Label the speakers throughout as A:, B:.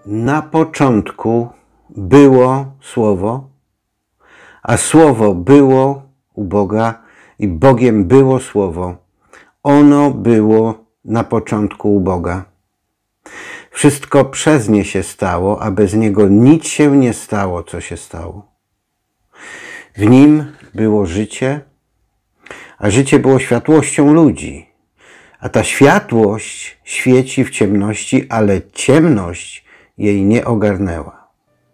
A: Na początku było Słowo, a Słowo było u Boga i Bogiem było Słowo. Ono było na początku u Boga. Wszystko przez nie się stało, a bez Niego nic się nie stało, co się stało. W Nim było życie, a życie było światłością ludzi. A ta światłość świeci w ciemności, ale ciemność jej nie ogarnęła.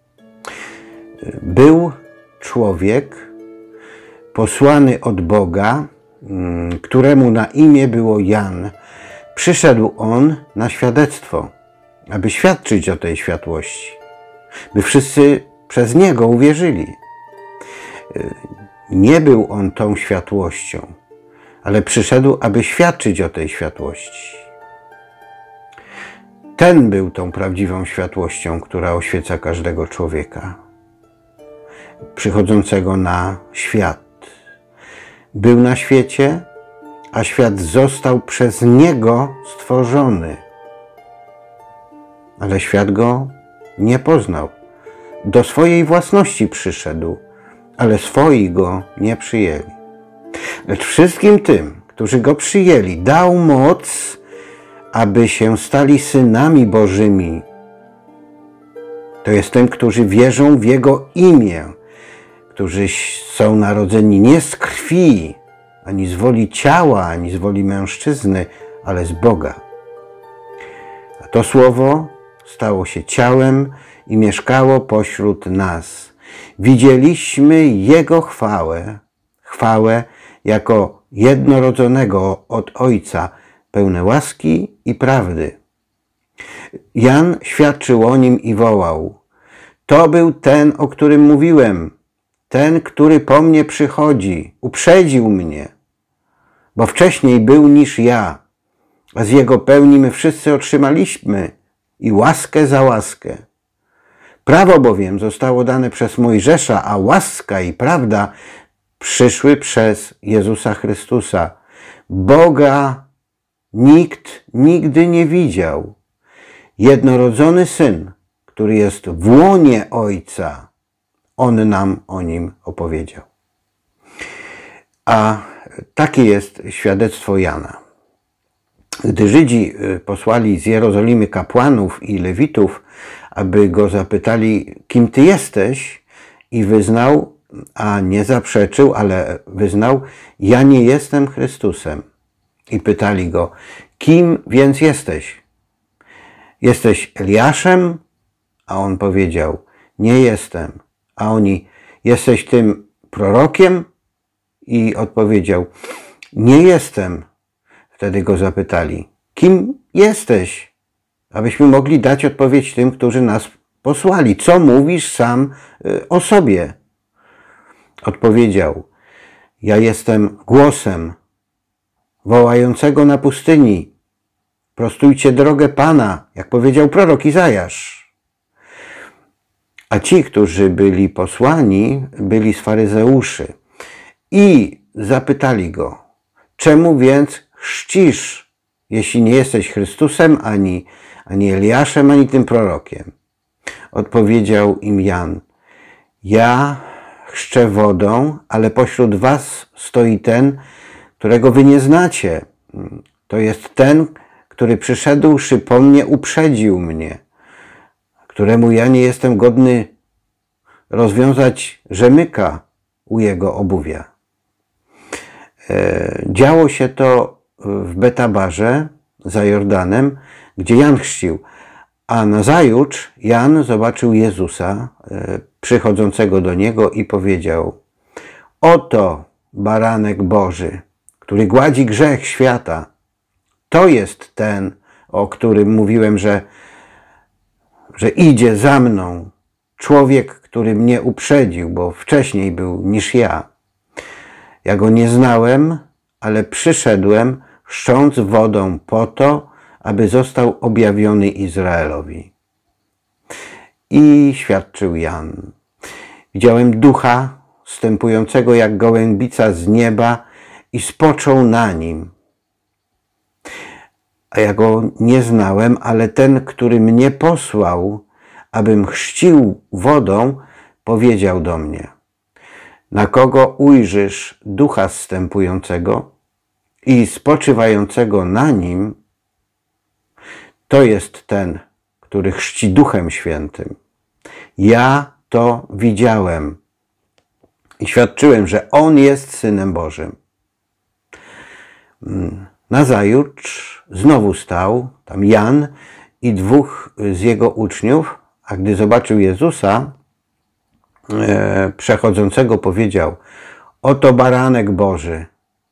A: Był człowiek posłany od Boga, któremu na imię było Jan. Przyszedł on na świadectwo, aby świadczyć o tej światłości, by wszyscy przez niego uwierzyli. Nie był on tą światłością, ale przyszedł, aby świadczyć o tej światłości. Ten był tą prawdziwą światłością, która oświeca każdego człowieka przychodzącego na świat. Był na świecie, a świat został przez Niego stworzony. Ale świat Go nie poznał. Do swojej własności przyszedł, ale swoi Go nie przyjęli. Lecz wszystkim tym, którzy Go przyjęli, dał moc, aby się stali synami Bożymi. To jest tym, którzy wierzą w Jego imię, którzy są narodzeni nie z krwi, ani z woli ciała, ani z woli mężczyzny, ale z Boga. A to Słowo stało się ciałem i mieszkało pośród nas. Widzieliśmy Jego chwałę jako jednorodzonego od Ojca, pełne łaski i prawdy. Jan świadczył o Nim i wołał: to był ten, o którym mówiłem, ten, który po mnie przychodzi, uprzedził mnie, bo wcześniej był niż ja, a z Jego pełni my wszyscy otrzymaliśmy i łaskę za łaskę. Prawo bowiem zostało dane przez Mojżesza, a łaska i prawda przyszły przez Jezusa Chrystusa. Boga nikt nigdy nie widział. Jednorodzony Syn, który jest w łonie Ojca, On nam o Nim opowiedział. A takie jest świadectwo Jana. Gdy Żydzi posłali z Jerozolimy kapłanów i lewitów, aby go zapytali, kim ty jesteś, i wyznał, a nie zaprzeczył, ale wyznał: ja nie jestem Chrystusem. I pytali go: kim więc jesteś? Jesteś Eliaszem? A on powiedział: nie jestem. A oni: jesteś tym prorokiem? I odpowiedział: nie jestem. Wtedy go zapytali: kim jesteś? Abyśmy mogli dać odpowiedź tym, którzy nas posłali. Co mówisz sam o sobie? Odpowiedział: ja jestem głosem wołającego na pustyni: prostujcie drogę Pana, jak powiedział prorok Izajasz. A ci, którzy byli posłani, byli z faryzeuszy i zapytali go: czemu więc chrzcisz, jeśli nie jesteś Chrystusem, ani Eliaszem, ani tym prorokiem? Odpowiedział im Jan: ja chrzczę wodą, ale pośród was stoi ten, którego wy nie znacie. To jest ten, który przyszedłszy po mnie, uprzedził mnie, któremu ja nie jestem godny rozwiązać rzemyka u jego obuwia. Działo się to w Betabarze za Jordanem, gdzie Jan chrzcił, a nazajutrz Jan zobaczył Jezusa przychodzącego do niego i powiedział: oto baranek Boży, który gładzi grzech świata. To jest ten, o którym mówiłem, że idzie za mną. Człowiek, który mnie uprzedził, bo wcześniej był niż ja. Ja go nie znałem, ale przyszedłem chrzcząc wodą po to, aby został objawiony Izraelowi. I świadczył Jan: widziałem Ducha zstępującego jak gołębica z nieba i spoczął na nim. A ja go nie znałem, ale ten, który mnie posłał, abym chrzcił wodą, powiedział do mnie: na kogo ujrzysz Ducha zstępującego i spoczywającego na nim, to jest ten, który chrzci Duchem Świętym. Ja to widziałem i świadczyłem, że On jest Synem Bożym. Nazajutrz znowu stał tam Jan i dwóch z jego uczniów, a gdy zobaczył Jezusa przechodzącego, powiedział: oto baranek Boży.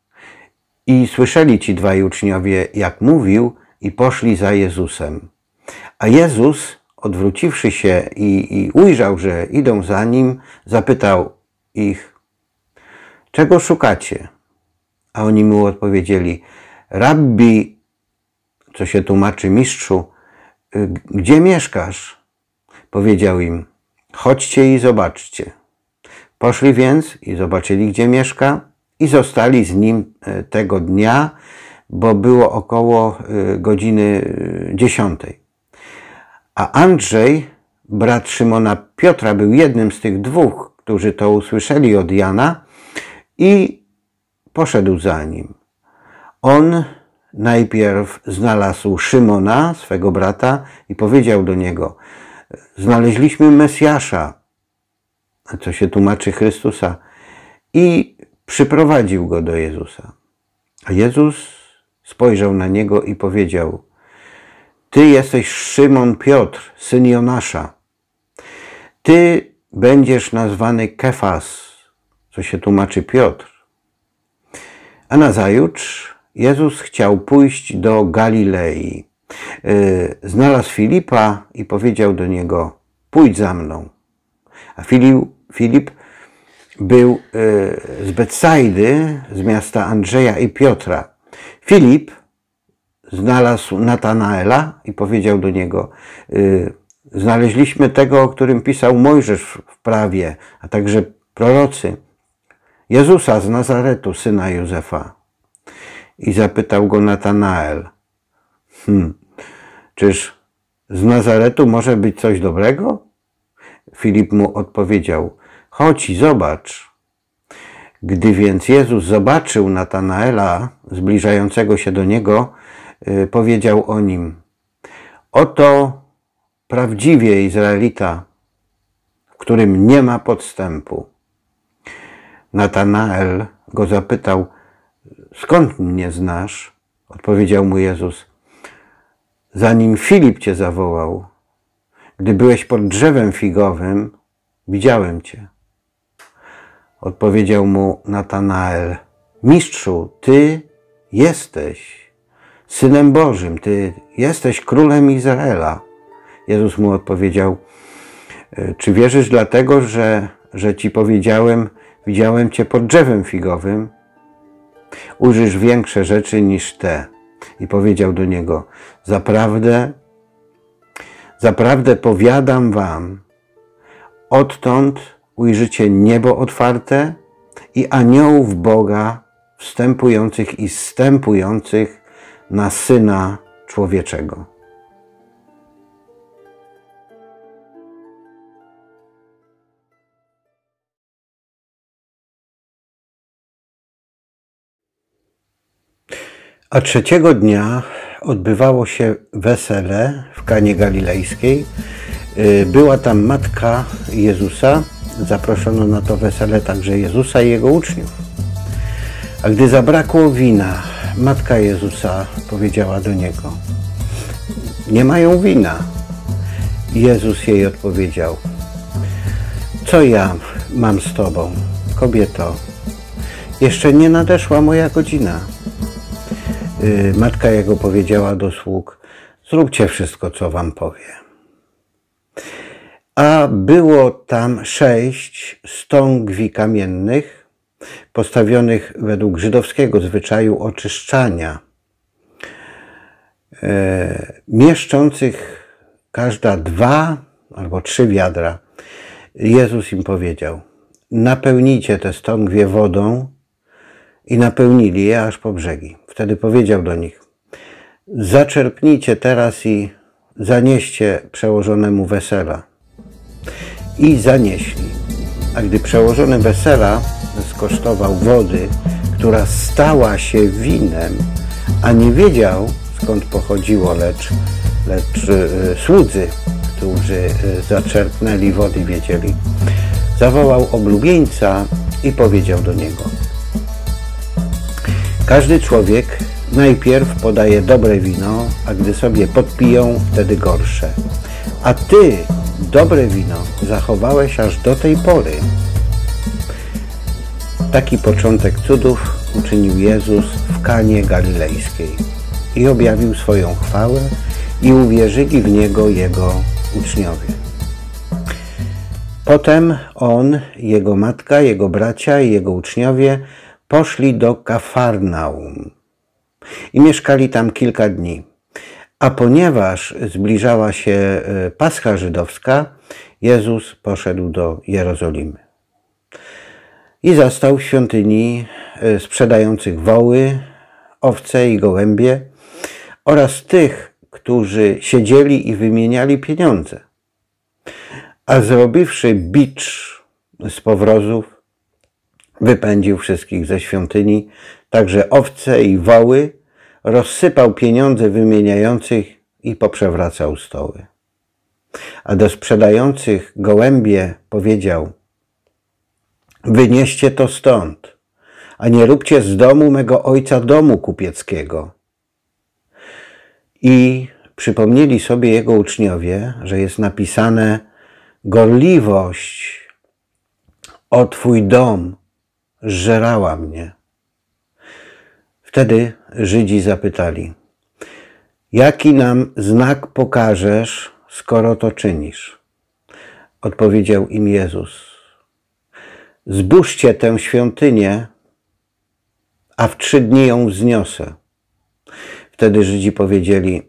A: I słyszeli ci dwaj uczniowie, jak mówił, i poszli za Jezusem. A Jezus, odwróciwszy się i ujrzał, że idą za Nim, zapytał ich: czego szukacie? A oni mu odpowiedzieli: Rabbi, co się tłumaczy mistrzu, gdzie mieszkasz? Powiedział im: chodźcie i zobaczcie. Poszli więc i zobaczyli, gdzie mieszka, i zostali z nim tego dnia, bo było około godziny 10. A Andrzej, brat Szymona Piotra, był jednym z tych dwóch, którzy to usłyszeli od Jana, i poszedł za nim. On najpierw znalazł Szymona, swego brata, i powiedział do niego: znaleźliśmy Mesjasza, co się tłumaczy Chrystusa, i przyprowadził go do Jezusa. A Jezus spojrzał na niego i powiedział: ty jesteś Szymon Piotr, syn Jonasza. Ty będziesz nazwany Kefas, co się tłumaczy Piotr. A nazajutrz Jezus chciał pójść do Galilei. Znalazł Filipa i powiedział do niego: pójdź za mną. A Filip był z Betsajdy, z miasta Andrzeja i Piotra. Filip znalazł Natanaela i powiedział do niego: znaleźliśmy tego, o którym pisał Mojżesz w prawie, a także prorocy, Jezusa z Nazaretu, syna Józefa. I zapytał go Natanael: czyż z Nazaretu może być coś dobrego? Filip mu odpowiedział: chodź i zobacz. Gdy więc Jezus zobaczył Natanaela zbliżającego się do niego, powiedział o nim: oto prawdziwie Izraelita, w którym nie ma podstępu. Natanael go zapytał: skąd mnie znasz? Odpowiedział mu Jezus: zanim Filip cię zawołał, gdy byłeś pod drzewem figowym, widziałem cię. Odpowiedział mu Natanael: mistrzu, ty jesteś Synem Bożym, ty jesteś Królem Izraela. Jezus mu odpowiedział: czy wierzysz dlatego, że ci powiedziałem, widziałem cię pod drzewem figowym? Ujrzysz większe rzeczy niż te. I powiedział do niego: zaprawdę, zaprawdę powiadam wam, odtąd ujrzycie niebo otwarte i aniołów Boga wstępujących i zstępujących na Syna Człowieczego. A trzeciego dnia odbywało się wesele w Kanie Galilejskiej. Była tam matka Jezusa. Zaproszono na to wesele także Jezusa i jego uczniów. A gdy zabrakło wina, matka Jezusa powiedziała do niego: nie mają wina. Jezus jej odpowiedział: co ja mam z tobą, kobieto? Jeszcze nie nadeszła moja godzina. Matka jego powiedziała do sług: zróbcie wszystko, co wam powie. A było tam 6 stągwi kamiennych, postawionych według żydowskiego zwyczaju oczyszczania, mieszczących każda 2 albo 3 wiadra. Jezus im powiedział: napełnijcie te stągwie wodą, i napełnili je aż po brzegi. Wtedy powiedział do nich: zaczerpnijcie teraz i zanieście przełożonemu wesela. i zanieśli. A gdy przełożony wesela skosztował wody, która stała się winem, a nie wiedział, skąd pochodziło, lecz słudzy, którzy zaczerpnęli wody, wiedzieli, zawołał oblubieńca i powiedział do niego: każdy człowiek najpierw podaje dobre wino, a gdy sobie podpiją, wtedy gorsze. A ty dobre wino zachowałeś aż do tej pory. Taki początek cudów uczynił Jezus w Kanie Galilejskiej i objawił swoją chwałę i uwierzyli w Niego Jego uczniowie. Potem On, Jego matka, Jego bracia i Jego uczniowie poszli do Kafarnaum i mieszkali tam kilka dni. A ponieważ zbliżała się Pascha żydowska, Jezus poszedł do Jerozolimy. I zastał w świątyni sprzedających woły, owce i gołębie oraz tych, którzy siedzieli i wymieniali pieniądze. A zrobiwszy bicz z powrozów, wypędził wszystkich ze świątyni, także owce i woły, rozsypał pieniądze wymieniających i poprzewracał stoły. A do sprzedających gołębie powiedział: wynieście to stąd, a nie róbcie z domu mego ojca domu kupieckiego. I przypomnieli sobie jego uczniowie, że jest napisane: gorliwość o Twój dom zżerała mnie. Wtedy Żydzi zapytali: jaki nam znak pokażesz, skoro to czynisz? Odpowiedział im Jezus: zburzcie tę świątynię, a w 3 dni ją wzniosę. Wtedy Żydzi powiedzieli: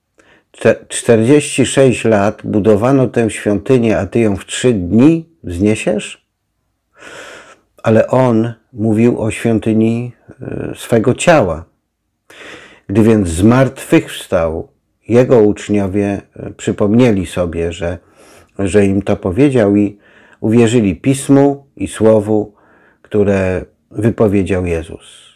A: 46 lat budowano tę świątynię, a Ty ją w 3 dni wzniesiesz? Ale On mówił o świątyni swego ciała. Gdy więc zmartwychwstał, Jego uczniowie przypomnieli sobie, że im to powiedział i uwierzyli Pismu i Słowu, które wypowiedział Jezus.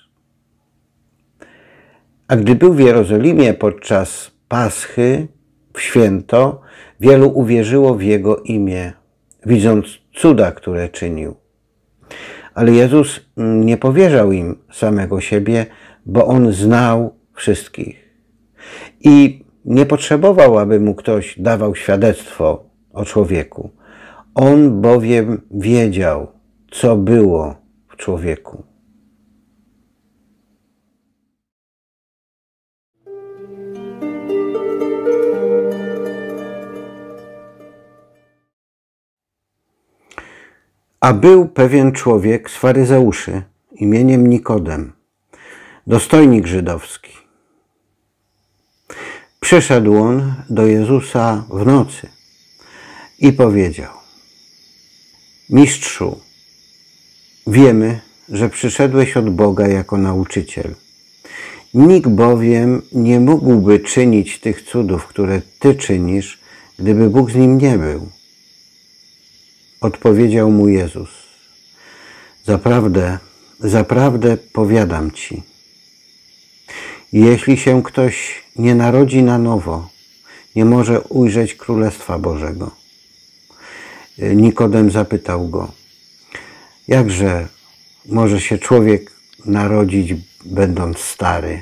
A: A gdy był w Jerozolimie podczas Paschy, w święto, wielu uwierzyło w Jego imię, widząc cuda, które czynił. Ale Jezus nie powierzał im samego siebie, bo On znał wszystkich. I nie potrzebował, aby mu ktoś dawał świadectwo o człowieku. On bowiem wiedział, co było w człowieku. A był pewien człowiek z faryzeuszy imieniem Nikodem, dostojnik żydowski. Przyszedł on do Jezusa w nocy i powiedział: Mistrzu, wiemy, że przyszedłeś od Boga jako nauczyciel. Nikt bowiem nie mógłby czynić tych cudów, które Ty czynisz, gdyby Bóg z nim nie był. Odpowiedział mu Jezus: Zaprawdę, zaprawdę powiadam Ci, jeśli się ktoś nie narodzi na nowo, nie może ujrzeć Królestwa Bożego. Nikodem zapytał go: jakże może się człowiek narodzić, będąc stary?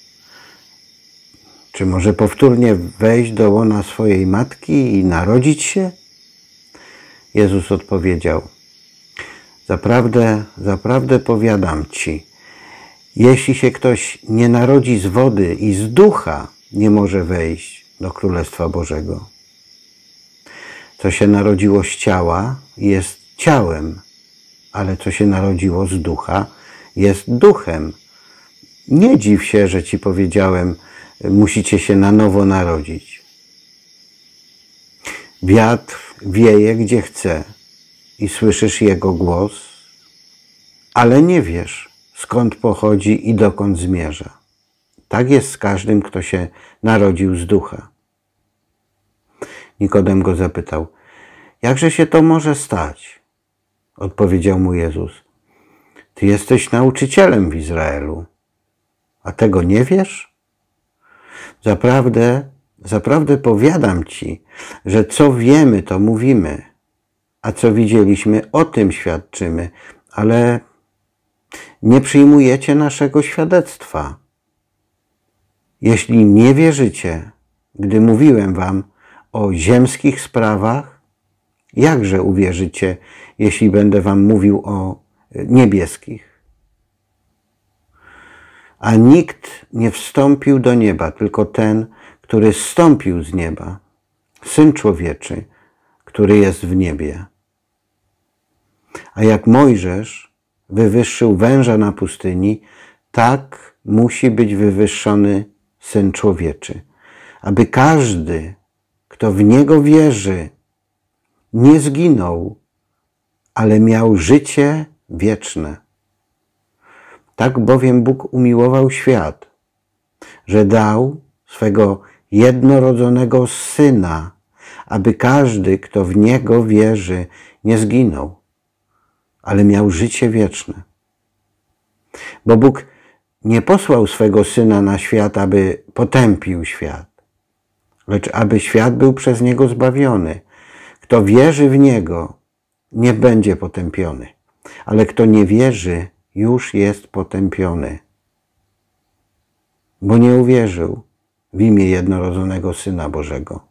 A: Czy może powtórnie wejść do łona swojej matki i narodzić się? Jezus odpowiedział: Zaprawdę, zaprawdę powiadam Ci, jeśli się ktoś nie narodzi z wody i z ducha, nie może wejść do Królestwa Bożego. Co się narodziło z ciała, jest ciałem, ale co się narodziło z ducha, jest duchem. Nie dziw się, że Ci powiedziałem, musicie się na nowo narodzić. Wiatr wieje, gdzie chce i słyszysz jego głos, ale nie wiesz, skąd pochodzi i dokąd zmierza. Tak jest z każdym, kto się narodził z ducha. Nikodem go zapytał: Jakże się to może stać? Odpowiedział mu Jezus. Ty jesteś nauczycielem w Izraelu, a tego nie wiesz? Zaprawdę powiadam ci, że co wiemy, to mówimy, a co widzieliśmy, o tym świadczymy, ale nie przyjmujecie naszego świadectwa. Jeśli nie wierzycie, gdy mówiłem wam o ziemskich sprawach, jakże uwierzycie, jeśli będę wam mówił o niebieskich? A nikt nie wstąpił do nieba, tylko ten, który zstąpił z nieba, Syn Człowieczy, który jest w niebie. A jak Mojżesz wywyższył węża na pustyni, tak musi być wywyższony Syn Człowieczy, aby każdy, kto w Niego wierzy, nie zginął, ale miał życie wieczne. Tak bowiem Bóg umiłował świat, że dał swego jednorodzonego Syna, aby każdy, kto w Niego wierzy, nie zginął, ale miał życie wieczne. Bo Bóg nie posłał swego Syna na świat, aby potępił świat, lecz aby świat był przez Niego zbawiony. Kto wierzy w Niego, nie będzie potępiony, ale kto nie wierzy, już jest potępiony, bo nie uwierzył w imię jednorodzonego Syna Bożego.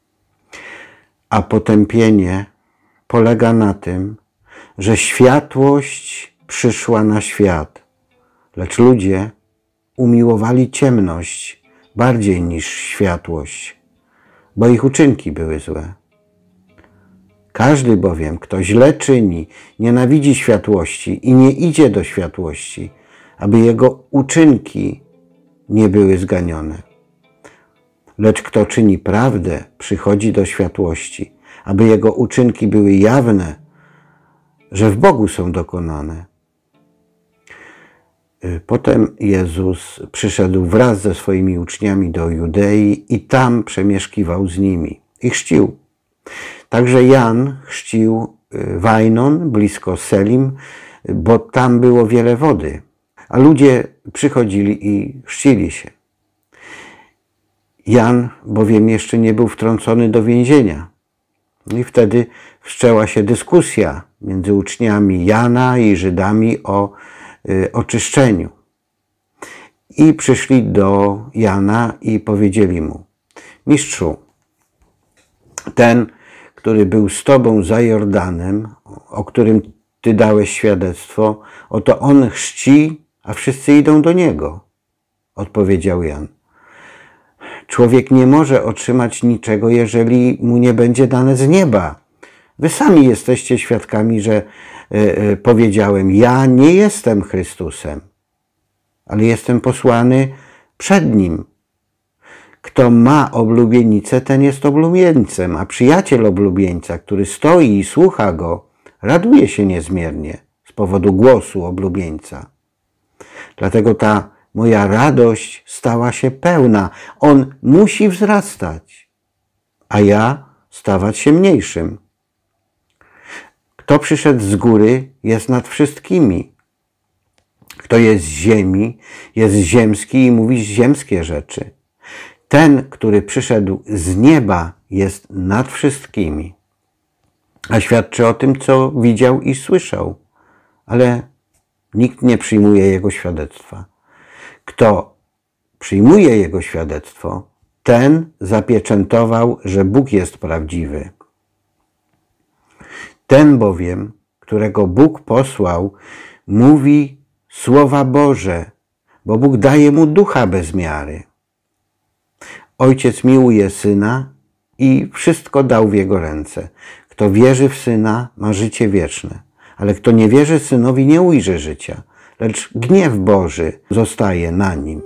A: A potępienie polega na tym, że światłość przyszła na świat, lecz ludzie umiłowali ciemność bardziej niż światłość, bo ich uczynki były złe. Każdy bowiem, kto źle czyni, nienawidzi światłości i nie idzie do światłości, aby jego uczynki nie były zganione. Lecz kto czyni prawdę, przychodzi do światłości, aby jego uczynki były jawne, że w Bogu są dokonane. Potem Jezus przyszedł wraz ze swoimi uczniami do Judei i tam przemieszkiwał z nimi i chrzcił. Także Jan chrzcił w Ainon, blisko Selim, bo tam było wiele wody, a ludzie przychodzili i chrzcili się. Jan bowiem jeszcze nie był wtrącony do więzienia. I wtedy wszczęła się dyskusja między uczniami Jana i Żydami o oczyszczeniu. I przyszli do Jana i powiedzieli mu: Mistrzu, ten, który był z Tobą za Jordanem, o którym Ty dałeś świadectwo, oto on chrzci, a wszyscy idą do Niego. Odpowiedział Jan. Człowiek nie może otrzymać niczego, jeżeli mu nie będzie dane z nieba. Wy sami jesteście świadkami, że powiedziałem, ja nie jestem Chrystusem, ale jestem posłany przed Nim. Kto ma oblubienicę, ten jest oblubieńcem, a przyjaciel oblubieńca, który stoi i słucha go, raduje się niezmiernie z powodu głosu oblubieńca. Dlatego ta moja radość stała się pełna. On musi wzrastać, a ja stawać się mniejszym. Kto przyszedł z góry, jest nad wszystkimi. Kto jest z ziemi, jest ziemski i mówi ziemskie rzeczy. Ten, który przyszedł z nieba, jest nad wszystkimi, a świadczy o tym, co widział i słyszał, ale nikt nie przyjmuje jego świadectwa. Kto przyjmuje jego świadectwo, ten zapieczętował, że Bóg jest prawdziwy. Ten bowiem, którego Bóg posłał, mówi słowa Boże, bo Bóg daje mu ducha bez miary. Ojciec miłuje Syna i wszystko dał w Jego ręce. Kto wierzy w Syna, ma życie wieczne, ale kto nie wierzy Synowi, nie ujrzy życia, lecz gniew Boży zostaje na nim.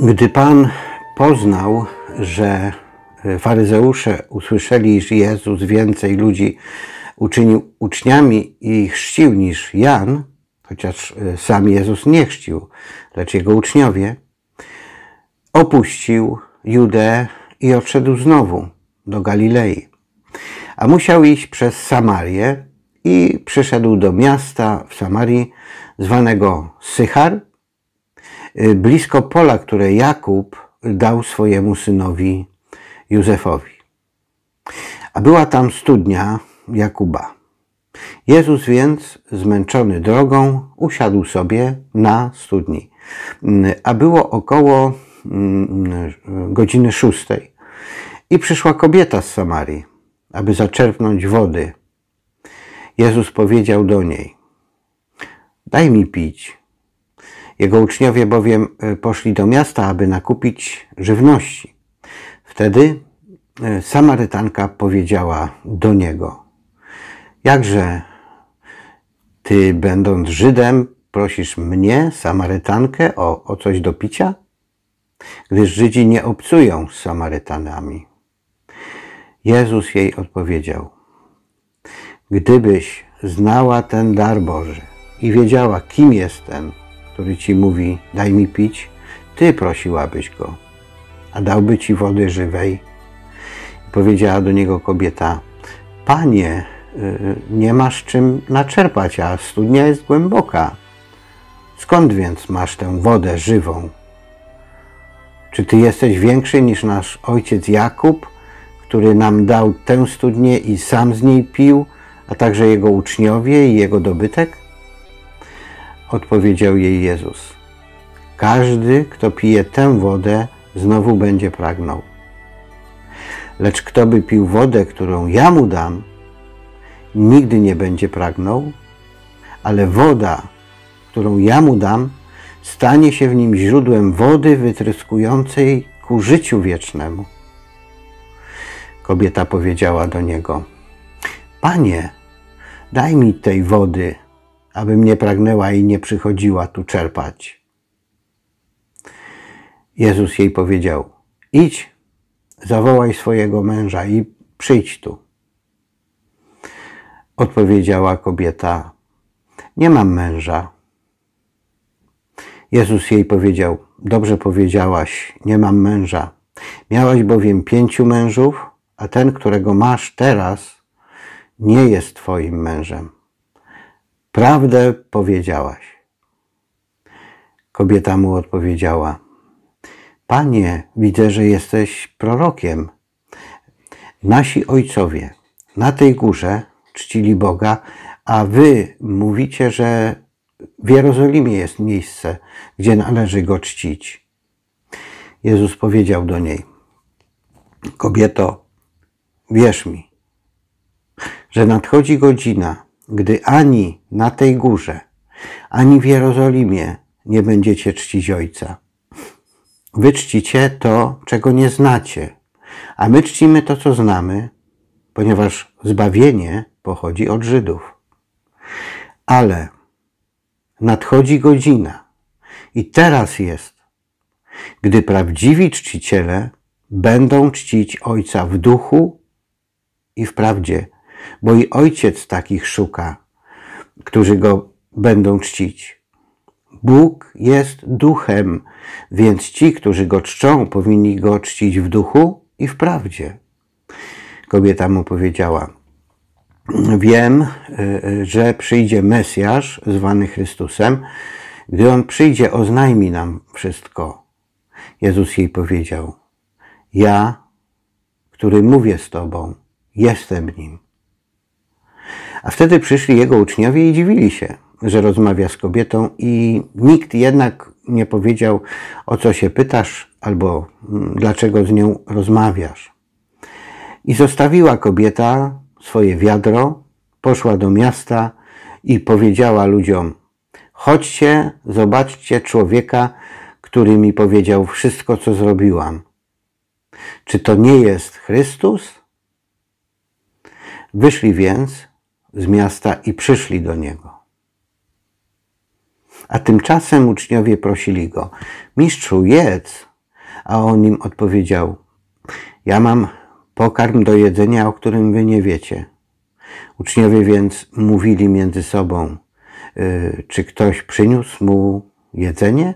A: Gdy Pan poznał, że faryzeusze usłyszeli, że Jezus więcej ludzi uczynił uczniami i chrzcił niż Jan, chociaż sam Jezus nie chrzcił, lecz jego uczniowie, opuścił Judeę i odszedł znowu do Galilei. A musiał iść przez Samarię i przyszedł do miasta w Samarii zwanego Sychar, blisko pola, które Jakub dał swojemu synowi Józefowi. A była tam studnia Jakuba. Jezus więc, zmęczony drogą, usiadł sobie na studni. A było około godziny 6. I przyszła kobieta z Samarii, aby zaczerpnąć wody. Jezus powiedział do niej: daj mi pić. Jego uczniowie bowiem poszli do miasta, aby nakupić żywności. Wtedy Samarytanka powiedziała do niego: jakże ty, będąc Żydem, prosisz mnie, Samarytankę, o coś do picia? Gdyż Żydzi nie obcują z Samarytanami. Jezus jej odpowiedział: gdybyś znała ten dar Boży i wiedziała, kim jest ten, który ci mówi, daj mi pić, ty prosiłabyś go, a dałby ci wody żywej. I powiedziała do niego kobieta: Panie, nie masz czym naczerpać, a studnia jest głęboka. Skąd więc masz tę wodę żywą? Czy ty jesteś większy niż nasz ojciec Jakub, który nam dał tę studnię i sam z niej pił, a także jego uczniowie i jego dobytek? Odpowiedział jej Jezus: każdy, kto pije tę wodę, znowu będzie pragnął. Lecz kto by pił wodę, którą ja mu dam, nigdy nie będzie pragnął, ale woda, którą ja mu dam, stanie się w nim źródłem wody wytryskującej ku życiu wiecznemu. Kobieta powiedziała do niego: Panie, daj mi tej wody, abym nie pragnęła i nie przychodziła tu czerpać. Jezus jej powiedział: idź, zawołaj swojego męża i przyjdź tu. Odpowiedziała kobieta: nie mam męża. Jezus jej powiedział: dobrze powiedziałaś, nie mam męża. Miałaś bowiem 5 mężów, a ten, którego masz teraz, nie jest twoim mężem. Prawdę powiedziałaś. Kobieta mu odpowiedziała: Panie, widzę, że jesteś prorokiem. Nasi ojcowie na tej górze czcili Boga, a wy mówicie, że w Jerozolimie jest miejsce, gdzie należy Go czcić. Jezus powiedział do niej: kobieto, wierz mi, że nadchodzi godzina, gdy ani na tej górze, ani w Jerozolimie nie będziecie czcić Ojca. Wy czcicie to, czego nie znacie, a my czcimy to, co znamy, ponieważ zbawienie pochodzi od Żydów. Ale nadchodzi godzina i teraz jest, gdy prawdziwi czciciele będą czcić Ojca w duchu i w prawdzie, bo i Ojciec takich szuka, którzy Go będą czcić. Bóg jest duchem, więc ci, którzy Go czczą, powinni Go czcić w duchu i w prawdzie. Kobieta mu powiedziała: wiem, że przyjdzie Mesjasz, zwany Chrystusem. Gdy On przyjdzie, oznajmi nam wszystko. Jezus jej powiedział: ja, który mówię z Tobą, jestem Nim. A wtedy przyszli Jego uczniowie i dziwili się, że rozmawia z kobietą, i nikt jednak nie powiedział, o co się pytasz, albo dlaczego z nią rozmawiasz. I zostawiła kobieta swoje wiadro, poszła do miasta i powiedziała ludziom: chodźcie, zobaczcie człowieka, który mi powiedział wszystko, co zrobiłam. Czy to nie jest Chrystus? Wyszli więc z miasta i przyszli do Niego. A tymczasem uczniowie prosili Go: Mistrzu, jedz. A on im odpowiedział: ja mam pokarm do jedzenia, o którym wy nie wiecie. Uczniowie więc mówili między sobą: czy ktoś przyniósł mu jedzenie?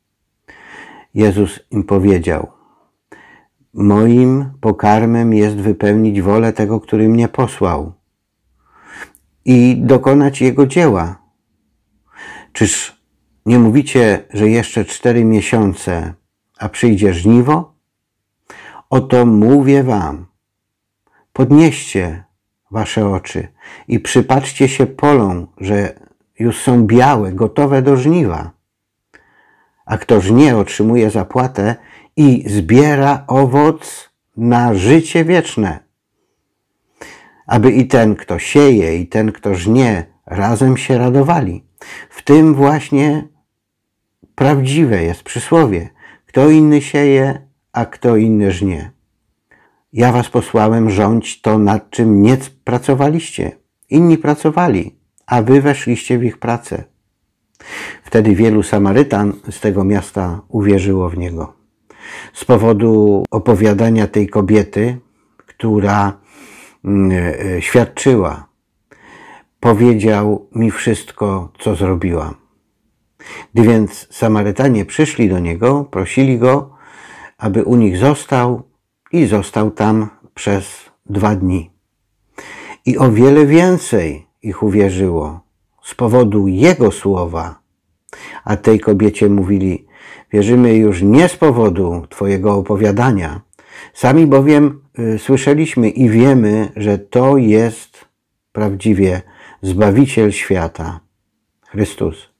A: Jezus im powiedział: moim pokarmem jest wypełnić wolę tego, który mnie posłał i dokonać Jego dzieła. Czyż nie mówicie, że jeszcze 4 miesiące, a przyjdzie żniwo? Oto mówię wam, podnieście wasze oczy i przypatrzcie się polom, że już są białe, gotowe do żniwa. A kto żnie, otrzymuje zapłatę i zbiera owoc na życie wieczne. Aby i ten, kto sieje, i ten, kto żnie, razem się radowali. W tym właśnie prawdziwe jest przysłowie: kto inny sieje, a kto inny żnie. Ja was posłałem rządź to, nad czym nie pracowaliście. Inni pracowali, a wy weszliście w ich pracę. Wtedy wielu Samarytan z tego miasta uwierzyło w Niego. Z powodu opowiadania tej kobiety, która świadczyła: powiedział mi wszystko, co zrobiłam. Gdy więc Samarytanie przyszli do Niego, prosili Go, aby u nich został, i został tam przez 2 dni. I o wiele więcej ich uwierzyło z powodu Jego słowa. A tej kobiecie mówili: wierzymy już nie z powodu Twojego opowiadania. Sami bowiem słyszeliśmy i wiemy, że to jest prawdziwie Zbawiciel świata, Chrystus.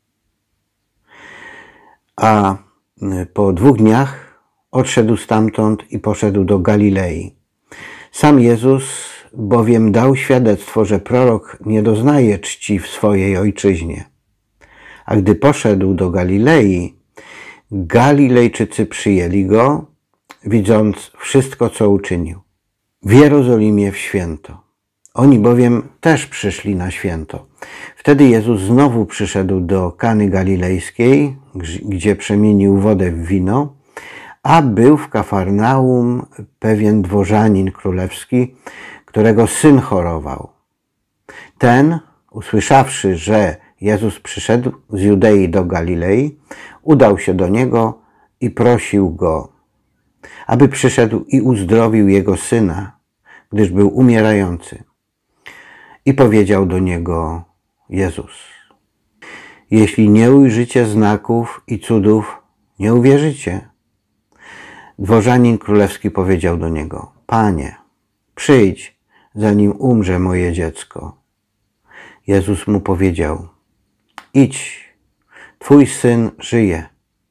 A: A po 2 dniach odszedł stamtąd i poszedł do Galilei. Sam Jezus bowiem dał świadectwo, że prorok nie doznaje czci w swojej ojczyźnie. A gdy poszedł do Galilei, Galilejczycy przyjęli Go, widząc wszystko, co uczynił. W Jerozolimie w święto. Oni bowiem też przyszli na święto. Wtedy Jezus znowu przyszedł do Kany Galilejskiej, gdzie przemienił wodę w wino, a był w Kafarnaum pewien dworzanin królewski, którego syn chorował. Ten, usłyszawszy, że Jezus przyszedł z Judei do Galilei, udał się do Niego i prosił Go, aby przyszedł i uzdrowił jego syna, gdyż był umierający. I powiedział do niego Jezus: jeśli nie ujrzycie znaków i cudów, nie uwierzycie. Dworzanin królewski powiedział do niego: Panie, przyjdź, zanim umrze moje dziecko. Jezus mu powiedział: idź, twój syn żyje.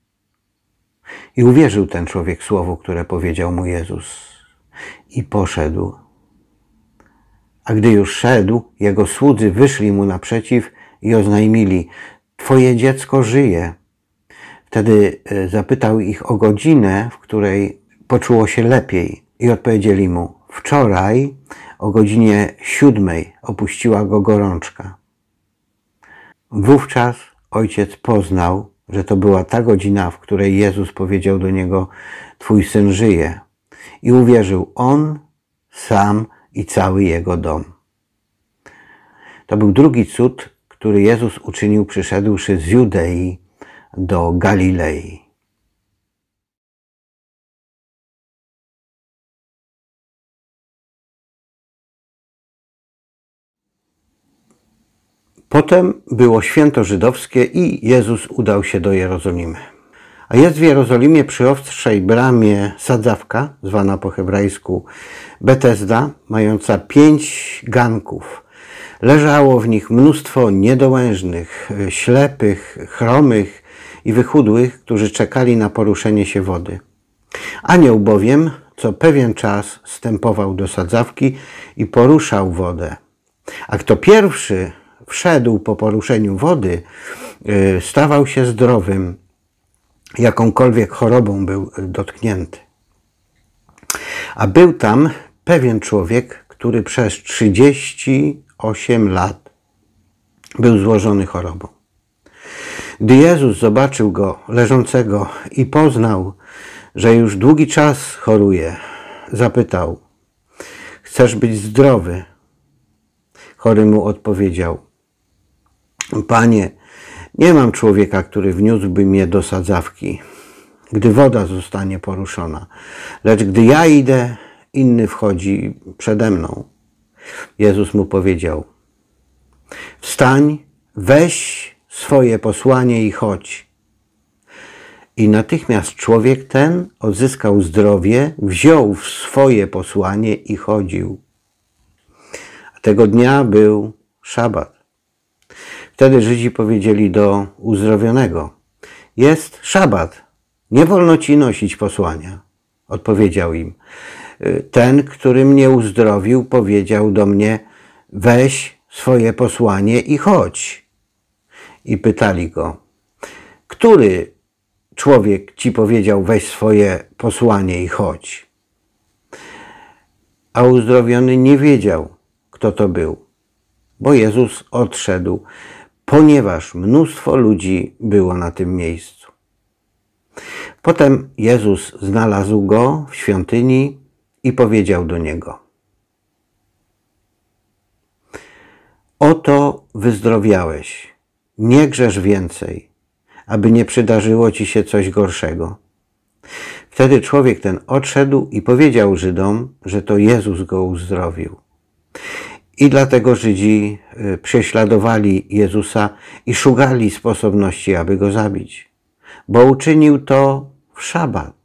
A: I uwierzył ten człowiek słowu, które powiedział mu Jezus, i poszedł. A gdy już szedł, jego słudzy wyszli mu naprzeciw i oznajmili: twoje dziecko żyje. Wtedy zapytał ich o godzinę, w której poczuło się lepiej, i odpowiedzieli mu: wczoraj o godzinie 7 opuściła go gorączka. Wówczas ojciec poznał, że to była ta godzina, w której Jezus powiedział do niego: twój syn żyje. I uwierzył on sam i cały jego dom. To był drugi cud, który Jezus uczynił, przyszedłszy z Judei do Galilei. Potem było święto żydowskie i Jezus udał się do Jerozolimy. A jest w Jerozolimie przy Owczej Bramie sadzawka, zwana po hebrajsku Betesda, mająca 5 ganków. Leżało w nich mnóstwo niedołężnych, ślepych, chromych i wychudłych, którzy czekali na poruszenie się wody. Anioł bowiem co pewien czas stępował do sadzawki i poruszał wodę. A kto pierwszy wszedł po poruszeniu wody, stawał się zdrowym, jakąkolwiek chorobą był dotknięty. A był tam pewien człowiek, który przez 38 lat był złożony chorobą. Gdy Jezus zobaczył go leżącego i poznał, że już długi czas choruje. Zapytał: chcesz być zdrowy? Chory mu odpowiedział: Panie, nie mam człowieka, który wniósłby mnie do sadzawki, gdy woda zostanie poruszona. Lecz gdy ja idę, inny wchodzi przede mną. Jezus mu powiedział: wstań, weź swoje posłanie i chodź. I natychmiast człowiek ten odzyskał zdrowie, wziął swoje posłanie i chodził. A tego dnia był szabat. Wtedy Żydzi powiedzieli do uzdrowionego: jest szabat, nie wolno ci nosić posłania. Odpowiedział im: ten, który mnie uzdrowił, powiedział do mnie: weź swoje posłanie i chodź. I pytali go: który człowiek ci powiedział: weź swoje posłanie i chodź? A uzdrowiony nie wiedział, kto to był, bo Jezus odszedł, ponieważ mnóstwo ludzi było na tym miejscu. Potem Jezus znalazł go w świątyni i powiedział do niego: oto wyzdrowiałeś, nie grzesz więcej, aby nie przydarzyło ci się coś gorszego. Wtedy człowiek ten odszedł i powiedział Żydom, że to Jezus go uzdrowił. I dlatego Żydzi prześladowali Jezusa i szukali sposobności, aby go zabić, bo uczynił to w szabat.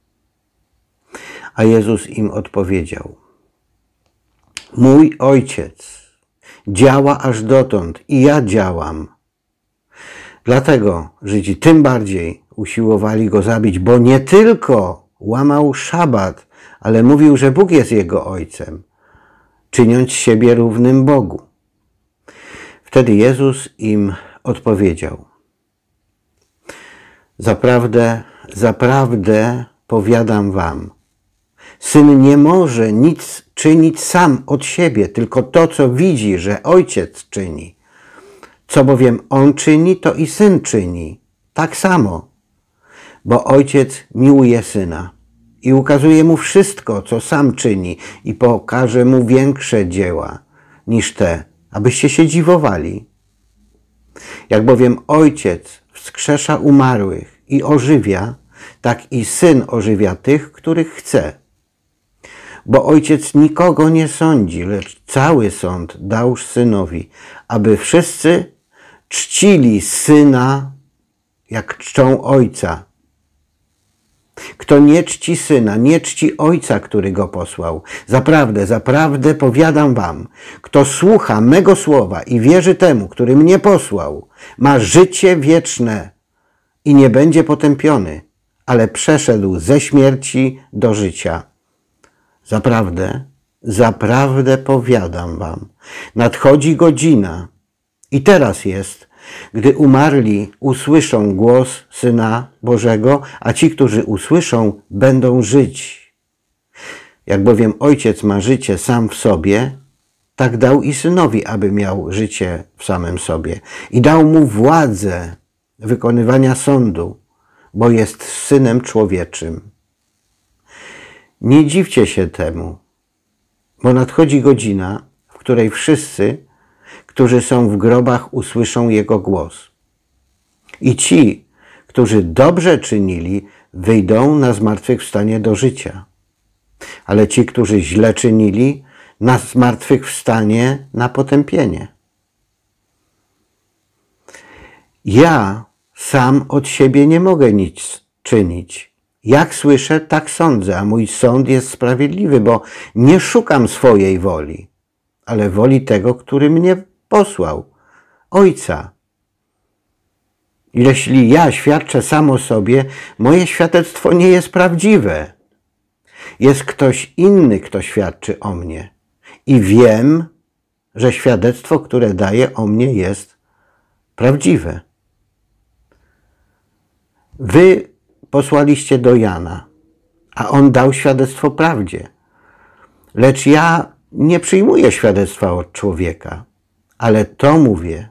A: A Jezus im odpowiedział: mój Ojciec działa aż dotąd i ja działam. Dlatego Żydzi tym bardziej usiłowali go zabić, bo nie tylko łamał szabat, ale mówił, że Bóg jest jego Ojcem, czyniąc siebie równym Bogu. Wtedy Jezus im odpowiedział: zaprawdę, zaprawdę powiadam wam, Syn nie może nic czynić sam od siebie, tylko to, co widzi, że Ojciec czyni. Co bowiem On czyni, to i Syn czyni tak samo, bo Ojciec miłuje Syna i ukazuje Mu wszystko, co sam czyni, i pokaże Mu większe dzieła niż te, abyście się dziwowali. Jak bowiem Ojciec wskrzesza umarłych i ożywia, tak i Syn ożywia tych, których chce. Bo Ojciec nikogo nie sądzi, lecz cały sąd dał Synowi, aby wszyscy czcili Syna, jak czczą Ojca. Kto nie czci Syna, nie czci Ojca, który Go posłał. Zaprawdę, zaprawdę powiadam wam, kto słucha mego słowa i wierzy temu, który mnie posłał, ma życie wieczne i nie będzie potępiony, ale przeszedł ze śmierci do życia. Zaprawdę, zaprawdę powiadam wam, nadchodzi godzina i teraz jest, gdy umarli usłyszą głos Syna Bożego, a ci, którzy usłyszą, będą żyć. Jak bowiem Ojciec ma życie sam w sobie, tak dał i Synowi, aby miał życie w samym sobie. I dał Mu władzę wykonywania sądu, bo jest Synem Człowieczym. Nie dziwcie się temu, bo nadchodzi godzina, w której wszyscy, którzy są w grobach, usłyszą Jego głos. I ci, którzy dobrze czynili, wyjdą na zmartwychwstanie do życia. Ale ci, którzy źle czynili, na zmartwychwstanie na potępienie. Ja sam od siebie nie mogę nic czynić. Jak słyszę, tak sądzę, a mój sąd jest sprawiedliwy, bo nie szukam swojej woli, ale woli tego, który mnie posłał, Ojca. Jeśli ja świadczę sam o sobie, moje świadectwo nie jest prawdziwe. Jest ktoś inny, kto świadczy o mnie. I wiem, że świadectwo, które daje o mnie, jest prawdziwe. Wy posłaliście do Jana, a on dał świadectwo prawdzie. Lecz ja nie przyjmuję świadectwa od człowieka, ale to mówię,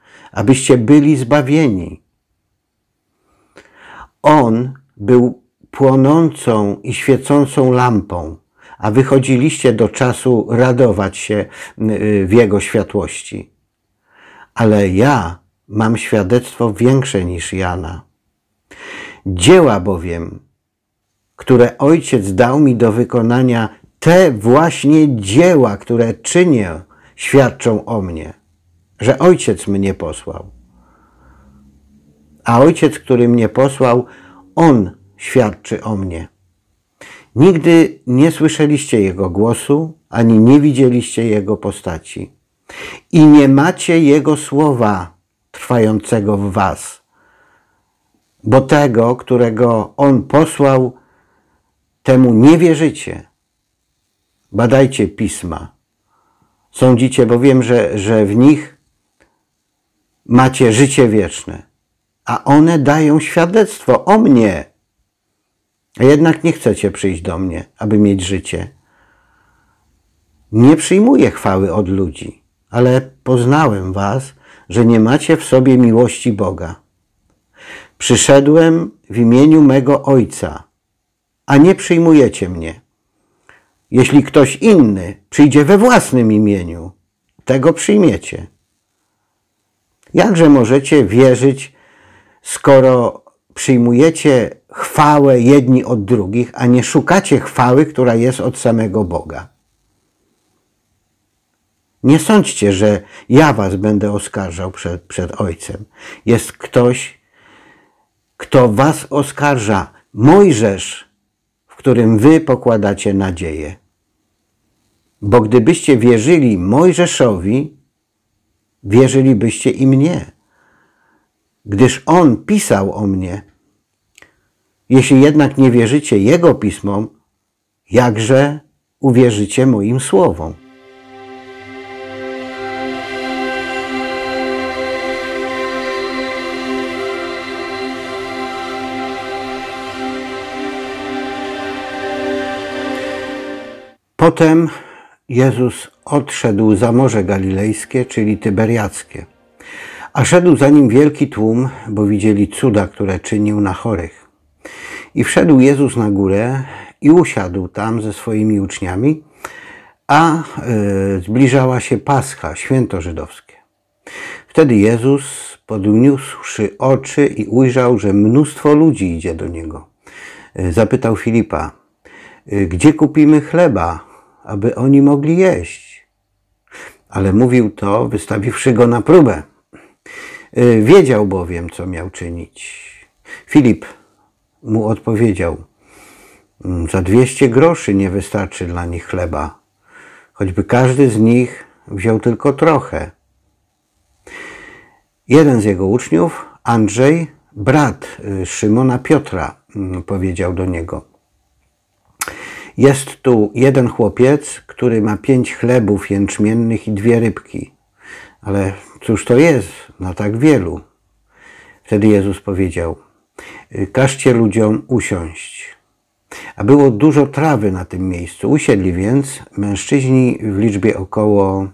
A: abyście byli zbawieni. On był płonącą i świecącą lampą, a wychodziliście do czasu radować się w Jego światłości. Ale ja mam świadectwo większe niż Jana. Dzieła bowiem, które Ojciec dał mi do wykonania, te właśnie dzieła, które czynię, świadczą o mnie, że Ojciec mnie posłał. A Ojciec, który mnie posłał, On świadczy o mnie. Nigdy nie słyszeliście Jego głosu, ani nie widzieliście Jego postaci. I nie macie Jego słowa trwającego w was. Bo tego, którego On posłał, temu nie wierzycie. Badajcie Pisma. Sądzicie bowiem, że w nich macie życie wieczne, a one dają świadectwo o mnie. A jednak nie chcecie przyjść do mnie, aby mieć życie. Nie przyjmuję chwały od ludzi, ale poznałem was, że nie macie w sobie miłości Boga. Przyszedłem w imieniu mego Ojca, a nie przyjmujecie mnie. Jeśli ktoś inny przyjdzie we własnym imieniu, tego przyjmiecie. Jakże możecie wierzyć, skoro przyjmujecie chwałę jedni od drugich, a nie szukacie chwały, która jest od samego Boga? Nie sądźcie, że ja was będę oskarżał przed Ojcem. Jest ktoś, kto was oskarża, Mojżesz, w którym wy pokładacie nadzieję. Bo gdybyście wierzyli Mojżeszowi, wierzylibyście i mnie, gdyż on pisał o mnie. Jeśli jednak nie wierzycie jego pismom, jakże uwierzycie moim słowom? Potem Jezus odszedł za Morze Galilejskie, czyli Tyberiackie, a szedł za nim wielki tłum, bo widzieli cuda, które czynił na chorych. I wszedł Jezus na górę i usiadł tam ze swoimi uczniami, a zbliżała się Pascha, święto żydowskie. Wtedy Jezus, podniósłszy oczy i ujrzał, że mnóstwo ludzi idzie do Niego, zapytał Filipa: gdzie kupimy chleba, aby oni mogli jeść? Ale mówił to, wystawiwszy go na próbę. Wiedział bowiem, co miał czynić. Filip mu odpowiedział: za 200 groszy nie wystarczy dla nich chleba, choćby każdy z nich wziął tylko trochę. Jeden z jego uczniów, Andrzej, brat Szymona Piotra, powiedział do niego: jest tu jeden chłopiec, który ma 5 chlebów jęczmiennych i 2 rybki. Ale cóż to jest na tak wielu? Wtedy Jezus powiedział: każcie ludziom usiąść. A było dużo trawy na tym miejscu. Usiedli więc mężczyźni w liczbie około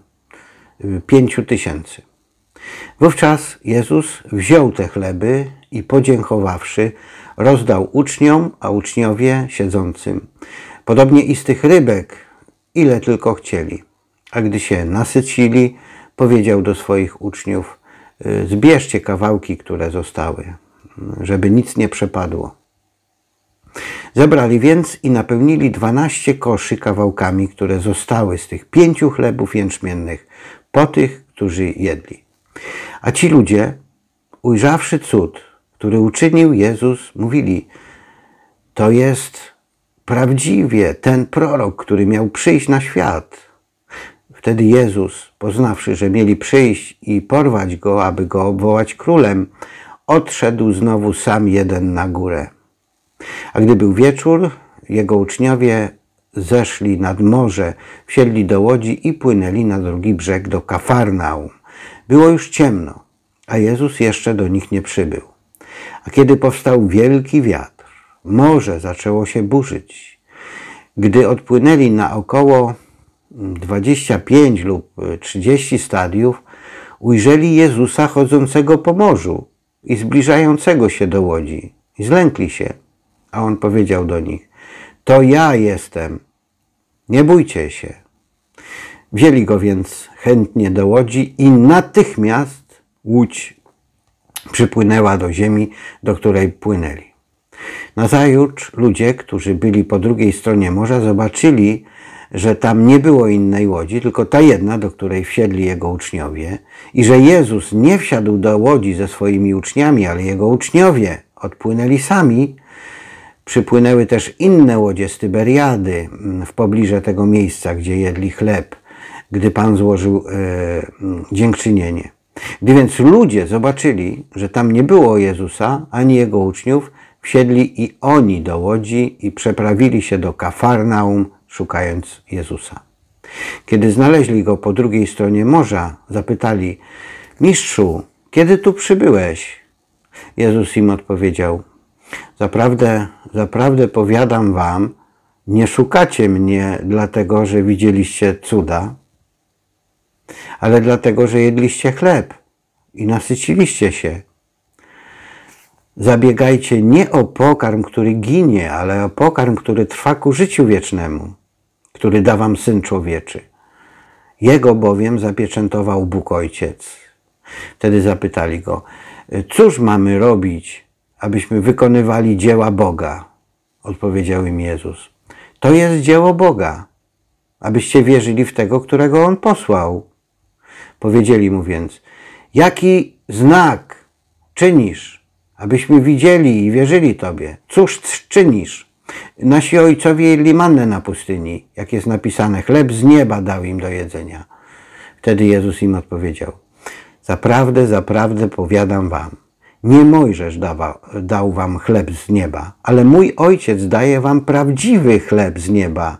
A: 5000. Wówczas Jezus wziął te chleby i podziękowawszy, rozdał uczniom, a uczniowie siedzącym. Podobnie i z tych rybek, ile tylko chcieli. A gdy się nasycili, powiedział do swoich uczniów: zbierzcie kawałki, które zostały, żeby nic nie przepadło. Zebrali więc i napełnili 12 koszy kawałkami, które zostały z tych 5 chlebów jęczmiennych, po tych, którzy jedli. A ci ludzie, ujrzawszy cud, który uczynił Jezus, mówili: to jest prawdziwie ten prorok, który miał przyjść na świat. Wtedy Jezus, poznawszy, że mieli przyjść i porwać go, aby go obwołać królem, odszedł znowu sam jeden na górę. A gdy był wieczór, jego uczniowie zeszli nad morze, wsiedli do łodzi i płynęli na drugi brzeg do Kafarnaum. Było już ciemno, a Jezus jeszcze do nich nie przybył. A kiedy powstał wielki wiatr, morze zaczęło się burzyć. Gdy odpłynęli na około 25 lub 30 stadiów, ujrzeli Jezusa chodzącego po morzu i zbliżającego się do łodzi. I zlękli się. A on powiedział do nich: to ja jestem, nie bójcie się. Wzięli go więc chętnie do łodzi i natychmiast łódź przypłynęła do ziemi, do której płynęli. Nazajutrz ludzie, którzy byli po drugiej stronie morza, zobaczyli, że tam nie było innej łodzi, tylko ta jedna, do której wsiedli jego uczniowie, i że Jezus nie wsiadł do łodzi ze swoimi uczniami, ale jego uczniowie odpłynęli sami. Przypłynęły też inne łodzie z Tyberiady w pobliże tego miejsca, gdzie jedli chleb, gdy Pan złożył dziękczynienie. Gdy więc ludzie zobaczyli, że tam nie było Jezusa ani jego uczniów, wsiedli i oni do łodzi i przeprawili się do Kafarnaum, szukając Jezusa. Kiedy znaleźli go po drugiej stronie morza, zapytali: Mistrzu, kiedy tu przybyłeś? Jezus im odpowiedział: Zaprawdę, zaprawdę powiadam wam, nie szukacie mnie dlatego, że widzieliście cuda, ale dlatego, że jedliście chleb i nasyciliście się. Zabiegajcie nie o pokarm, który ginie, ale o pokarm, który trwa ku życiu wiecznemu, który da wam Syn Człowieczy. Jego bowiem zapieczętował Bóg Ojciec. Wtedy zapytali go: cóż mamy robić, abyśmy wykonywali dzieła Boga? Odpowiedział im Jezus: to jest dzieło Boga, abyście wierzyli w tego, którego On posłał. Powiedzieli mu więc: jaki znak czynisz, abyśmy widzieli i wierzyli Tobie? Cóż czynisz? Nasi ojcowie jedli mannę na pustyni, jak jest napisane: chleb z nieba dał im do jedzenia. Wtedy Jezus im odpowiedział: zaprawdę, zaprawdę powiadam wam, nie Mojżesz dał wam chleb z nieba, ale mój Ojciec daje wam prawdziwy chleb z nieba.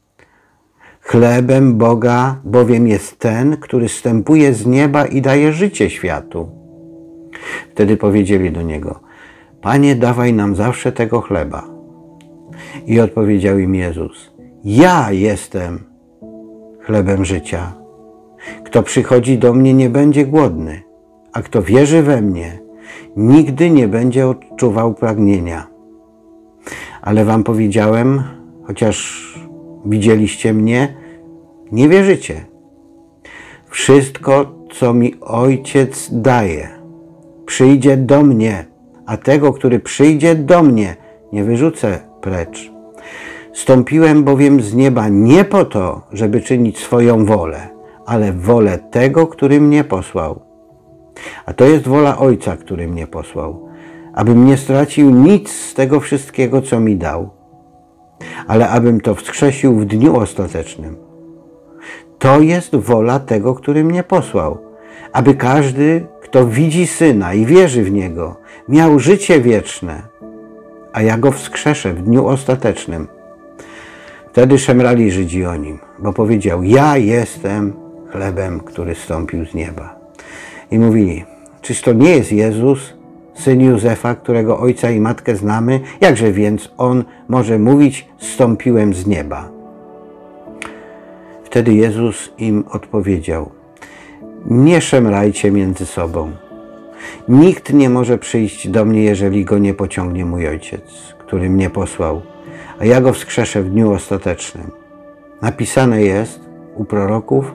A: Chlebem Boga bowiem jest ten, który zstępuje z nieba i daje życie światu. Wtedy powiedzieli do Niego: Panie, dawaj nam zawsze tego chleba. I odpowiedział im Jezus: ja jestem chlebem życia. Kto przychodzi do mnie, nie będzie głodny, a kto wierzy we mnie, nigdy nie będzie odczuwał pragnienia. Ale wam powiedziałem, chociaż widzieliście mnie, nie wierzycie. Wszystko, co mi Ojciec daje, przyjdzie do mnie, a tego, który przyjdzie do mnie, nie wyrzucę precz. Stąpiłem bowiem z nieba nie po to, żeby czynić swoją wolę, ale wolę tego, który mnie posłał. A to jest wola Ojca, który mnie posłał, abym nie stracił nic z tego wszystkiego, co mi dał, ale abym to wskrzesił w dniu ostatecznym. To jest wola tego, który mnie posłał, aby każdy, kto widzi Syna i wierzy w Niego, miał życie wieczne, a ja Go wskrzeszę w dniu ostatecznym. Wtedy szemrali Żydzi o Nim, bo powiedział: ja jestem chlebem, który zstąpił z nieba. I mówili: czyż to nie jest Jezus, syn Józefa, którego ojca i matkę znamy? Jakże więc On może mówić: zstąpiłem z nieba? Wtedy Jezus im odpowiedział: nie szemrajcie między sobą. Nikt nie może przyjść do mnie, jeżeli Go nie pociągnie mój Ojciec, który mnie posłał, a ja Go wskrzeszę w dniu ostatecznym. Napisane jest u proroków: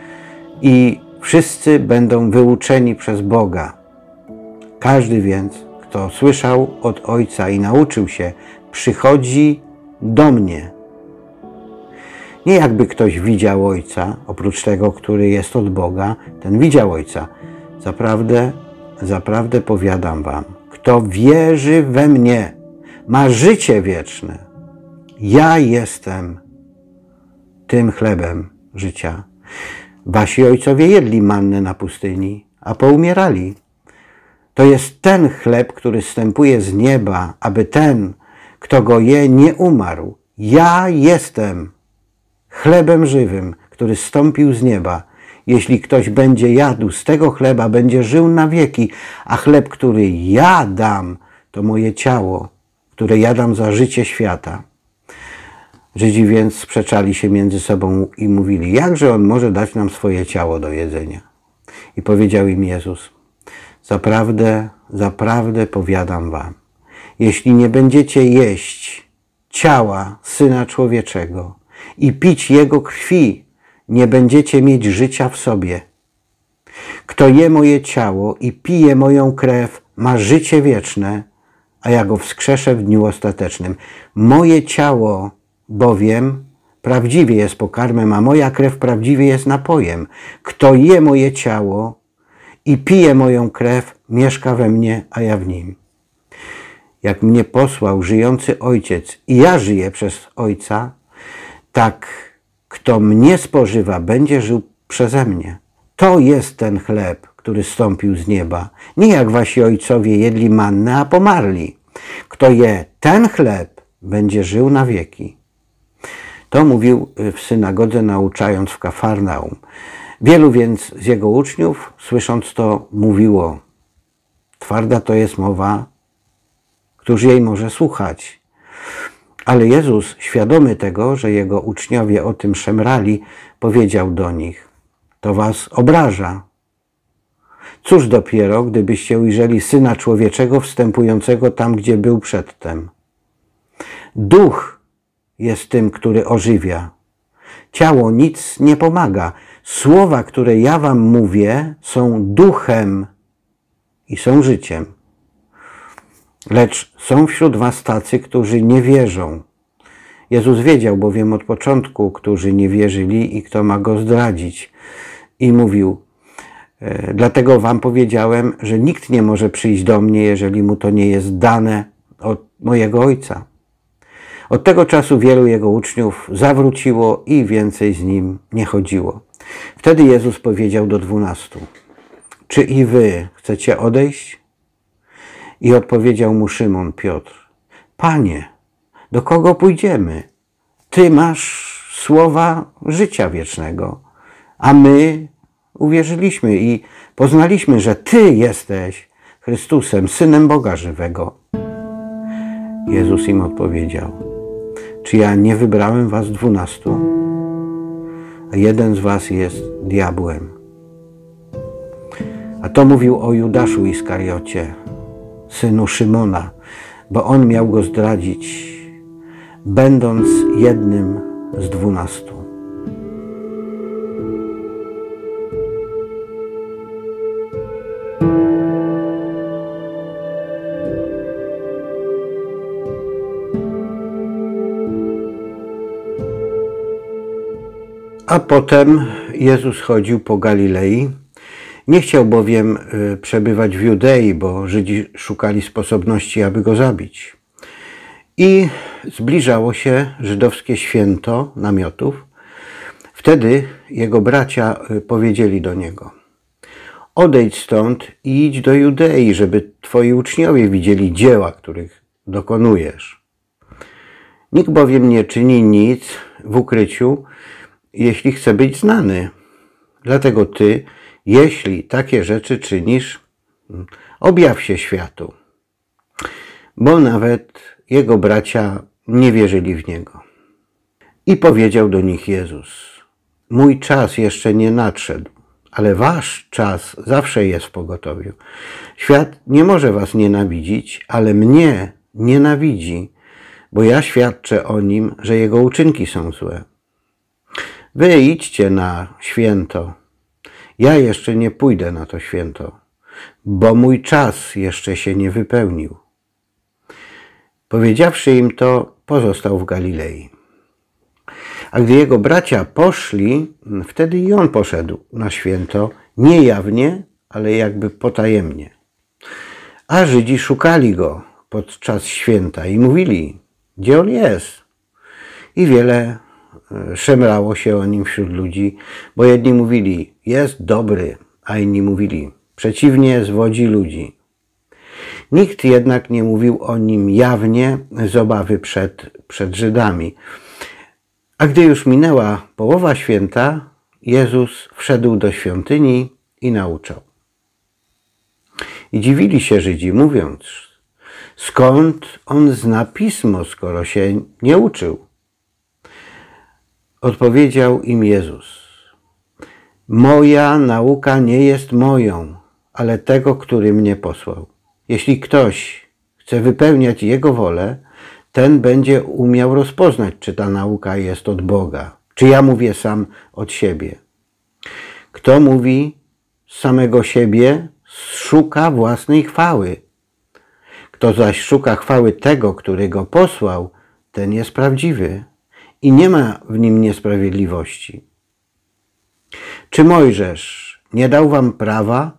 A: i wszyscy będą wyuczeni przez Boga. Każdy więc, kto słyszał od Ojca i nauczył się, przychodzi do mnie. Nie jakby ktoś widział Ojca, oprócz tego, który jest od Boga, ten widział Ojca. Zaprawdę, zaprawdę powiadam wam, kto wierzy we mnie, ma życie wieczne. Ja jestem tym chlebem życia. Wasi ojcowie jedli mannę na pustyni, a poumierali. To jest ten chleb, który zstępuje z nieba, aby ten, kto go je, nie umarł. Ja jestem chlebem żywym, który zstąpił z nieba. Jeśli ktoś będzie jadł z tego chleba, będzie żył na wieki, a chleb, który ja dam, to moje ciało, które ja dam za życie świata. Żydzi więc sprzeczali się między sobą i mówili: jakże On może dać nam swoje ciało do jedzenia? I powiedział im Jezus: zaprawdę, zaprawdę powiadam wam, jeśli nie będziecie jeść ciała Syna Człowieczego i pić Jego krwi, nie będziecie mieć życia w sobie. Kto je moje ciało i pije moją krew, ma życie wieczne, a ja go wskrzeszę w dniu ostatecznym. Moje ciało bowiem prawdziwie jest pokarmem, a moja krew prawdziwie jest napojem. Kto je moje ciało i pije moją krew, mieszka we mnie, a ja w nim. Jak mnie posłał żyjący Ojciec i ja żyję przez Ojca, tak kto mnie spożywa, będzie żył przeze mnie. To jest ten chleb, który zstąpił z nieba. Nie jak wasi ojcowie jedli mannę, a pomarli. Kto je ten chleb, będzie żył na wieki. To mówił w synagodze, nauczając w Kafarnaum. Wielu więc z jego uczniów, słysząc to, mówiło: twarda to jest mowa, któż jej może słuchać? Ale Jezus, świadomy tego, że jego uczniowie o tym szemrali, powiedział do nich: to was obraża. Cóż dopiero, gdybyście ujrzeli Syna Człowieczego wstępującego tam, gdzie był przedtem. Duch jest tym, który ożywia. Ciało nic nie pomaga. Słowa, które ja wam mówię, są duchem i są życiem. Lecz są wśród was tacy, którzy nie wierzą. Jezus wiedział bowiem od początku, którzy nie wierzyli i kto ma go zdradzić. I mówił: dlatego wam powiedziałem, że nikt nie może przyjść do mnie, jeżeli mu to nie jest dane od mojego Ojca. Od tego czasu wielu jego uczniów zawróciło i więcej z nim nie chodziło. Wtedy Jezus powiedział do 12: czy i wy chcecie odejść? I odpowiedział mu Szymon Piotr: Panie, do kogo pójdziemy? Ty masz słowa życia wiecznego, a my uwierzyliśmy i poznaliśmy, że Ty jesteś Chrystusem, Synem Boga żywego. Jezus im odpowiedział: czy ja nie wybrałem was 12? A jeden z was jest diabłem. A to mówił o Judaszu Iskariocie, synu Szymona, bo on miał go zdradzić, będąc jednym z 12. A potem Jezus chodził po Galilei. Nie chciał bowiem przebywać w Judei, bo Żydzi szukali sposobności, aby go zabić. I zbliżało się żydowskie święto namiotów. Wtedy jego bracia powiedzieli do niego: odejdź stąd i idź do Judei, żeby twoi uczniowie widzieli dzieła, których dokonujesz. Nikt bowiem nie czyni nic w ukryciu, jeśli chce być znany. Dlatego ty, jeśli takie rzeczy czynisz, objaw się światu. Bo nawet jego bracia nie wierzyli w niego. I powiedział do nich Jezus: mój czas jeszcze nie nadszedł, ale wasz czas zawsze jest w pogotowiu. Świat nie może was nienawidzić, ale mnie nienawidzi, bo ja świadczę o nim, że jego uczynki są złe. Wy idźcie na święto. Ja jeszcze nie pójdę na to święto, bo mój czas jeszcze się nie wypełnił. Powiedziawszy im to, pozostał w Galilei. A gdy jego bracia poszli, wtedy i on poszedł na święto, nie jawnie, ale jakby potajemnie. A Żydzi szukali go podczas święta i mówili: gdzie on jest? I wiele szemrało się o nim wśród ludzi, bo jedni mówili: jest dobry, a inni mówili: przeciwnie, zwodzi ludzi. Nikt jednak nie mówił o nim jawnie z obawy przed Żydami. A gdy już minęła połowa święta, Jezus wszedł do świątyni i nauczał. I dziwili się Żydzi, mówiąc: skąd on zna pismo, skoro się nie uczył? Odpowiedział im Jezus: moja nauka nie jest moją, ale tego, który mnie posłał. Jeśli ktoś chce wypełniać Jego wolę, ten będzie umiał rozpoznać, czy ta nauka jest od Boga, czy ja mówię sam od siebie. Kto mówi z samego siebie, szuka własnej chwały. Kto zaś szuka chwały tego, który go posłał, ten jest prawdziwy i nie ma w nim niesprawiedliwości. Czy Mojżesz nie dał wam prawa?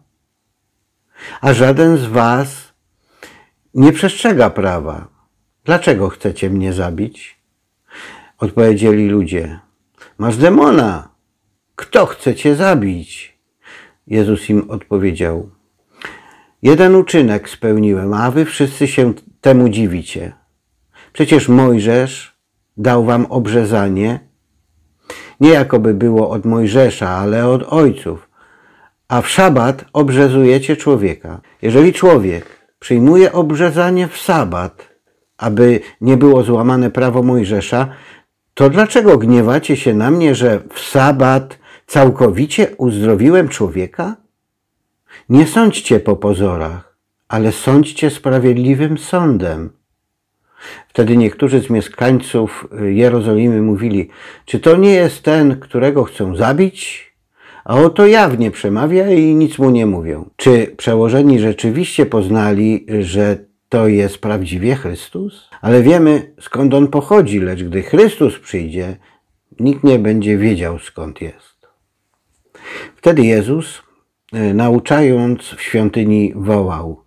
A: A żaden z was nie przestrzega prawa. Dlaczego chcecie mnie zabić? Odpowiedzieli ludzie. Masz demona. Kto chce cię zabić? Jezus im odpowiedział. Jeden uczynek spełniłem, a wy wszyscy się temu dziwicie. Przecież Mojżesz dał wam obrzezanie, nie jakoby było od Mojżesza, ale od ojców. A w szabat obrzezujecie człowieka. Jeżeli człowiek przyjmuje obrzezanie w sabat, aby nie było złamane prawo Mojżesza, to dlaczego gniewacie się na mnie, że w sabat całkowicie uzdrowiłem człowieka? Nie sądźcie po pozorach, ale sądźcie sprawiedliwym sądem. Wtedy niektórzy z mieszkańców Jerozolimy mówili, czy to nie jest ten, którego chcą zabić? A oto jawnie przemawia i nic mu nie mówią. Czy przełożeni rzeczywiście poznali, że to jest prawdziwie Chrystus? Ale wiemy, skąd On pochodzi, lecz gdy Chrystus przyjdzie, nikt nie będzie wiedział, skąd jest. Wtedy Jezus, nauczając w świątyni, wołał: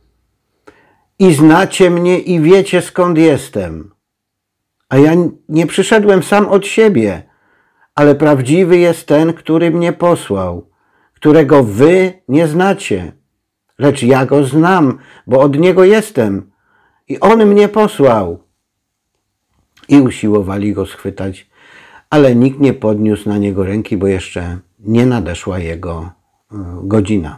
A: I znacie mnie i wiecie, skąd jestem. A ja nie przyszedłem sam od siebie, ale prawdziwy jest ten, który mnie posłał, którego wy nie znacie. Lecz ja go znam, bo od niego jestem i on mnie posłał. I usiłowali go schwytać, ale nikt nie podniósł na niego ręki, bo jeszcze nie nadeszła jego godzina.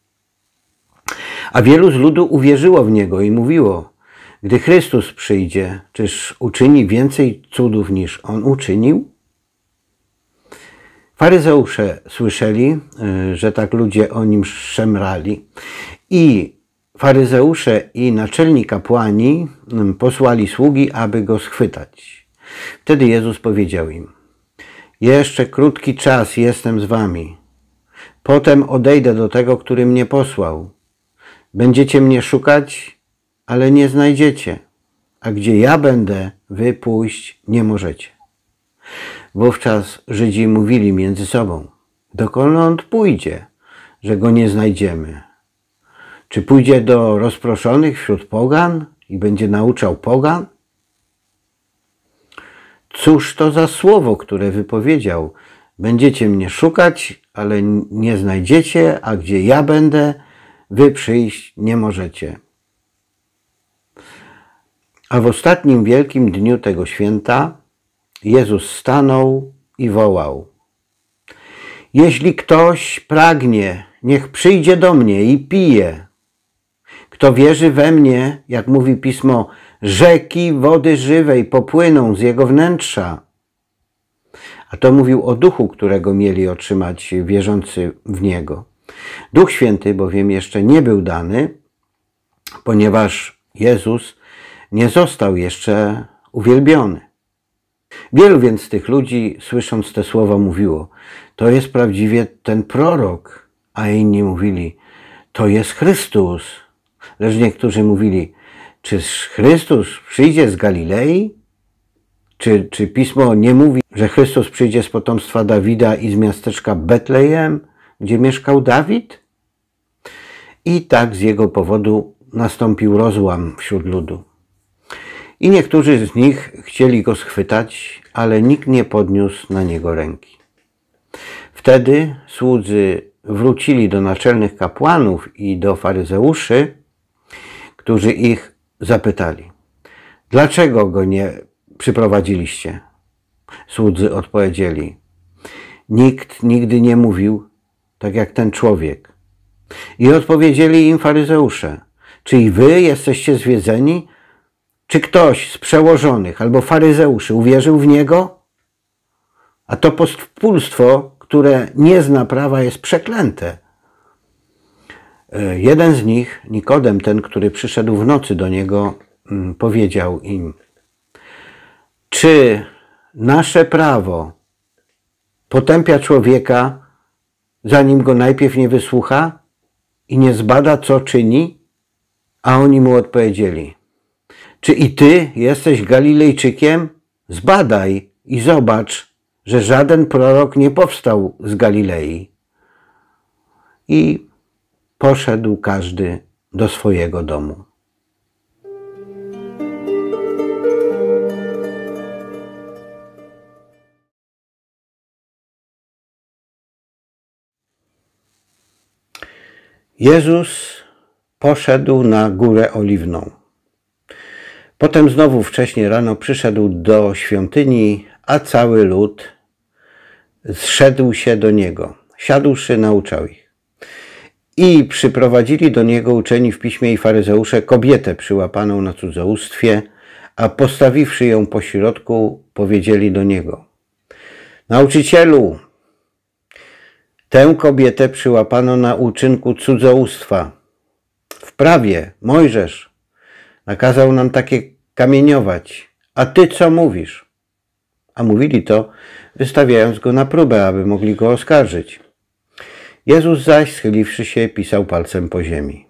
A: A wielu z ludu uwierzyło w niego i mówiło: gdy Chrystus przyjdzie, czyż uczyni więcej cudów niż on uczynił? Faryzeusze słyszeli, że tak ludzie o nim szemrali, i faryzeusze i naczelni kapłani posłali sługi, aby go schwytać. Wtedy Jezus powiedział im: jeszcze krótki czas jestem z wami. Potem odejdę do tego, który mnie posłał. Będziecie mnie szukać, ale nie znajdziecie. A gdzie ja będę, wy pójść nie możecie. Wówczas Żydzi mówili między sobą: dokąd pójdzie, że go nie znajdziemy? Czy pójdzie do rozproszonych wśród pogan i będzie nauczał pogan? Cóż to za słowo, które wypowiedział: będziecie mnie szukać, ale nie znajdziecie, a gdzie ja będę, wy przyjść nie możecie. A w ostatnim wielkim dniu tego święta Jezus stanął i wołał: jeśli ktoś pragnie, niech przyjdzie do mnie i pije. Kto wierzy we mnie, jak mówi Pismo, rzeki wody żywej popłyną z jego wnętrza. A to mówił o duchu, którego mieli otrzymać wierzący w niego. Duch Święty bowiem jeszcze nie był dany, ponieważ Jezus nie został jeszcze uwielbiony. Wielu więc z tych ludzi, słysząc te słowa, mówiło: to jest prawdziwie ten prorok, a inni mówili: to jest Chrystus. Lecz niektórzy mówili: czyż Chrystus przyjdzie z Galilei? Czy Pismo nie mówi, że Chrystus przyjdzie z potomstwa Dawida i z miasteczka Betlejem, gdzie mieszkał Dawid? I tak z jego powodu nastąpił rozłam wśród ludu. I niektórzy z nich chcieli go schwytać, ale nikt nie podniósł na niego ręki. Wtedy słudzy wrócili do naczelnych kapłanów i do faryzeuszy, którzy ich zapytali: dlaczego go nie przyprowadziliście? Słudzy odpowiedzieli: nikt nigdy nie mówił tak jak ten człowiek. I odpowiedzieli im faryzeusze: czy i wy jesteście zwiedzeni? Czy ktoś z przełożonych albo faryzeuszy uwierzył w niego? A to pospólstwo, które nie zna prawa, jest przeklęte. Jeden z nich, Nikodem, ten, który przyszedł w nocy do niego, powiedział im: czy nasze prawo potępia człowieka, zanim go najpierw nie wysłucha i nie zbada, co czyni? A oni mu odpowiedzieli: czy i ty jesteś Galilejczykiem? Zbadaj i zobacz, że żaden prorok nie powstał z Galilei. I poszedł każdy do swojego domu. Jezus poszedł na Górę Oliwną. Potem znowu wcześnie rano przyszedł do świątyni, a cały lud zszedł się do Niego. Siadłszy, nauczał ich. I przyprowadzili do Niego uczeni w piśmie i faryzeusze kobietę przyłapaną na cudzołóstwie, a postawiwszy ją pośrodku, powiedzieli do Niego: Nauczycielu, tę kobietę przyłapano na uczynku cudzołóstwa. W prawie Mojżesz nakazał nam takie kamieniować. A ty co mówisz? A mówili to, wystawiając go na próbę, aby mogli go oskarżyć. Jezus zaś, schyliwszy się, pisał palcem po ziemi.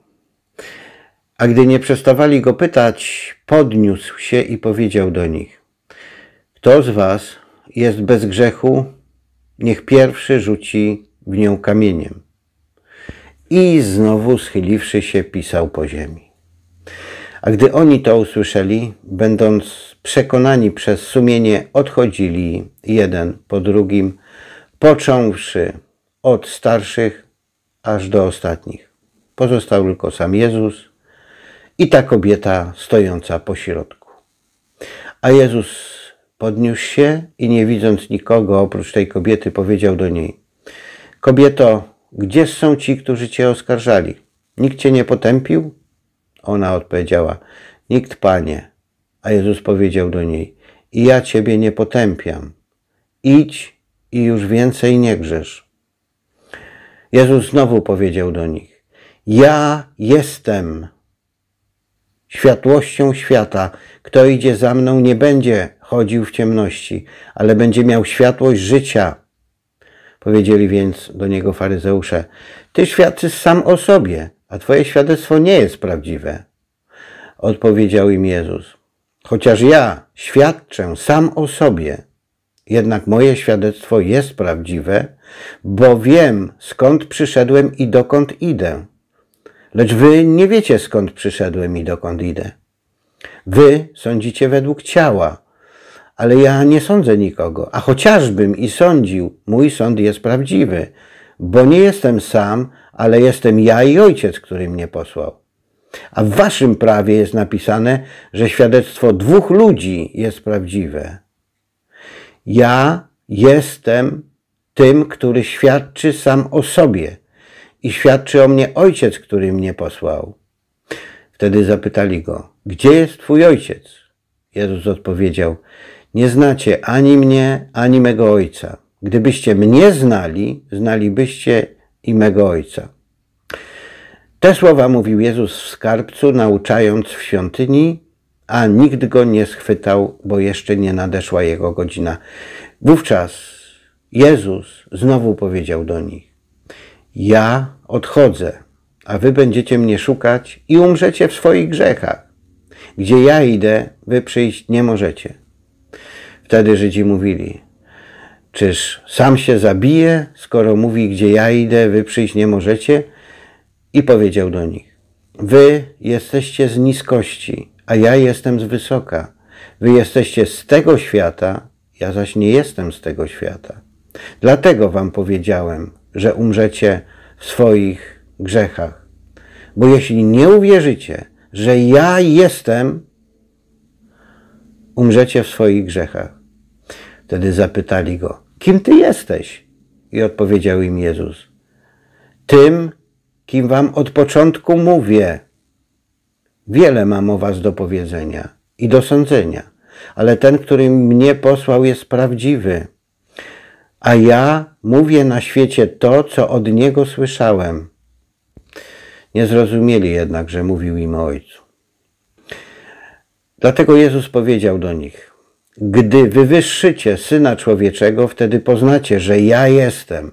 A: A gdy nie przestawali go pytać, podniósł się i powiedział do nich: kto z was jest bez grzechu, niech pierwszy rzuci w nią kamieniem. I znowu, schyliwszy się, pisał po ziemi. A gdy oni to usłyszeli, będąc przekonani przez sumienie, odchodzili jeden po drugim, począwszy od starszych aż do ostatnich. Pozostał tylko sam Jezus i ta kobieta stojąca pośrodku. A Jezus podniósł się i nie widząc nikogo oprócz tej kobiety, powiedział do niej: kobieto, gdzie są ci, którzy cię oskarżali? Nikt cię nie potępił? Ona odpowiedziała: nikt, Panie. A Jezus powiedział do niej: i ja ciebie nie potępiam. Idź i już więcej nie grzesz. Jezus znowu powiedział do nich: ja jestem światłością świata. Kto idzie za mną, nie będzie chodził w ciemności, ale będzie miał światłość życia. Powiedzieli więc do niego faryzeusze: ty świadczysz sam o sobie, a twoje świadectwo nie jest prawdziwe. Odpowiedział im Jezus: chociaż ja świadczę sam o sobie, jednak moje świadectwo jest prawdziwe, bo wiem, skąd przyszedłem i dokąd idę. Lecz wy nie wiecie, skąd przyszedłem i dokąd idę. Wy sądzicie według ciała, ale ja nie sądzę nikogo. A chociażbym i sądził, mój sąd jest prawdziwy, bo nie jestem sam, ale jestem ja i Ojciec, który mnie posłał. A w waszym prawie jest napisane, że świadectwo dwóch ludzi jest prawdziwe. Ja jestem tym, który świadczy sam o sobie i świadczy o mnie Ojciec, który mnie posłał. Wtedy zapytali go: gdzie jest twój Ojciec? Jezus odpowiedział: nie znacie ani mnie, ani mego Ojca. Gdybyście mnie znali, znalibyście i mego Ojca. Te słowa mówił Jezus w skarbcu, nauczając w świątyni, a nikt go nie schwytał, bo jeszcze nie nadeszła jego godzina. Wówczas Jezus znowu powiedział do nich: ja odchodzę, a wy będziecie mnie szukać i umrzecie w swoich grzechach. Gdzie ja idę, wy przyjść nie możecie. Wtedy Żydzi mówili: czyż sam się zabije, skoro mówi, gdzie ja idę, wy przyjść nie możecie? I powiedział do nich: wy jesteście z niskości, a ja jestem z wysoka. Wy jesteście z tego świata, ja zaś nie jestem z tego świata. Dlatego wam powiedziałem, że umrzecie w swoich grzechach. Bo jeśli nie uwierzycie, że ja jestem, umrzecie w swoich grzechach. Wtedy zapytali go: kim ty jesteś? I odpowiedział im Jezus: tym, kim wam od początku mówię. Wiele mam o was do powiedzenia i do sądzenia, ale ten, który mnie posłał, jest prawdziwy. A ja mówię na świecie to, co od niego słyszałem. Nie zrozumieli jednak, że mówił im o Ojcu. Dlatego Jezus powiedział do nich: gdy wywyższycie Syna Człowieczego, wtedy poznacie, że ja jestem.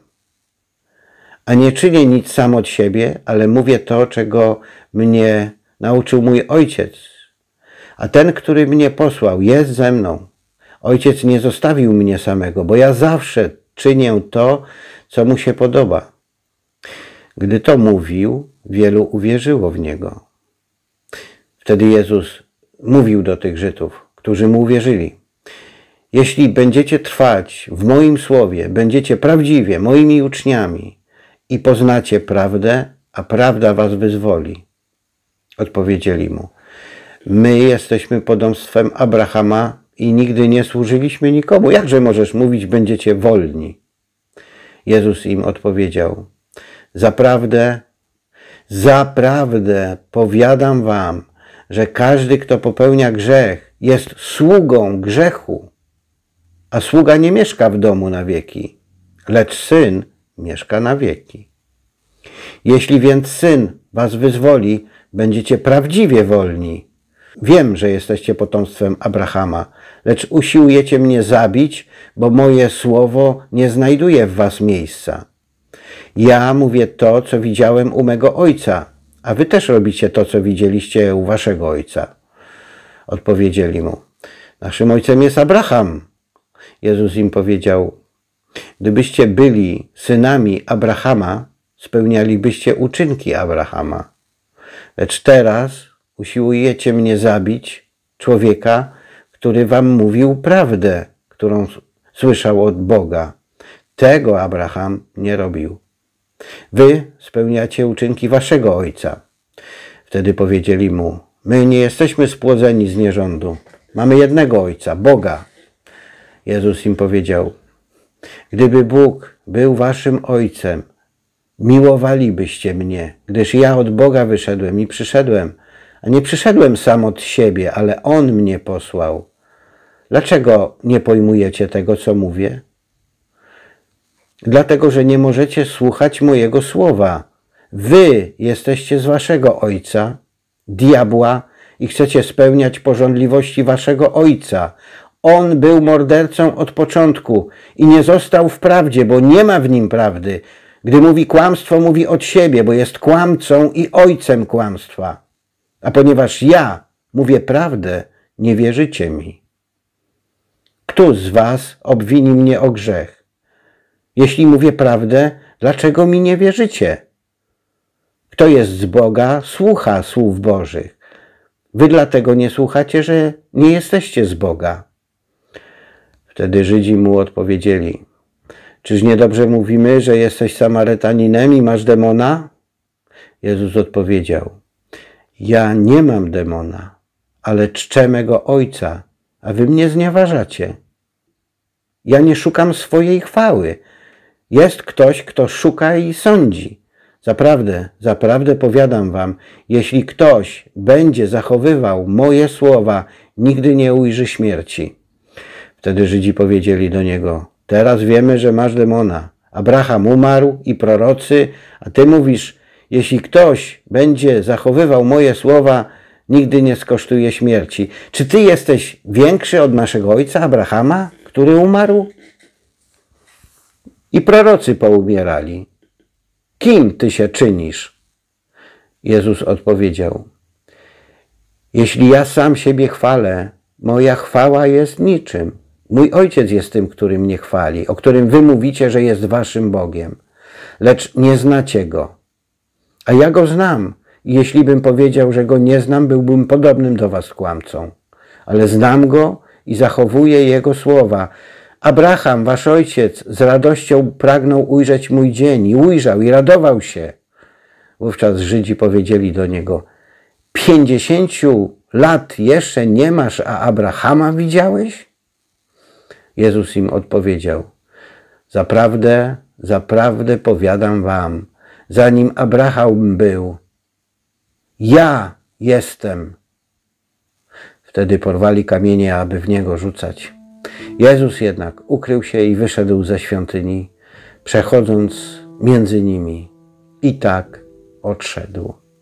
A: A nie czynię nic sam od siebie, ale mówię to, czego mnie nauczył mój Ojciec. A ten, który mnie posłał, jest ze mną. Ojciec nie zostawił mnie samego, bo ja zawsze czynię to, co mu się podoba. Gdy to mówił, wielu uwierzyło w Niego. Wtedy Jezus mówił do tych Żydów, którzy mu uwierzyli: jeśli będziecie trwać w moim słowie, będziecie prawdziwie moimi uczniami i poznacie prawdę, a prawda was wyzwoli. Odpowiedzieli mu: my jesteśmy potomstwem Abrahama i nigdy nie służyliśmy nikomu. Jakże możesz mówić, będziecie wolni? Jezus im odpowiedział: zaprawdę, zaprawdę powiadam wam, że każdy, kto popełnia grzech, jest sługą grzechu. A sługa nie mieszka w domu na wieki, lecz Syn mieszka na wieki. Jeśli więc Syn was wyzwoli, będziecie prawdziwie wolni. Wiem, że jesteście potomstwem Abrahama, lecz usiłujecie mnie zabić, bo moje słowo nie znajduje w was miejsca. Ja mówię to, co widziałem u mego Ojca, a wy też robicie to, co widzieliście u waszego ojca. Odpowiedzieli mu: naszym ojcem jest Abraham. Jezus im powiedział: gdybyście byli synami Abrahama, spełnialibyście uczynki Abrahama. Lecz teraz usiłujecie mnie zabić, człowieka, który wam mówił prawdę, którą słyszał od Boga. Tego Abraham nie robił. Wy spełniacie uczynki waszego ojca. Wtedy powiedzieli mu: my nie jesteśmy spłodzeni z nierządu. Mamy jednego Ojca, Boga. Jezus im powiedział: gdyby Bóg był waszym Ojcem, miłowalibyście mnie, gdyż ja od Boga wyszedłem i przyszedłem, a nie przyszedłem sam od siebie, ale On mnie posłał. Dlaczego nie pojmujecie tego, co mówię? Dlatego, że nie możecie słuchać mojego słowa. Wy jesteście z waszego ojca, diabła, i chcecie spełniać pożądliwości waszego ojca. On był mordercą od początku i nie został w prawdzie, bo nie ma w nim prawdy. Gdy mówi kłamstwo, mówi od siebie, bo jest kłamcą i ojcem kłamstwa. A ponieważ ja mówię prawdę, nie wierzycie mi. Kto z was obwini mnie o grzech? Jeśli mówię prawdę, dlaczego mi nie wierzycie? Kto jest z Boga, słucha słów Bożych. Wy dlatego nie słuchacie, że nie jesteście z Boga. Wtedy Żydzi mu odpowiedzieli: czyż niedobrze mówimy, że jesteś Samarytaninem i masz demona? Jezus odpowiedział: ja nie mam demona, ale czczę mego Ojca, a wy mnie znieważacie. Ja nie szukam swojej chwały. Jest ktoś, kto szuka i sądzi. Zaprawdę, zaprawdę powiadam wam, jeśli ktoś będzie zachowywał moje słowa, nigdy nie ujrzy śmierci. Wtedy Żydzi powiedzieli do niego: teraz wiemy, że masz demona. Abraham umarł i prorocy, a ty mówisz: jeśli ktoś będzie zachowywał moje słowa, nigdy nie skosztuje śmierci. Czy ty jesteś większy od naszego ojca Abrahama, który umarł? I prorocy poumierali. Kim ty się czynisz? Jezus odpowiedział: jeśli ja sam siebie chwalę, moja chwała jest niczym. Mój Ojciec jest tym, który mnie chwali, o którym wy mówicie, że jest waszym Bogiem. Lecz nie znacie Go. A ja Go znam. I jeśli bym powiedział, że Go nie znam, byłbym podobnym do was kłamcą. Ale znam Go i zachowuję Jego słowa. Abraham, wasz ojciec, z radością pragnął ujrzeć mój dzień i ujrzał i radował się. Wówczas Żydzi powiedzieli do niego: 50 lat jeszcze nie masz, a Abrahama widziałeś? Jezus im odpowiedział: zaprawdę, zaprawdę powiadam wam, zanim Abraham był, ja jestem. Wtedy porwali kamienie, aby w niego rzucać. Jezus jednak ukrył się i wyszedł ze świątyni, przechodząc między nimi, i tak odszedł.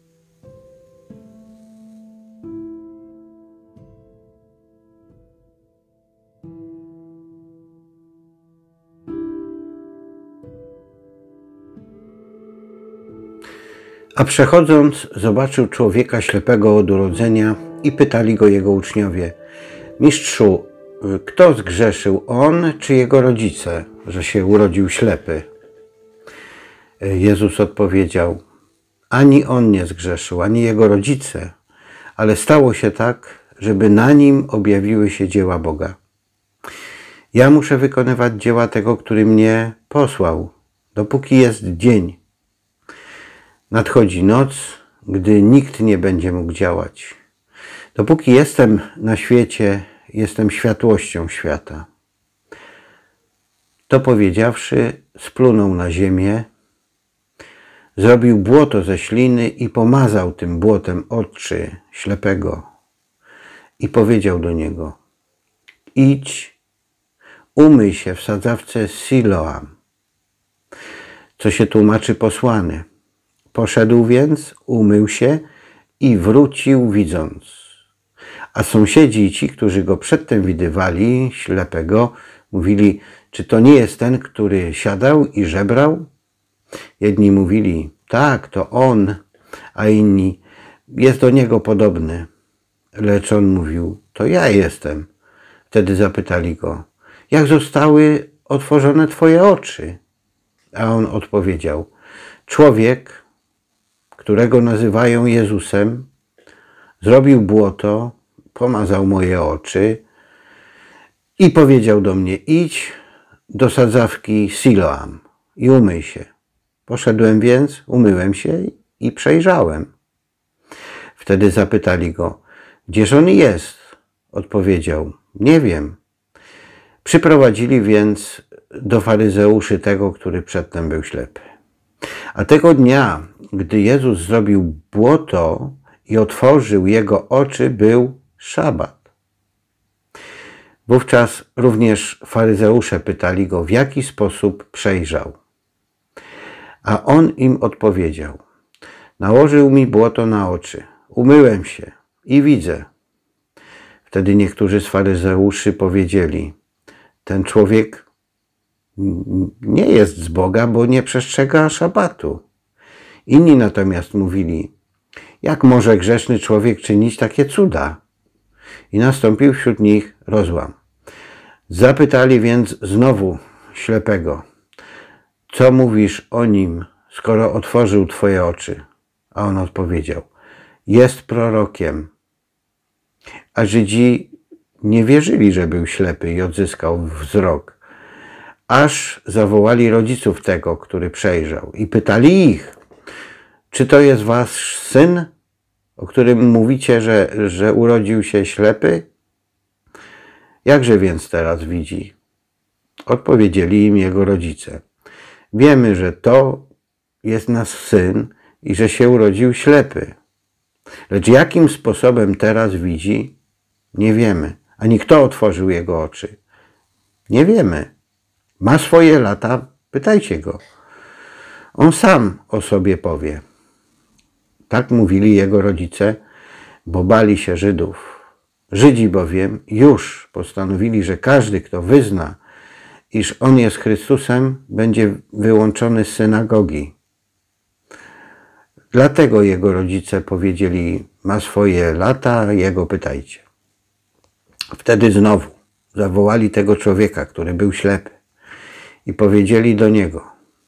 A: A przechodząc, zobaczył człowieka ślepego od urodzenia i pytali go jego uczniowie: Mistrzu, kto zgrzeszył, on czy jego rodzice, że się urodził ślepy? Jezus odpowiedział: Ani on nie zgrzeszył, ani jego rodzice, ale stało się tak, żeby na nim objawiły się dzieła Boga. Ja muszę wykonywać dzieła tego, który mnie posłał, dopóki jest dzień. Nadchodzi noc, gdy nikt nie będzie mógł działać. Dopóki jestem na świecie, jestem światłością świata. To powiedziawszy, splunął na ziemię, zrobił błoto ze śliny i pomazał tym błotem oczy ślepego. I powiedział do niego: Idź, umyj się w sadzawce Siloam, co się tłumaczy posłany. Poszedł więc, umył się i wrócił widząc. A sąsiedzi ci, którzy go przedtem widywali, ślepego, mówili: Czy to nie jest ten, który siadał i żebrał? Jedni mówili: Tak, to on, a inni: Jest do niego podobny. Lecz on mówił: To ja jestem. Wtedy zapytali go: Jak zostały otworzone twoje oczy? A on odpowiedział: Człowiek, którego nazywają Jezusem, zrobił błoto, pomazał moje oczy i powiedział do mnie: Idź do sadzawki Siloam i umyj się. Poszedłem więc, umyłem się i przejrzałem. Wtedy zapytali go: Gdzież on jest? Odpowiedział: Nie wiem. Przyprowadzili więc do faryzeuszy tego, który przedtem był ślepy. A tego dnia, gdy Jezus zrobił błoto i otworzył jego oczy, był szabat. Wówczas również faryzeusze pytali go, w jaki sposób przejrzał. A on im odpowiedział: Nałożył mi błoto na oczy, umyłem się i widzę. Wtedy niektórzy z faryzeuszy powiedzieli: Ten człowiek nie jest z Boga, bo nie przestrzega szabatu. Inni natomiast mówili: Jak może grzeszny człowiek czynić takie cuda? I nastąpił wśród nich rozłam. Zapytali więc znowu ślepego: Co mówisz o nim, skoro otworzył twoje oczy? A on odpowiedział: Jest prorokiem. A Żydzi nie wierzyli, że był ślepy i odzyskał wzrok, aż zawołali rodziców tego, który przejrzał, i pytali ich: Czy to jest wasz syn, o którym mówicie, że urodził się ślepy? Jakże więc teraz widzi? Odpowiedzieli im jego rodzice: Wiemy, że to jest nasz syn i że się urodził ślepy. Lecz jakim sposobem teraz widzi, nie wiemy. Ani kto otworzył jego oczy, nie wiemy. Ma swoje lata, pytajcie go. On sam o sobie powie. Tak mówili jego rodzice, bo bali się Żydów. Żydzi bowiem już postanowili, że każdy, kto wyzna, iż on jest Chrystusem, będzie wyłączony z synagogi. Dlatego jego rodzice powiedzieli: Ma swoje lata, jego pytajcie. Wtedy znowu zawołali tego człowieka, który był ślepy, i powiedzieli do niego: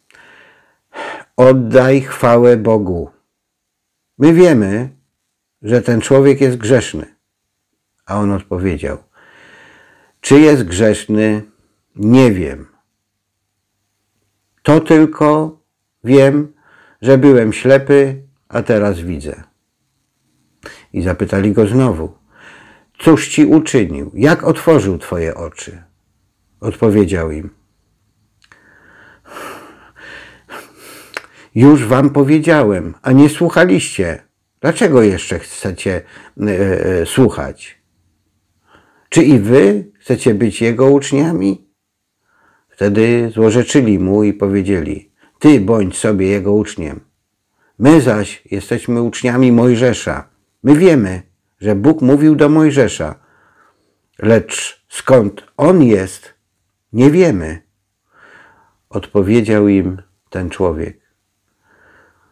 A: Oddaj chwałę Bogu. My wiemy, że ten człowiek jest grzeszny. A on odpowiedział: Czy jest grzeszny? Nie wiem. To tylko wiem, że byłem ślepy, a teraz widzę. I zapytali go znowu: Cóż ci uczynił? Jak otworzył twoje oczy? Odpowiedział im: Już wam powiedziałem, a nie słuchaliście. Dlaczego jeszcze chcecie słuchać? Czy i wy chcecie być jego uczniami? Wtedy złorzeczyli mu i powiedzieli: Ty bądź sobie jego uczniem. My zaś jesteśmy uczniami Mojżesza. My wiemy, że Bóg mówił do Mojżesza, lecz skąd on jest, nie wiemy. Odpowiedział im ten człowiek: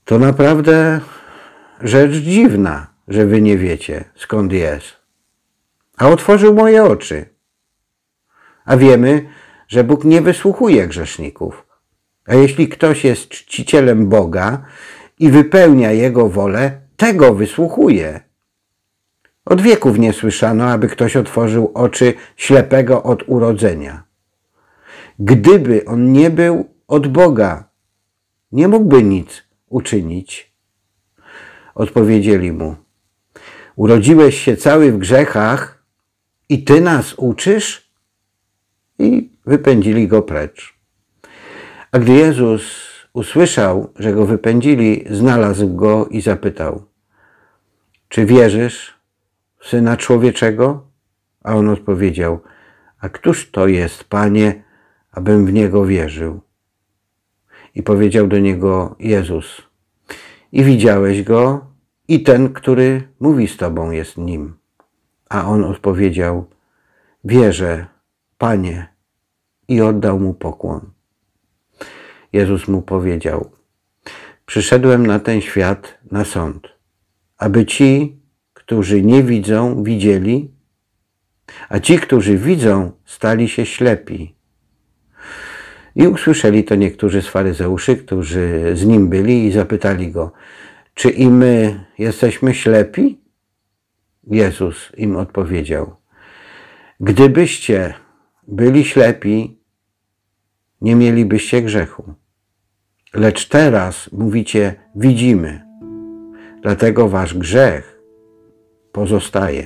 A: To naprawdę rzecz dziwna, że wy nie wiecie, skąd jest. A otworzył moje oczy. A wiemy, że Bóg nie wysłuchuje grzeszników. A jeśli ktoś jest czcicielem Boga i wypełnia Jego wolę, tego wysłuchuje. Od wieków nie słyszano, aby ktoś otworzył oczy ślepego od urodzenia. Gdyby on nie był od Boga, nie mógłby nic uczynić. Odpowiedzieli mu: urodziłeś się cały w grzechach i ty nas uczysz? I wypędzili go precz. A gdy Jezus usłyszał, że go wypędzili, znalazł go i zapytał: czy wierzysz w Syna Człowieczego? A on odpowiedział: a któż to jest, Panie, abym w Niego wierzył? I powiedział do niego Jezus: i widziałeś Go, i ten, który mówi z Tobą, jest Nim. A on odpowiedział: wierzę, Panie, i oddał mu pokłon. Jezus mu powiedział: przyszedłem na ten świat na sąd, aby ci, którzy nie widzą, widzieli, a ci, którzy widzą, stali się ślepi. I usłyszeli to niektórzy z faryzeuszy, którzy z nim byli, i zapytali go: czy i my jesteśmy ślepi? Jezus im odpowiedział: gdybyście byli ślepi, nie mielibyście grzechu. Lecz teraz mówicie: widzimy, dlatego wasz grzech pozostaje.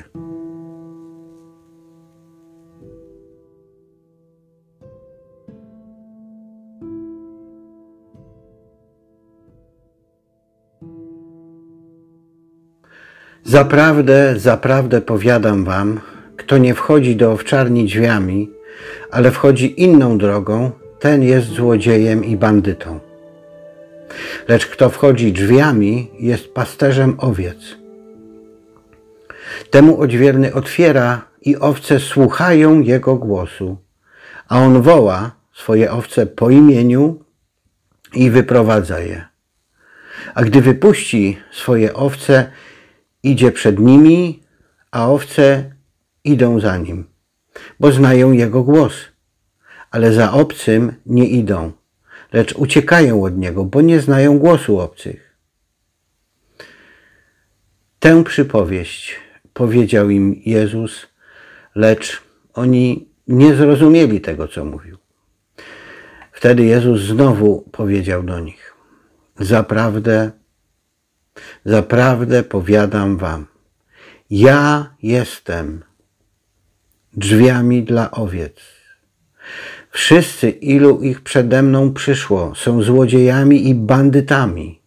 A: Zaprawdę, zaprawdę powiadam wam, kto nie wchodzi do owczarni drzwiami, ale wchodzi inną drogą, ten jest złodziejem i bandytą. Lecz kto wchodzi drzwiami, jest pasterzem owiec. Temu odźwierny otwiera i owce słuchają jego głosu, a on woła swoje owce po imieniu i wyprowadza je. A gdy wypuści swoje owce, idzie przed nimi, a owce idą za nim, bo znają jego głos. Ale za obcym nie idą, lecz uciekają od niego, bo nie znają głosu obcych. Tę przypowieść powiedział im Jezus, lecz oni nie zrozumieli tego, co mówił. Wtedy Jezus znowu powiedział do nich: zaprawdę, zaprawdę powiadam wam, ja jestem drzwiami dla owiec. Wszyscy, ilu ich przede mną przyszło, są złodziejami i bandytami,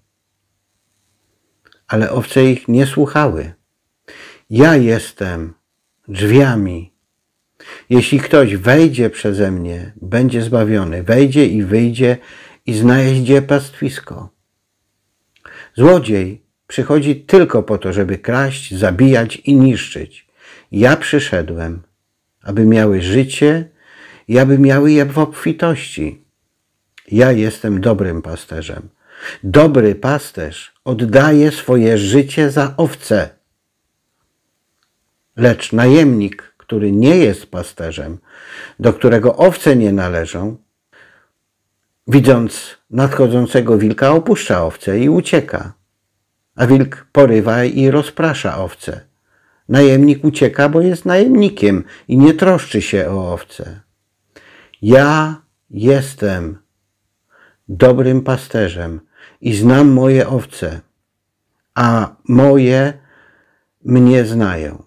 A: ale owce ich nie słuchały. Ja jestem drzwiami. Jeśli ktoś wejdzie przeze mnie, będzie zbawiony. Wejdzie i wyjdzie i znajdzie pastwisko. Złodziej przychodzi tylko po to, żeby kraść, zabijać i niszczyć. Ja przyszedłem, aby miały życie i aby miały je w obfitości. Ja jestem dobrym pasterzem. Dobry pasterz oddaje swoje życie za owce. Lecz najemnik, który nie jest pasterzem, do którego owce nie należą, widząc nadchodzącego wilka, opuszcza owce i ucieka. A wilk porywa i rozprasza owce. Najemnik ucieka, bo jest najemnikiem i nie troszczy się o owce. Ja jestem dobrym pasterzem i znam moje owce, a moje mnie znają.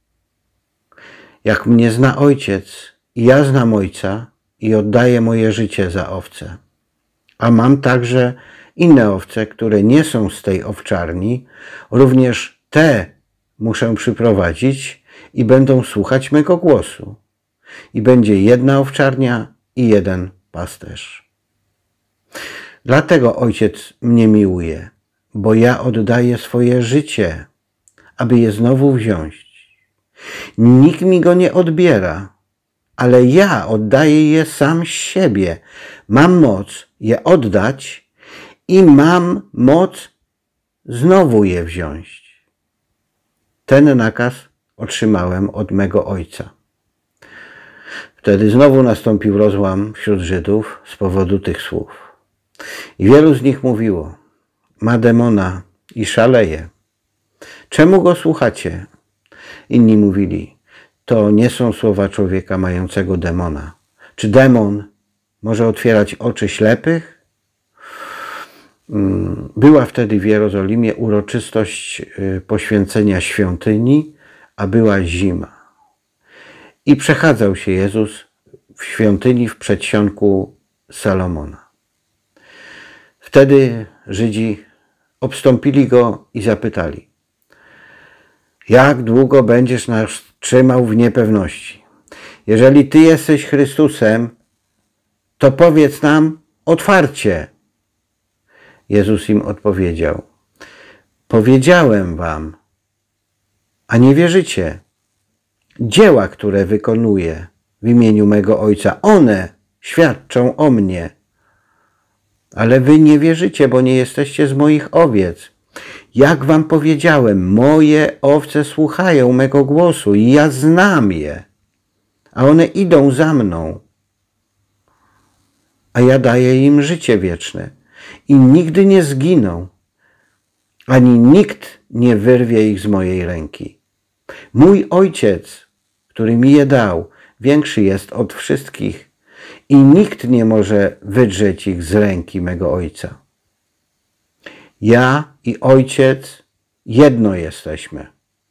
A: Jak mnie zna Ojciec, i ja znam Ojca i oddaję moje życie za owce. A mam także inne owce, które nie są z tej owczarni, również te muszę przyprowadzić i będą słuchać mego głosu. I będzie jedna owczarnia i jeden pasterz. Dlatego Ojciec mnie miłuje, bo ja oddaję swoje życie, aby je znowu wziąć. Nikt mi go nie odbiera, ale ja oddaję je sam z siebie. Mam moc je oddać i mam moc znowu je wziąć. Ten nakaz otrzymałem od mego Ojca. Wtedy znowu nastąpił rozłam wśród Żydów z powodu tych słów. I wielu z nich mówiło: ma demona i szaleje. Czemu go słuchacie? Inni mówili: to nie są słowa człowieka mającego demona. Czy demon może otwierać oczy ślepych? Była wtedy w Jerozolimie uroczystość poświęcenia świątyni, a była zima. I przechadzał się Jezus w świątyni w przedsionku Salomona. Wtedy Żydzi obstąpili go i zapytali: jak długo będziesz nas trzymał w niepewności? Jeżeli Ty jesteś Chrystusem, to powiedz nam otwarcie. Jezus im odpowiedział: powiedziałem wam, a nie wierzycie. Dzieła, które wykonuję w imieniu mego Ojca, one świadczą o mnie. Ale wy nie wierzycie, bo nie jesteście z moich owiec. Jak wam powiedziałem, moje owce słuchają mego głosu i ja znam je, a one idą za mną, a ja daję im życie wieczne i nigdy nie zginą, ani nikt nie wyrwie ich z mojej ręki. Mój Ojciec, który mi je dał, większy jest od wszystkich i nikt nie może wydrzeć ich z ręki mego Ojca. Ja i Ojciec jedno jesteśmy.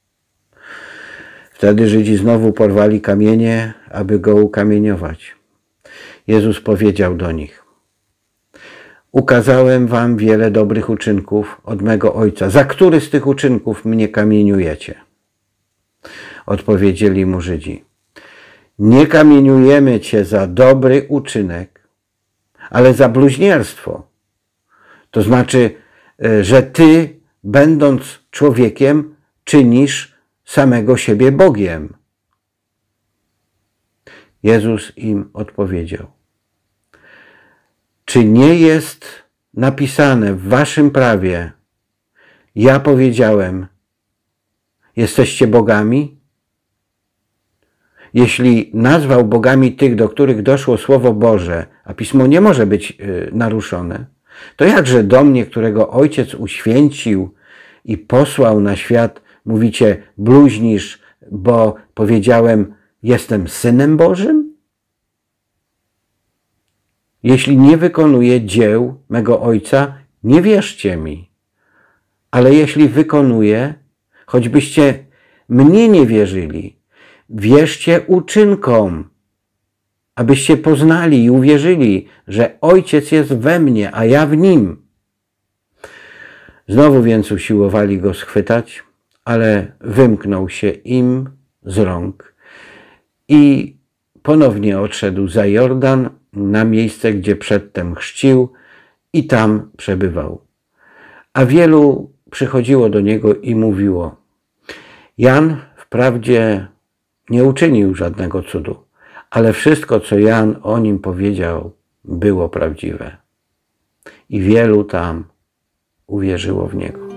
A: Wtedy Żydzi znowu porwali kamienie, aby go ukamieniować. Jezus powiedział do nich: ukazałem wam wiele dobrych uczynków od mego Ojca. Za który z tych uczynków mnie kamieniujecie? Odpowiedzieli mu Żydzi: nie kamieniujemy cię za dobry uczynek, ale za bluźnierstwo. To znaczy, że ty, będąc człowiekiem, czynisz samego siebie Bogiem. Jezus im odpowiedział: czy nie jest napisane w waszym prawie: ja powiedziałem, jesteście bogami? Jeśli nazwał bogami tych, do których doszło Słowo Boże, a Pismo nie może być naruszone, to jakże do mnie, którego Ojciec uświęcił i posłał na świat, mówicie: bluźnisz, bo powiedziałem, jestem Synem Bożym? Jeśli nie wykonuję dzieł mego Ojca, nie wierzcie mi. Ale jeśli wykonuję, choćbyście mnie nie wierzyli, wierzcie uczynkom, abyście poznali i uwierzyli, że Ojciec jest we mnie, a ja w Nim. Znowu więc usiłowali go schwytać, ale wymknął się im z rąk i ponownie odszedł za Jordan na miejsce, gdzie przedtem chrzcił, i tam przebywał. A wielu przychodziło do niego i mówiło: Jan wprawdzie nie uczynił żadnego cudu, ale wszystko, co Jan o nim powiedział, było prawdziwe. I wielu tam uwierzyło w niego.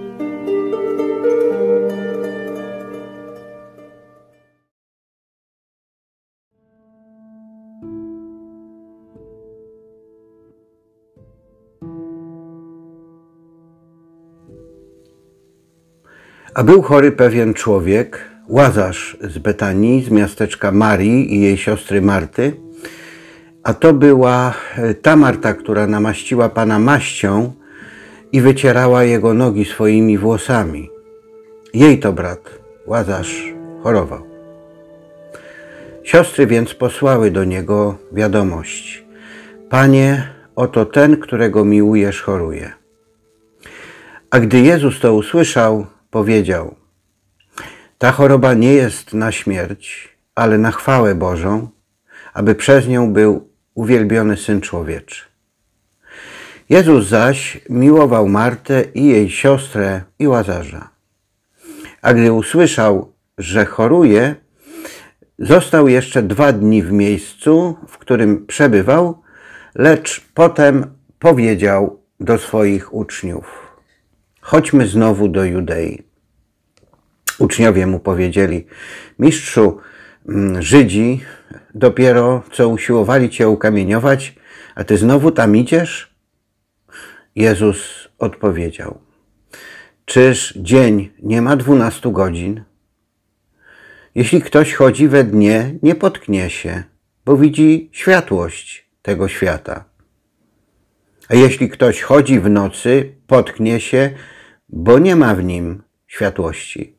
A: A był chory pewien człowiek, Łazarz z Betanii, z miasteczka Marii i jej siostry Marty. A to była ta Marta, która namaściła Pana maścią i wycierała jego nogi swoimi włosami. Jej to brat, Łazarz, chorował. Siostry więc posłały do niego wiadomość: Panie, oto ten, którego miłujesz, choruje. A gdy Jezus to usłyszał, powiedział: ta choroba nie jest na śmierć, ale na chwałę Bożą, aby przez nią był uwielbiony Syn Człowieczy. Jezus zaś miłował Martę i jej siostrę i Łazarza. A gdy usłyszał, że choruje, został jeszcze 2 dni w miejscu, w którym przebywał, lecz potem powiedział do swoich uczniów: chodźmy znowu do Judei. Uczniowie mu powiedzieli: mistrzu, Żydzi dopiero co usiłowali cię ukamieniować, a ty znowu tam idziesz? Jezus odpowiedział: czyż dzień nie ma 12 godzin? Jeśli ktoś chodzi we dnie, nie potknie się, bo widzi światłość tego świata. A jeśli ktoś chodzi w nocy, potknie się, bo nie ma w nim światłości.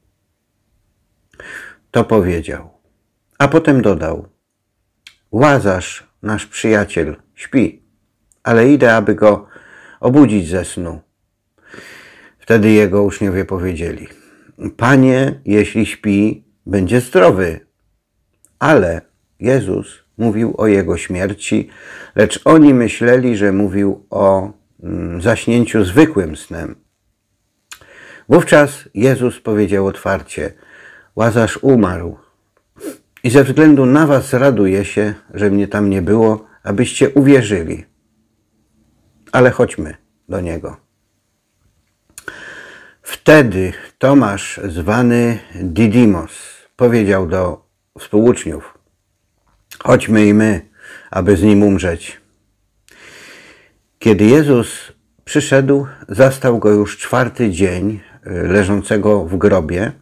A: To powiedział, a potem dodał: Łazarz, nasz przyjaciel, śpi, ale idę, aby go obudzić ze snu. Wtedy jego uczniowie powiedzieli: Panie, jeśli śpi, będzie zdrowy. Ale Jezus mówił o jego śmierci, lecz oni myśleli, że mówił o zaśnięciu zwykłym snem. Wówczas Jezus powiedział otwarcie: Łazarz umarł i ze względu na was raduję się, że mnie tam nie było, abyście uwierzyli. Ale chodźmy do niego. Wtedy Tomasz, zwany Didymos, powiedział do współuczniów: chodźmy i my, aby z nim umrzeć. Kiedy Jezus przyszedł, zastał go już 4. dzień leżącego w grobie,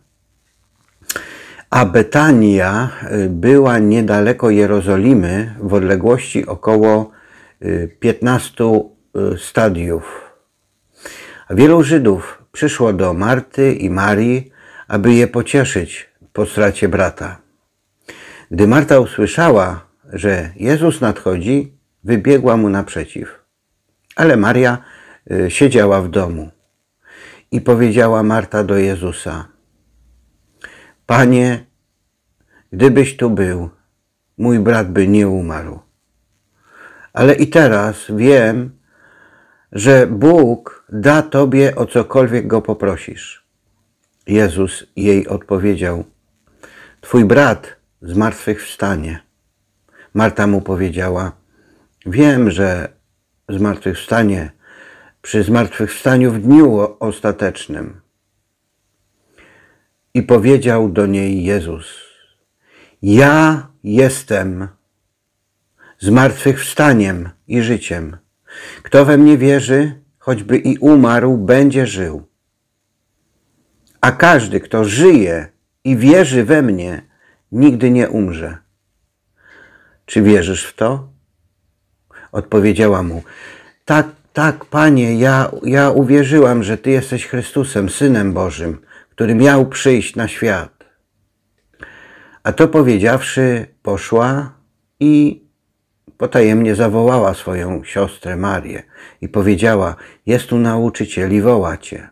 A: a Betania była niedaleko Jerozolimy, w odległości około 15 stadiów. A wielu Żydów przyszło do Marty i Marii, aby je pocieszyć po stracie brata. Gdy Marta usłyszała, że Jezus nadchodzi, wybiegła mu naprzeciw. Ale Maria siedziała w domu. I powiedziała Marta do Jezusa: Panie, gdybyś tu był, mój brat by nie umarł. Ale i teraz wiem, że Bóg da Tobie o cokolwiek Go poprosisz. Jezus jej odpowiedział: Twój brat zmartwychwstanie. Marta mu powiedziała: wiem, że zmartwychwstanie przy zmartwychwstaniu w dniu ostatecznym. I powiedział do niej Jezus: ja jestem zmartwychwstaniem i życiem. Kto we mnie wierzy, choćby i umarł, będzie żył. A każdy, kto żyje i wierzy we mnie, nigdy nie umrze. Czy wierzysz w to? Odpowiedziała mu: tak, Panie, ja uwierzyłam, że Ty jesteś Chrystusem, Synem Bożym, który miał przyjść na świat. A to powiedziawszy, poszła i potajemnie zawołała swoją siostrę Marię i powiedziała: jest tu nauczyciel i woła Cię.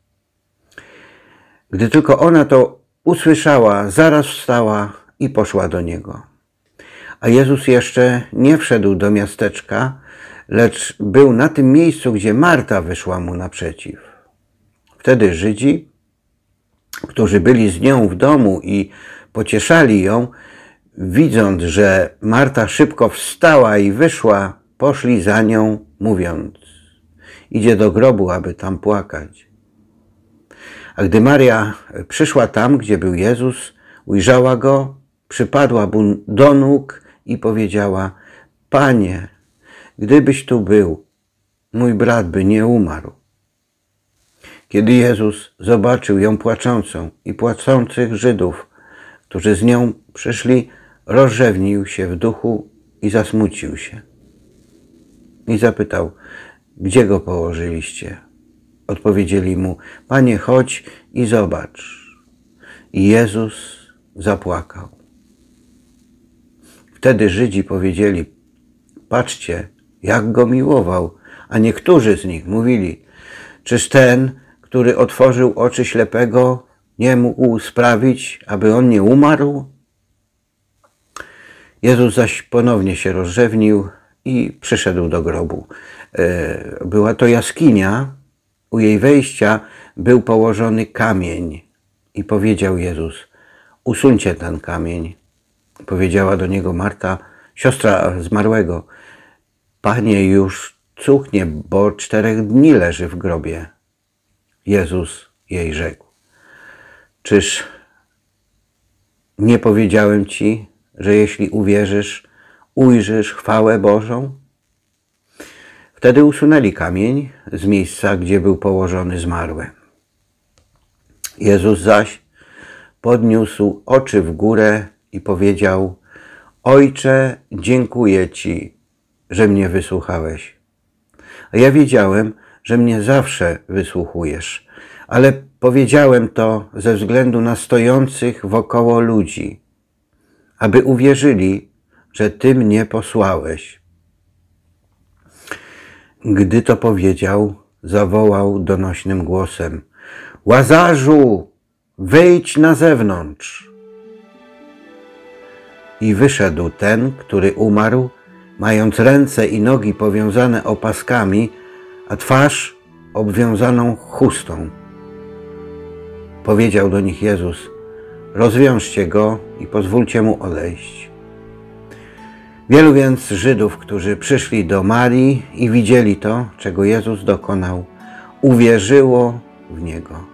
A: Gdy tylko ona to usłyszała, zaraz wstała i poszła do niego. A Jezus jeszcze nie wszedł do miasteczka, lecz był na tym miejscu, gdzie Marta wyszła mu naprzeciw. Wtedy Żydzi, którzy byli z nią w domu i pocieszali ją, widząc, że Marta szybko wstała i wyszła, poszli za nią, mówiąc: idzie do grobu, aby tam płakać. A gdy Maria przyszła tam, gdzie był Jezus, ujrzała go, przypadła mu do nóg i powiedziała: Panie, gdybyś tu był, mój brat by nie umarł. Kiedy Jezus zobaczył ją płaczącą i płacących Żydów, którzy z nią przyszli, rozrzewnił się w duchu i zasmucił się. I zapytał: gdzie go położyliście? Odpowiedzieli mu: Panie, chodź i zobacz. I Jezus zapłakał. Wtedy Żydzi powiedzieli: patrzcie, jak go miłował. A niektórzy z nich mówili: czyż ten, który otworzył oczy ślepego, nie mógł sprawić, aby on nie umarł? Jezus zaś ponownie się rozrzewnił i przyszedł do grobu. Była to jaskinia. U jej wejścia był położony kamień. I powiedział Jezus: usuńcie ten kamień. Powiedziała do niego Marta, siostra zmarłego: Panie, już cuchnie, bo 4 dni leży w grobie. Jezus jej rzekł: czyż nie powiedziałem ci, że jeśli uwierzysz, ujrzysz chwałę Bożą? Wtedy usunęli kamień z miejsca, gdzie był położony zmarły. Jezus zaś podniósł oczy w górę i powiedział: Ojcze, dziękuję Ci, że mnie wysłuchałeś. A ja wiedziałem, że mnie zawsze wysłuchujesz, ale powiedziałem to ze względu na stojących wokoło ludzi, aby uwierzyli, że Ty mnie posłałeś. Gdy to powiedział, zawołał donośnym głosem: Łazarzu, wyjdź na zewnątrz! I wyszedł ten, który umarł, mając ręce i nogi powiązane opaskami, a twarz obwiązaną chustą. Powiedział do nich Jezus: rozwiążcie go i pozwólcie mu odejść. Wielu więc Żydów, którzy przyszli do Marii i widzieli to, czego Jezus dokonał, uwierzyło w Niego.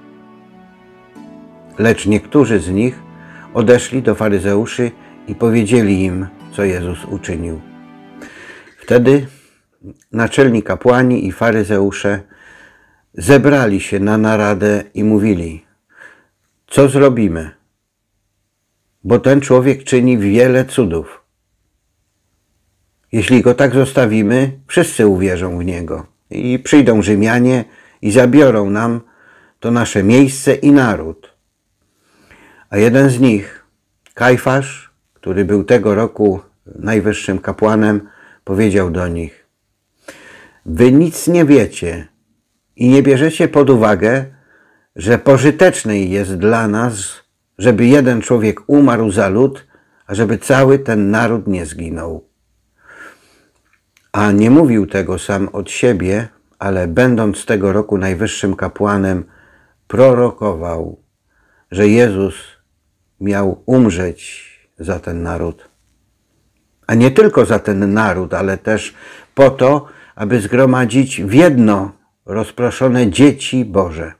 A: Lecz niektórzy z nich odeszli do faryzeuszy i powiedzieli im, co Jezus uczynił. Wtedy naczelni kapłani i faryzeusze zebrali się na naradę i mówili: co zrobimy? Bo ten człowiek czyni wiele cudów. Jeśli go tak zostawimy, wszyscy uwierzą w niego i przyjdą Rzymianie i zabiorą nam to nasze miejsce i naród. A jeden z nich, Kajfasz, który był tego roku najwyższym kapłanem, powiedział do nich: wy nic nie wiecie i nie bierzecie pod uwagę, że pożyteczne jest dla nas, żeby jeden człowiek umarł za lud, a żeby cały ten naród nie zginął. A nie mówił tego sam od siebie, ale będąc tego roku najwyższym kapłanem, prorokował, że Jezus miał umrzeć za ten naród. A nie tylko za ten naród, ale też po to, aby zgromadzić w jedno rozproszone dzieci Boże.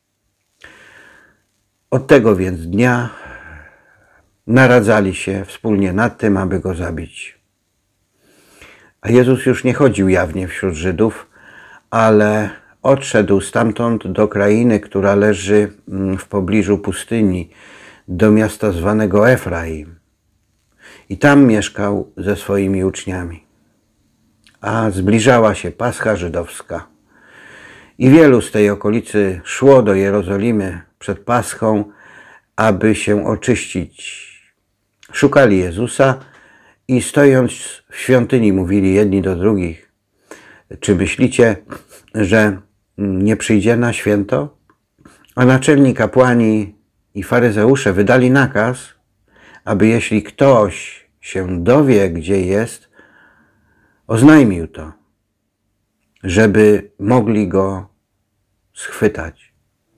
A: Od tego więc dnia naradzali się wspólnie nad tym, aby go zabić. A Jezus już nie chodził jawnie wśród Żydów, ale odszedł stamtąd do krainy, która leży w pobliżu pustyni, do miasta zwanego Efraim. I tam mieszkał ze swoimi uczniami. A zbliżała się Pascha żydowska. I wielu z tej okolicy szło do Jerozolimy przed Paschą, aby się oczyścić. Szukali Jezusa i stojąc w świątyni mówili jedni do drugich: czy myślicie, że nie przyjdzie na święto? A naczelni kapłani i faryzeusze wydali nakaz, aby jeśli ktoś się dowie, gdzie jest, oznajmił to, żeby mogli go schwytać.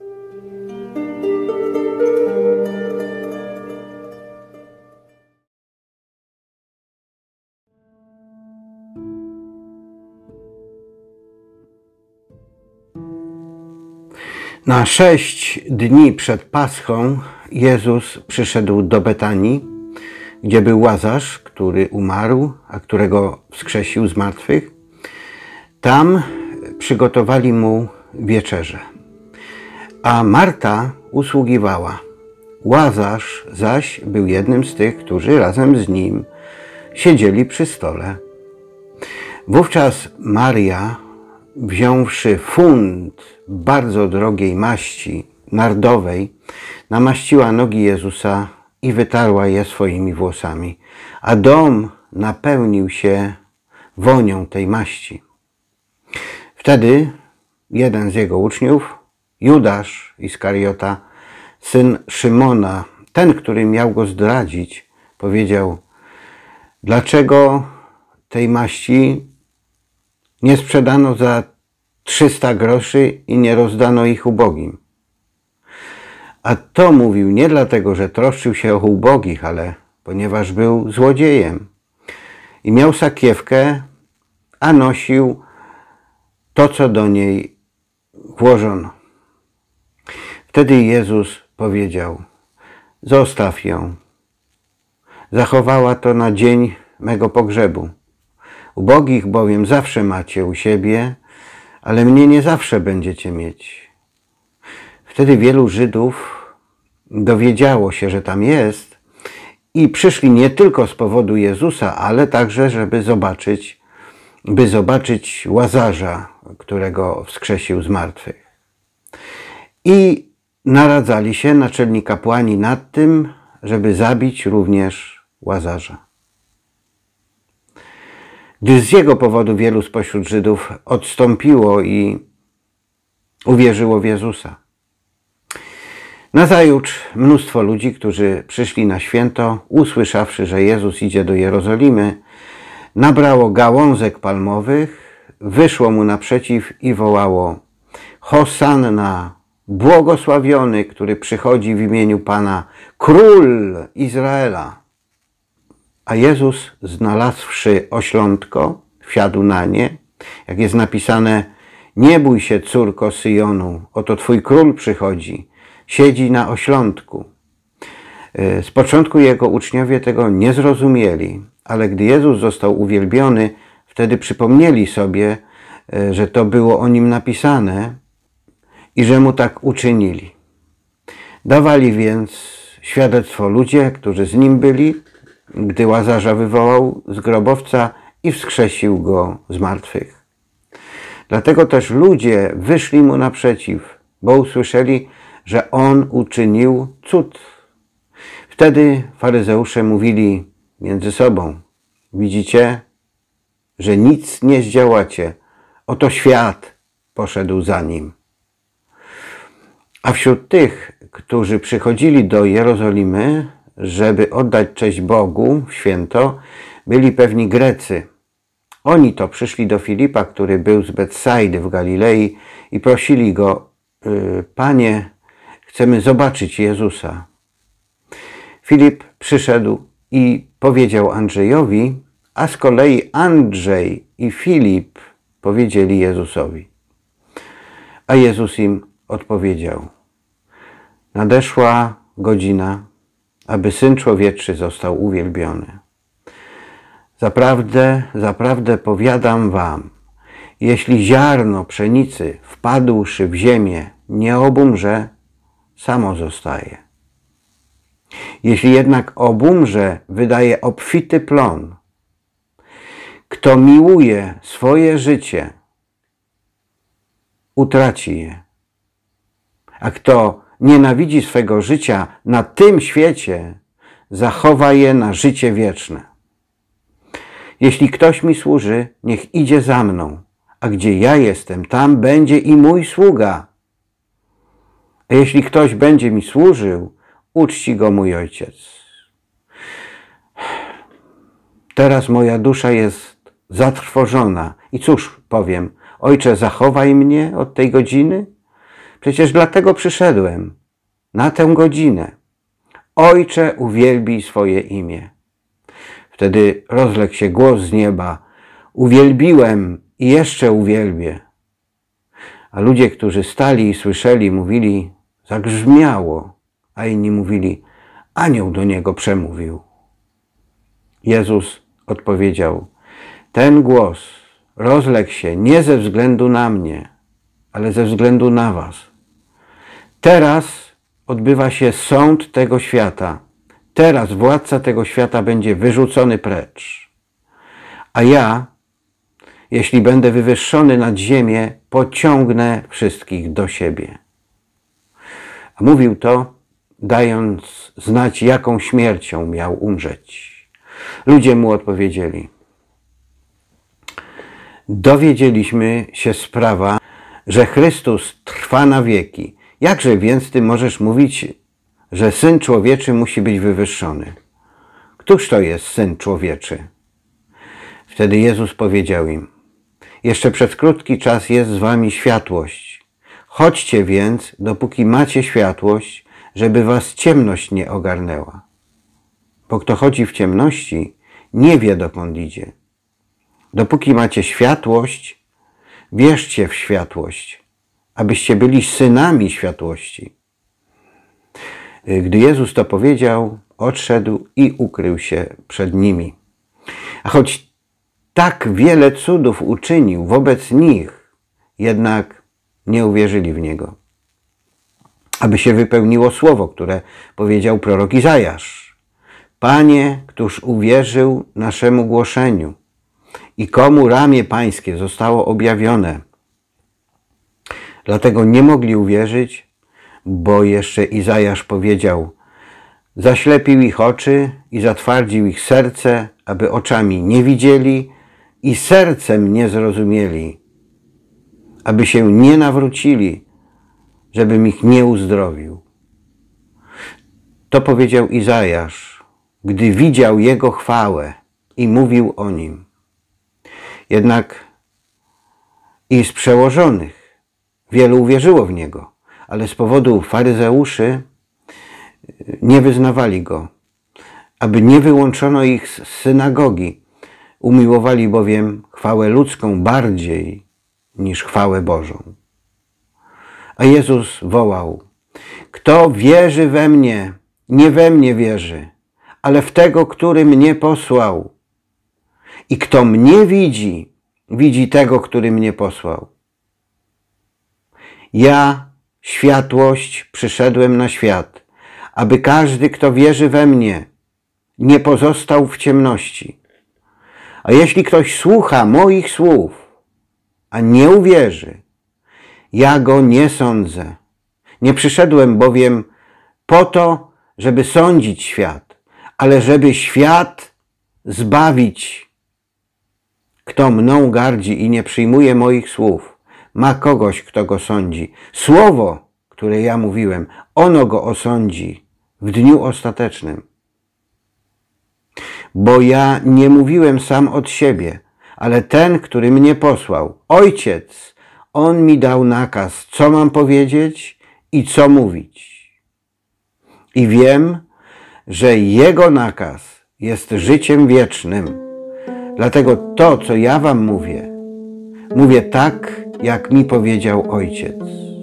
A: Na 6 dni przed Paschą Jezus przyszedł do Betanii, gdzie był Łazarz, który umarł, a którego wskrzesił z martwych. Tam przygotowali mu wieczerzę, a Marta usługiwała. Łazarz zaś był jednym z tych, którzy razem z nim siedzieli przy stole. Wówczas Maria, wziąwszy funt bardzo drogiej maści nardowej, namaściła nogi Jezusa i wytarła je swoimi włosami, a dom napełnił się wonią tej maści. Wtedy jeden z jego uczniów, Judasz Iskariota, syn Szymona, ten, który miał go zdradzić, powiedział: dlaczego tej maści nie sprzedano za 300 groszy i nie rozdano ich ubogim? A to mówił nie dlatego, że troszczył się o ubogich, ale ponieważ był złodziejem i miał sakiewkę, a nosił to, co do niej włożono. Wtedy Jezus powiedział: zostaw ją. Zachowała to na dzień mego pogrzebu. Ubogich bowiem zawsze macie u siebie, ale mnie nie zawsze będziecie mieć. Wtedy wielu Żydów dowiedziało się, że tam jest i przyszli nie tylko z powodu Jezusa, ale także, żeby zobaczyć Łazarza, którego wskrzesił z martwych. I naradzali się naczelni kapłani nad tym, żeby zabić również Łazarza. Gdyż z jego powodu wielu spośród Żydów odstąpiło i uwierzyło w Jezusa. Nazajutrz mnóstwo ludzi, którzy przyszli na święto, usłyszawszy, że Jezus idzie do Jerozolimy, nabrało gałązek palmowych, wyszło mu naprzeciw i wołało: Hosanna, błogosławiony, który przychodzi w imieniu Pana, Król Izraela. A Jezus, znalazłszy oślątko, wsiadł na nie, jak jest napisane: nie bój się, córko Syjonu, oto Twój Król przychodzi, siedzi na oślątku. Z początku jego uczniowie tego nie zrozumieli, ale gdy Jezus został uwielbiony, wtedy przypomnieli sobie, że to było o nim napisane i że mu tak uczynili. Dawali więc świadectwo ludzie, którzy z nim byli, gdy Łazarza wywołał z grobowca i wskrzesił go z martwych. Dlatego też ludzie wyszli mu naprzeciw, bo usłyszeli, że on uczynił cud. Wtedy faryzeusze mówili między sobą: widzicie, że nic nie zdziałacie, oto świat poszedł za nim. A wśród tych, którzy przychodzili do Jerozolimy, żeby oddać cześć Bogu w święto, byli pewni Grecy. Oni to przyszli do Filipa, który był z Betsaidy w Galilei, i prosili go: Panie, chcemy zobaczyć Jezusa. Filip przyszedł i powiedział Andrzejowi, a z kolei Andrzej i Filip powiedzieli Jezusowi. A Jezus im odpowiedział: nadeszła godzina, aby Syn Człowieczy został uwielbiony. Zaprawdę, zaprawdę powiadam wam, jeśli ziarno pszenicy wpadłszy w ziemię nie obumrze, samo zostaje. Jeśli jednak obumrze, wydaje obfity plon. Kto miłuje swoje życie, utraci je. A kto nienawidzi swego życia na tym świecie, zachowa je na życie wieczne. Jeśli ktoś mi służy, niech idzie za mną, a gdzie ja jestem, tam będzie i mój sługa. A jeśli ktoś będzie mi służył, uczci go mój Ojciec. Teraz moja dusza jest zatrwożona. I cóż powiem? Ojcze, zachowaj mnie od tej godziny? Przecież dlatego przyszedłem, na tę godzinę. Ojcze, uwielbij swoje imię. Wtedy rozległ się głos z nieba: uwielbiłem i jeszcze uwielbię. A ludzie, którzy stali i słyszeli, mówili: zagrzmiało. A inni mówili: anioł do niego przemówił. Jezus odpowiedział: ten głos rozległ się nie ze względu na mnie, ale ze względu na was. Teraz odbywa się sąd tego świata. Teraz władca tego świata będzie wyrzucony precz. A ja, jeśli będę wywyższony nad ziemię, pociągnę wszystkich do siebie. A mówił to, dając znać, jaką śmiercią miał umrzeć. Ludzie mu odpowiedzieli: dowiedzieliśmy się z prawa, że Chrystus trwa na wieki. Jakże więc ty możesz mówić, że Syn Człowieczy musi być wywyższony? Któż to jest Syn Człowieczy? Wtedy Jezus powiedział im: jeszcze przez krótki czas jest z wami światłość. Chodźcie więc, dopóki macie światłość, żeby was ciemność nie ogarnęła. Bo kto chodzi w ciemności, nie wie, dokąd idzie. Dopóki macie światłość, wierzcie w światłość, abyście byli synami światłości. Gdy Jezus to powiedział, odszedł i ukrył się przed nimi. A choć tak wiele cudów uczynił wobec nich, jednak nie uwierzyli w Niego. Aby się wypełniło słowo, które powiedział prorok Izajasz. Panie, któż uwierzył naszemu głoszeniu i komu ramię Pańskie zostało objawione. Dlatego nie mogli uwierzyć, bo jeszcze Izajasz powiedział: zaślepił ich oczy i zatwardził ich serce, aby oczami nie widzieli i sercem nie zrozumieli, aby się nie nawrócili, żebym ich nie uzdrowił. To powiedział Izajasz, gdy widział Jego chwałę i mówił o Nim. Jednak i z przełożonych wielu uwierzyło w Niego, ale z powodu faryzeuszy nie wyznawali Go, aby nie wyłączono ich z synagogi. Umiłowali bowiem chwałę ludzką bardziej niż chwałę Bożą. A Jezus wołał: kto wierzy we mnie, nie we mnie wierzy, ale w tego, który mnie posłał. I kto mnie widzi, widzi tego, który mnie posłał. Ja, światłość, przyszedłem na świat, aby każdy, kto wierzy we mnie, nie pozostał w ciemności. A jeśli ktoś słucha moich słów, a nie uwierzy, ja go nie sądzę. Nie przyszedłem bowiem po to, żeby sądzić świat, ale żeby świat zbawić. Kto mną gardzi i nie przyjmuje moich słów, ma kogoś, kto go sądzi. Słowo, które ja mówiłem, ono go osądzi w dniu ostatecznym. Bo ja nie mówiłem sam od siebie, ale ten, który mnie posłał, Ojciec, On mi dał nakaz, co mam powiedzieć i co mówić. I wiem, że Jego nakaz jest życiem wiecznym. Dlatego to, co ja wam mówię, mówię tak, jak mi powiedział Ojciec.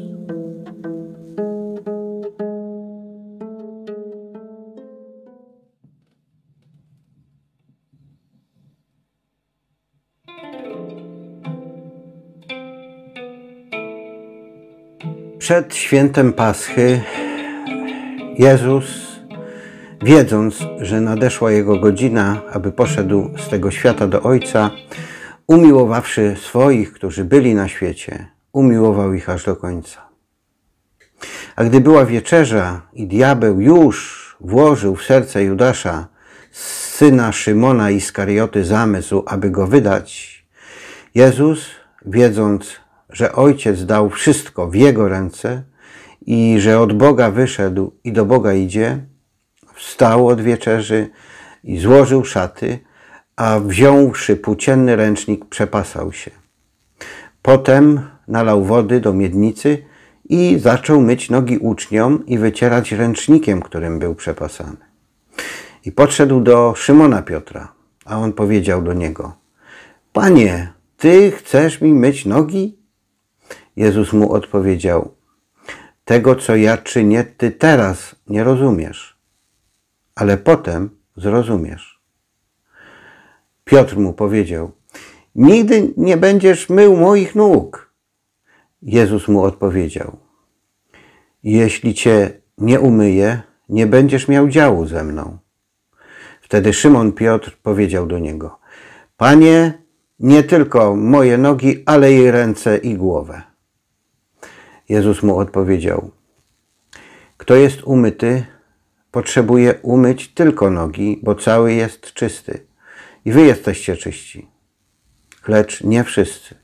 A: Przed świętem Paschy Jezus, wiedząc, że nadeszła Jego godzina, aby poszedł z tego świata do Ojca, umiłowawszy swoich, którzy byli na świecie, umiłował ich aż do końca. A gdy była wieczerza i diabeł już włożył w serce Judasza, syna Szymona Iskarioty, zamysł, aby go wydać, Jezus, wiedząc, że Ojciec dał wszystko w Jego ręce i że od Boga wyszedł i do Boga idzie, wstał od wieczerzy i złożył szaty, a wziąwszy płócienny ręcznik, przepasał się. Potem nalał wody do miednicy i zaczął myć nogi uczniom i wycierać ręcznikiem, którym był przepasany. I podszedł do Szymona Piotra, a on powiedział do niego: Panie, Ty chcesz mi myć nogi? Jezus mu odpowiedział: tego, co ja czynię, Ty teraz nie rozumiesz, ale potem zrozumiesz. Piotr mu powiedział: nigdy nie będziesz mył moich nóg. Jezus mu odpowiedział: jeśli Cię nie umyję, nie będziesz miał działu ze mną. Wtedy Szymon Piotr powiedział do Niego: Panie, nie tylko moje nogi, ale i ręce i głowę. Jezus mu odpowiedział: kto jest umyty, potrzebuje umyć tylko nogi, bo cały jest czysty. I wy jesteście czyści, lecz nie wszyscy.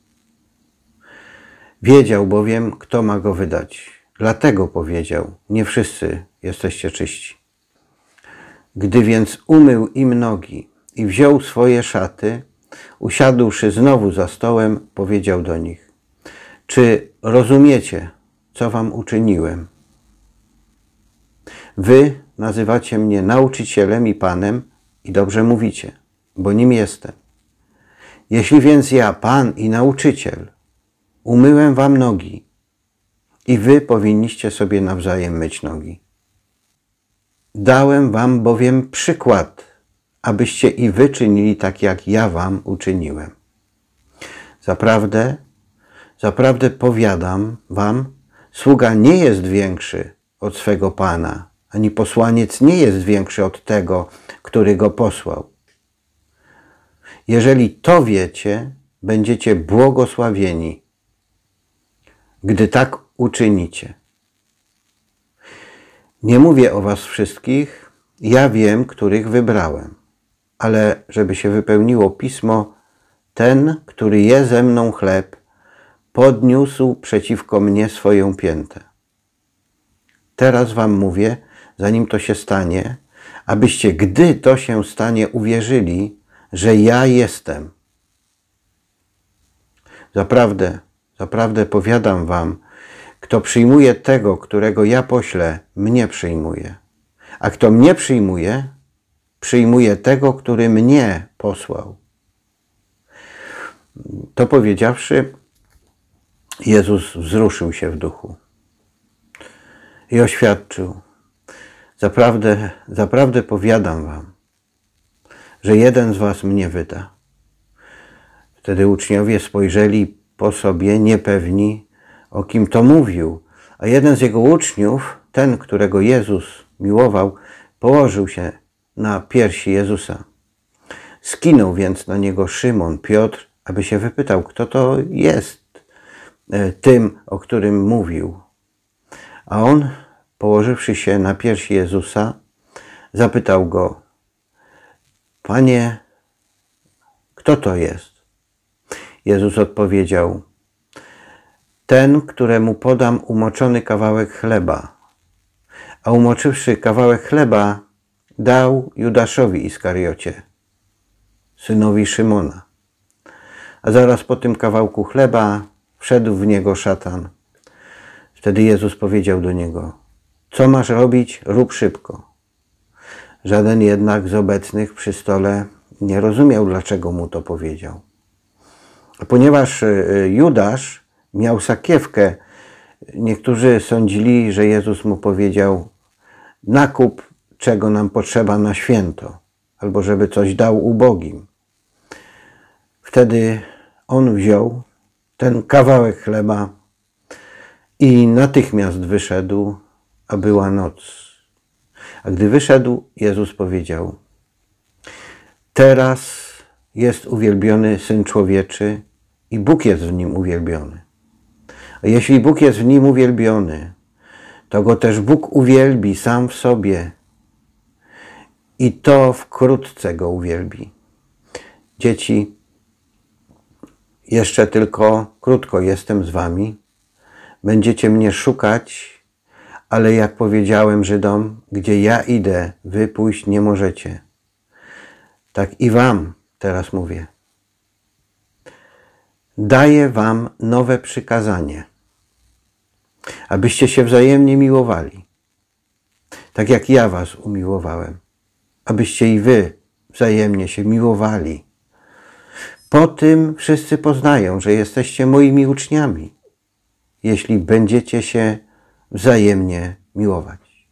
A: Wiedział bowiem, kto ma go wydać. Dlatego powiedział: nie wszyscy jesteście czyści. Gdy więc umył im nogi i wziął swoje szaty, usiadłszy znowu za stołem, powiedział do nich: czy rozumiecie, co wam uczyniłem? Wy nazywacie mnie nauczycielem i Panem i dobrze mówicie, bo nim jestem. Jeśli więc ja, Pan i nauczyciel, umyłem wam nogi i wy powinniście sobie nawzajem myć nogi. Dałem wam bowiem przykład, abyście i wy czynili tak, jak ja wam uczyniłem. Zaprawdę, zaprawdę powiadam wam, sługa nie jest większy od swego Pana, ani posłaniec nie jest większy od tego, który go posłał. Jeżeli to wiecie, będziecie błogosławieni, gdy tak uczynicie. Nie mówię o was wszystkich, ja wiem, których wybrałem, ale żeby się wypełniło pismo, ten, który je ze mną chleb, podniósł przeciwko mnie swoją piętę. Teraz wam mówię, zanim to się stanie, abyście, gdy to się stanie, uwierzyli, że ja jestem. Zaprawdę, zaprawdę powiadam wam, kto przyjmuje tego, którego ja poślę, mnie przyjmuje. A kto mnie przyjmuje, przyjmuje tego, który mnie posłał. To powiedziawszy, Jezus wzruszył się w duchu i oświadczył: zaprawdę, zaprawdę powiadam wam, że jeden z was mnie wyda. Wtedy uczniowie spojrzeli po sobie niepewni, o kim to mówił, a jeden z jego uczniów, ten, którego Jezus miłował, położył się na piersi Jezusa. Skinął więc na niego Szymon, Piotr, aby się wypytał, kto to jest tym, o którym mówił. A on, położywszy się na piersi Jezusa, zapytał go: Panie, kto to jest? Jezus odpowiedział: ten, któremu podam umoczony kawałek chleba. A umoczywszy kawałek chleba, dał Judaszowi Iskariocie, synowi Szymona. A zaraz po tym kawałku chleba wszedł w niego szatan. Wtedy Jezus powiedział do niego: co masz robić, rób szybko. Żaden jednak z obecnych przy stole nie rozumiał, dlaczego mu to powiedział. A ponieważ Judasz miał sakiewkę, niektórzy sądzili, że Jezus mu powiedział: nakup, czego nam potrzeba na święto, albo żeby coś dał ubogim. Wtedy on wziął ten kawałek chleba i natychmiast wyszedł, a była noc. A gdy wyszedł, Jezus powiedział: teraz jest uwielbiony Syn Człowieczy i Bóg jest w Nim uwielbiony. A jeśli Bóg jest w Nim uwielbiony, to Go też Bóg uwielbi sam w sobie i to wkrótce Go uwielbi. Dzieci, jeszcze tylko krótko jestem z wami. Będziecie mnie szukać, ale jak powiedziałem Żydom, gdzie ja idę, wy pójść nie możecie. Tak i wam teraz mówię. Daję wam nowe przykazanie, abyście się wzajemnie miłowali, tak jak ja was umiłowałem, abyście i wy wzajemnie się miłowali. Po tym wszyscy poznają, że jesteście moimi uczniami, jeśli będziecie się wzajemnie miłować.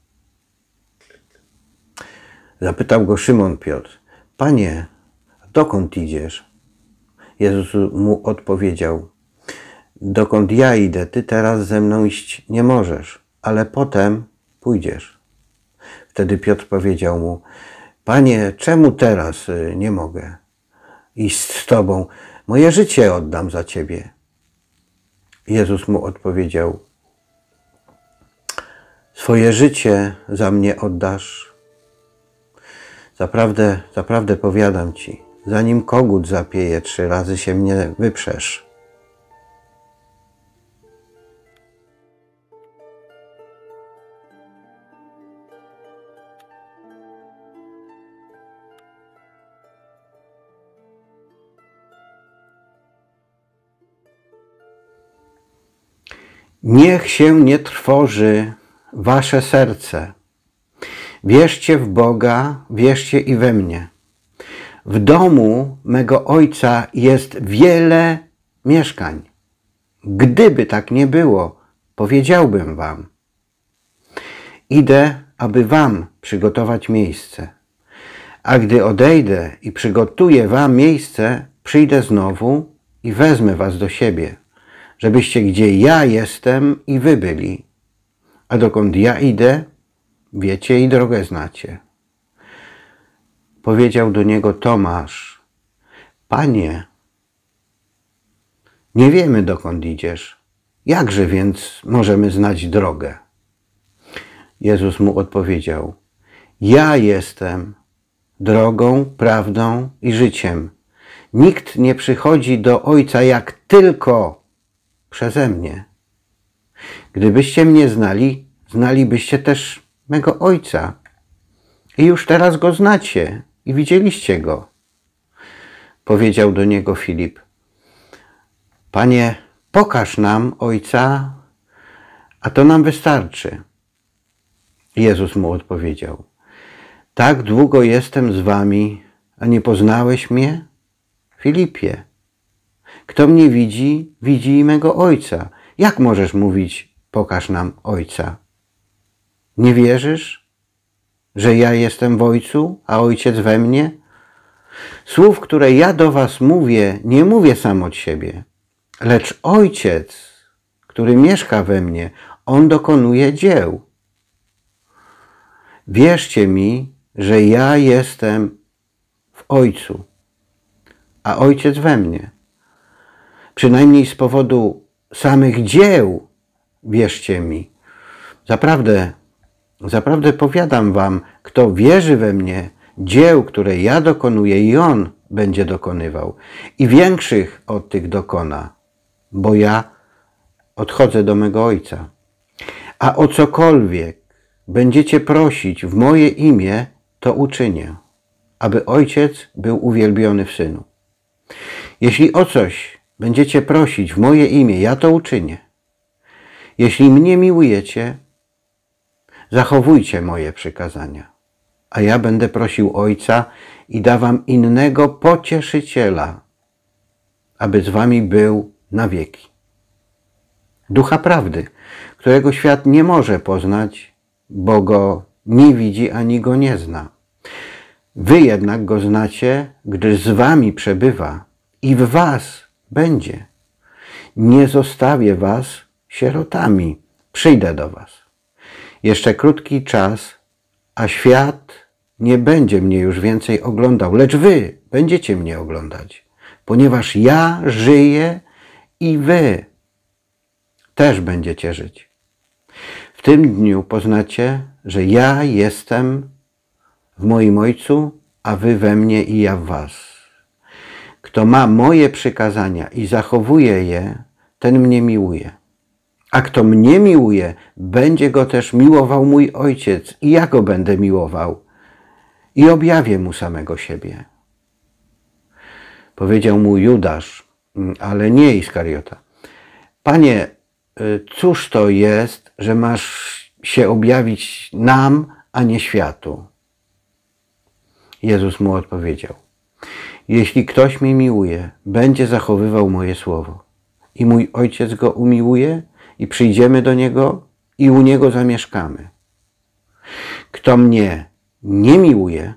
A: Zapytał go Szymon Piotr: Panie, dokąd idziesz? Jezus mu odpowiedział: dokąd ja idę, ty teraz ze mną iść nie możesz, ale potem pójdziesz. Wtedy Piotr powiedział mu: Panie, czemu teraz nie mogę iść z Tobą? Moje życie oddam za Ciebie. Jezus mu odpowiedział: swoje życie za mnie oddasz? Zaprawdę, zaprawdę powiadam Ci, zanim kogut zapieje 3 razy się mnie wyprzesz. Niech się nie trwoży wasze serce. Wierzcie w Boga, wierzcie i we mnie. W domu mego Ojca jest wiele mieszkań. Gdyby tak nie było, powiedziałbym wam. Idę, aby wam przygotować miejsce. A gdy odejdę i przygotuję wam miejsce, przyjdę znowu i wezmę was do siebie, żebyście gdzie ja jestem i wy byli. A dokąd ja idę, wiecie i drogę znacie. Powiedział do niego Tomasz: Panie, nie wiemy, dokąd idziesz. Jakże więc możemy znać drogę? Jezus mu odpowiedział: Ja jestem drogą, prawdą i życiem. Nikt nie przychodzi do Ojca jak tylko przeze mnie. Gdybyście mnie znali, znalibyście też mego Ojca. I już teraz Go znacie i widzieliście Go. Powiedział do niego Filip: Panie, pokaż nam Ojca, a to nam wystarczy. Jezus mu odpowiedział: Tak długo jestem z wami, a nie poznałeś mnie? Filipie, kto mnie widzi, widzi i mego Ojca. Jak możesz mówić: pokaż nam Ojca? Nie wierzysz, że ja jestem w Ojcu, a Ojciec we mnie? Słów, które ja do was mówię, nie mówię sam od siebie, lecz Ojciec, który mieszka we mnie, On dokonuje dzieł. Wierzcie mi, że ja jestem w Ojcu, a Ojciec we mnie. Przynajmniej z powodu samych dzieł wierzcie mi. Zaprawdę powiadam wam, kto wierzy we mnie, dzieł, które ja dokonuję, i on będzie dokonywał. I większych od tych dokona, bo ja odchodzę do mego Ojca. A o cokolwiek będziecie prosić w moje imię, to uczynię, aby Ojciec był uwielbiony w Synu. Jeśli o coś będziecie prosić w moje imię, ja to uczynię. Jeśli mnie miłujecie, zachowujcie moje przykazania, a ja będę prosił Ojca i da wam innego pocieszyciela, aby z wami był na wieki. Ducha prawdy, którego świat nie może poznać, bo go nie widzi ani go nie zna. Wy jednak go znacie, gdyż z wami przebywa i w was będzie. Nie zostawię was sierotami, przyjdę do was. Jeszcze krótki czas, a świat nie będzie mnie już więcej oglądał, lecz wy będziecie mnie oglądać, ponieważ ja żyję i wy też będziecie żyć. W tym dniu poznacie, że ja jestem w moim Ojcu, a wy we mnie i ja w was. Kto ma moje przykazania i zachowuje je, ten mnie miłuje. A kto mnie miłuje, będzie go też miłował mój Ojciec i ja go będę miłował i objawię mu samego siebie. Powiedział mu Judasz, ale nie Iskariota: Panie, cóż to jest, że masz się objawić nam, a nie światu? Jezus mu odpowiedział: Jeśli ktoś mnie miłuje, będzie zachowywał moje słowo. I mój Ojciec go umiłuje i przyjdziemy do Niego i u Niego zamieszkamy. Kto mnie nie miłuje,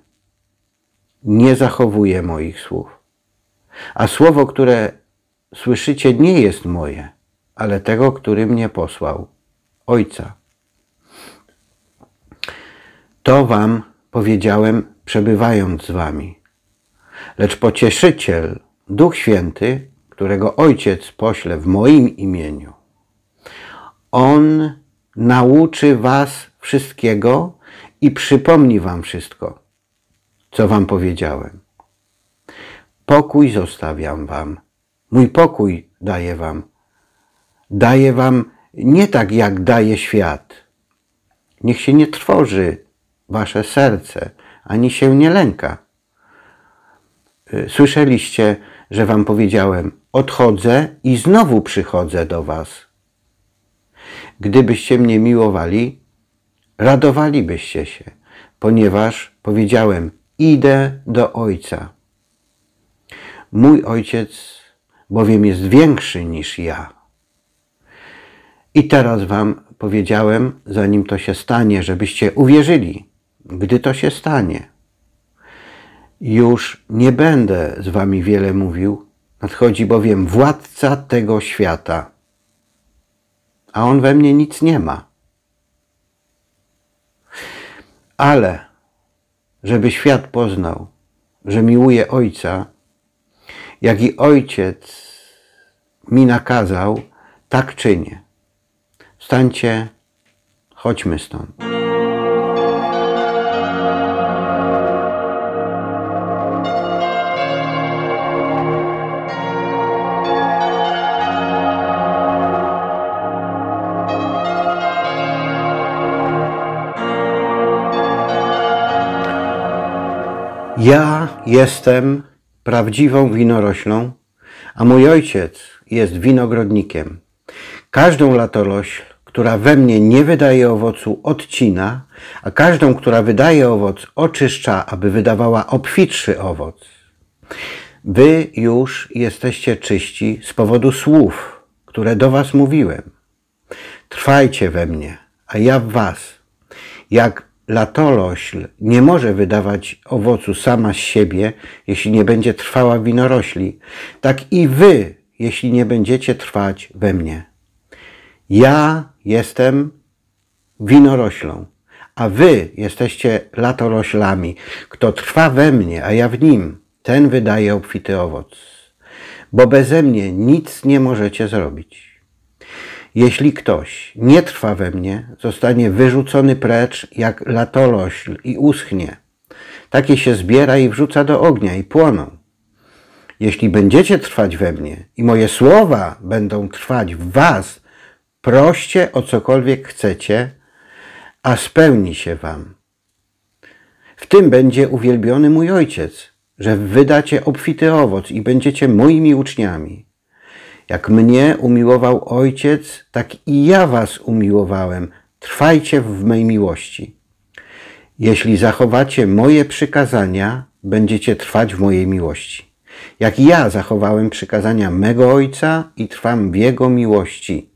A: nie zachowuje moich słów. A słowo, które słyszycie, nie jest moje, ale tego, który mnie posłał, Ojca. To wam powiedziałem, przebywając z wami. Lecz Pocieszyciel, Duch Święty, którego Ojciec pośle w moim imieniu, On nauczy was wszystkiego i przypomni wam wszystko, co wam powiedziałem. Pokój zostawiam wam, mój pokój daję wam. Daję wam nie tak, jak daje świat. Niech się nie trwoży wasze serce, ani się nie lęka. Słyszeliście, że wam powiedziałem: odchodzę i znowu przychodzę do was. Gdybyście mnie miłowali, radowalibyście się, ponieważ powiedziałem: idę do Ojca. Mój Ojciec bowiem jest większy niż ja. I teraz wam powiedziałem, zanim to się stanie, żebyście uwierzyli, gdy to się stanie. Już nie będę z wami wiele mówił, nadchodzi bowiem władca tego świata, a on we mnie nic nie ma. Ale żeby świat poznał, że miłuję Ojca, jak i Ojciec mi nakazał, tak czynię. Wstańcie, chodźmy stąd. Ja jestem prawdziwą winoroślą, a mój Ojciec jest winogrodnikiem. Każdą latorośl, która we mnie nie wydaje owocu, odcina, a każdą, która wydaje owoc, oczyszcza, aby wydawała obfitszy owoc. Wy już jesteście czyści z powodu słów, które do was mówiłem. Trwajcie we mnie, a ja w was. Jak latorośl nie może wydawać owocu sama z siebie, jeśli nie będzie trwała w winorośli, tak i wy, jeśli nie będziecie trwać we mnie. Ja jestem winoroślą, a wy jesteście latoroślami. Kto trwa we mnie, a ja w nim, ten wydaje obfity owoc. Bo beze mnie nic nie możecie zrobić. Jeśli ktoś nie trwa we mnie, zostanie wyrzucony precz jak latorośl i uschnie. Takie się zbiera i wrzuca do ognia i płoną. Jeśli będziecie trwać we mnie i moje słowa będą trwać w was, proście o cokolwiek chcecie, a spełni się wam. W tym będzie uwielbiony mój Ojciec, że wydacie obfity owoc i będziecie moimi uczniami. Jak mnie umiłował Ojciec, tak i ja was umiłowałem. Trwajcie w mej miłości. Jeśli zachowacie moje przykazania, będziecie trwać w mojej miłości. Jak ja zachowałem przykazania mego Ojca i trwam w Jego miłości.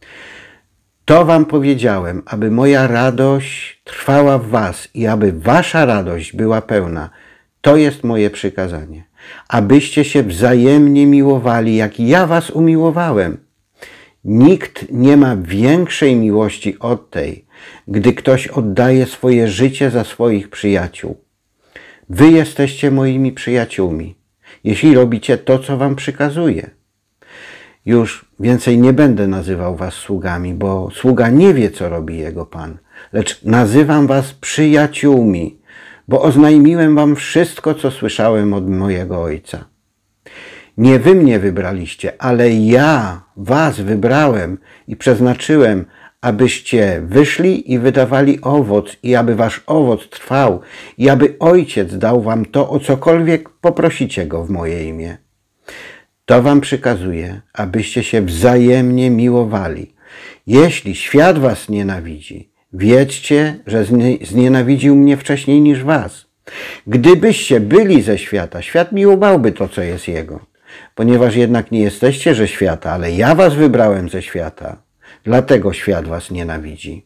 A: To wam powiedziałem, aby moja radość trwała w was i aby wasza radość była pełna. To jest moje przykazanie. Abyście się wzajemnie miłowali, jak ja was umiłowałem. Nikt nie ma większej miłości od tej, gdy ktoś oddaje swoje życie za swoich przyjaciół. Wy jesteście moimi przyjaciółmi, jeśli robicie to, co wam przykazuję. Już więcej nie będę nazywał was sługami, bo sługa nie wie, co robi jego Pan, lecz nazywam was przyjaciółmi, bo oznajmiłem wam wszystko, co słyszałem od mojego Ojca. Nie wy mnie wybraliście, ale ja was wybrałem i przeznaczyłem, abyście wyszli i wydawali owoc i aby wasz owoc trwał i aby Ojciec dał wam to, o cokolwiek poprosicie Go w moje imię. To wam przykazuję, abyście się wzajemnie miłowali. Jeśli świat was nienawidzi, wiedzcie, że znienawidził mnie wcześniej niż was. Gdybyście byli ze świata, świat miłowałby to, co jest jego. Ponieważ jednak nie jesteście ze świata, ale ja was wybrałem ze świata, dlatego świat was nienawidzi.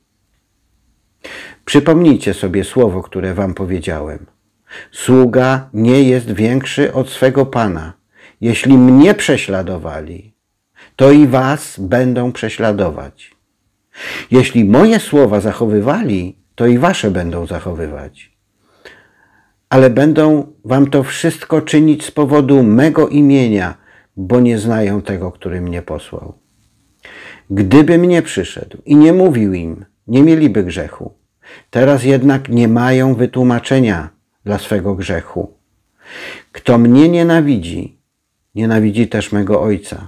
A: Przypomnijcie sobie słowo, które wam powiedziałem. Sługa nie jest większy od swego Pana. Jeśli mnie prześladowali, to i was będą prześladować. Jeśli moje słowa zachowywali, to i wasze będą zachowywać. Ale będą wam to wszystko czynić z powodu mego imienia, bo nie znają tego, który mnie posłał. Gdybym nie przyszedł i nie mówił im, nie mieliby grzechu. Teraz jednak nie mają wytłumaczenia dla swego grzechu. Kto mnie nienawidzi, nienawidzi też mego Ojca.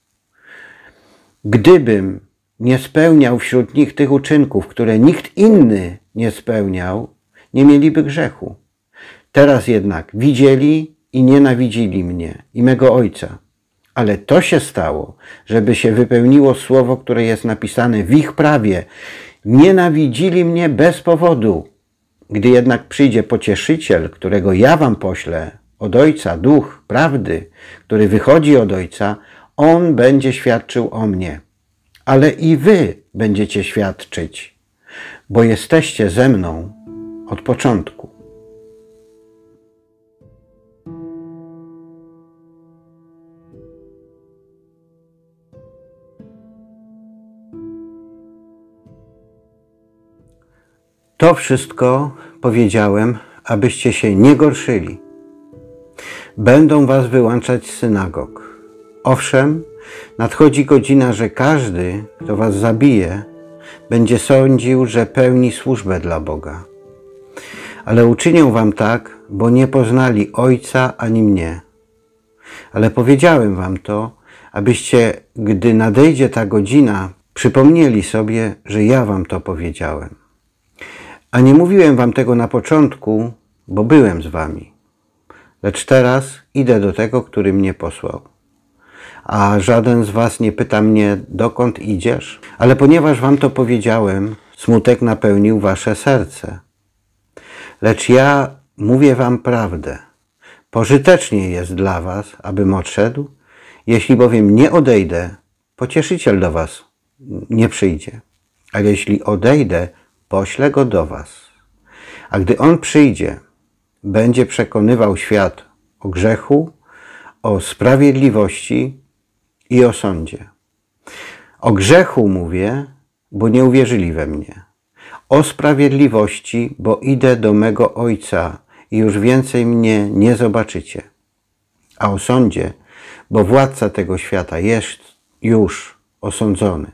A: Gdybym nie spełniał wśród nich tych uczynków, które nikt inny nie spełniał, nie mieliby grzechu. Teraz jednak widzieli i nienawidzili mnie i mego Ojca. Ale to się stało, żeby się wypełniło słowo, które jest napisane w ich prawie. Nienawidzili mnie bez powodu. Gdy jednak przyjdzie Pocieszyciel, którego ja wam poślę, od Ojca, Duch Prawdy, który wychodzi od Ojca, On będzie świadczył o mnie. ale i wy będziecie świadczyć, bo jesteście ze mną od początku. To wszystko powiedziałem, abyście się nie gorszyli. Będą was wyłączać z synagog. Owszem, nadchodzi godzina, że każdy, kto was zabije, będzie sądził, że pełni służbę dla Boga. Ale uczynią wam tak, bo nie poznali Ojca ani mnie. Ale powiedziałem wam to, abyście, gdy nadejdzie ta godzina, przypomnieli sobie, że ja wam to powiedziałem. A nie mówiłem wam tego na początku, bo byłem z wami. Lecz teraz idę do tego, który mnie posłał. A żaden z was nie pyta mnie, dokąd idziesz? Ale ponieważ wam to powiedziałem, smutek napełnił wasze serce. Lecz ja mówię wam prawdę. Pożytecznie jest dla was, abym odszedł. Jeśli bowiem nie odejdę, pocieszyciel do was nie przyjdzie. A jeśli odejdę, poślę go do was. A gdy on przyjdzie, będzie przekonywał świat o grzechu, o sprawiedliwości i o sądzie. O grzechu mówię, bo nie uwierzyli we mnie. O sprawiedliwości, bo idę do mego Ojca i już więcej mnie nie zobaczycie. A o sądzie, bo władca tego świata jest już osądzony.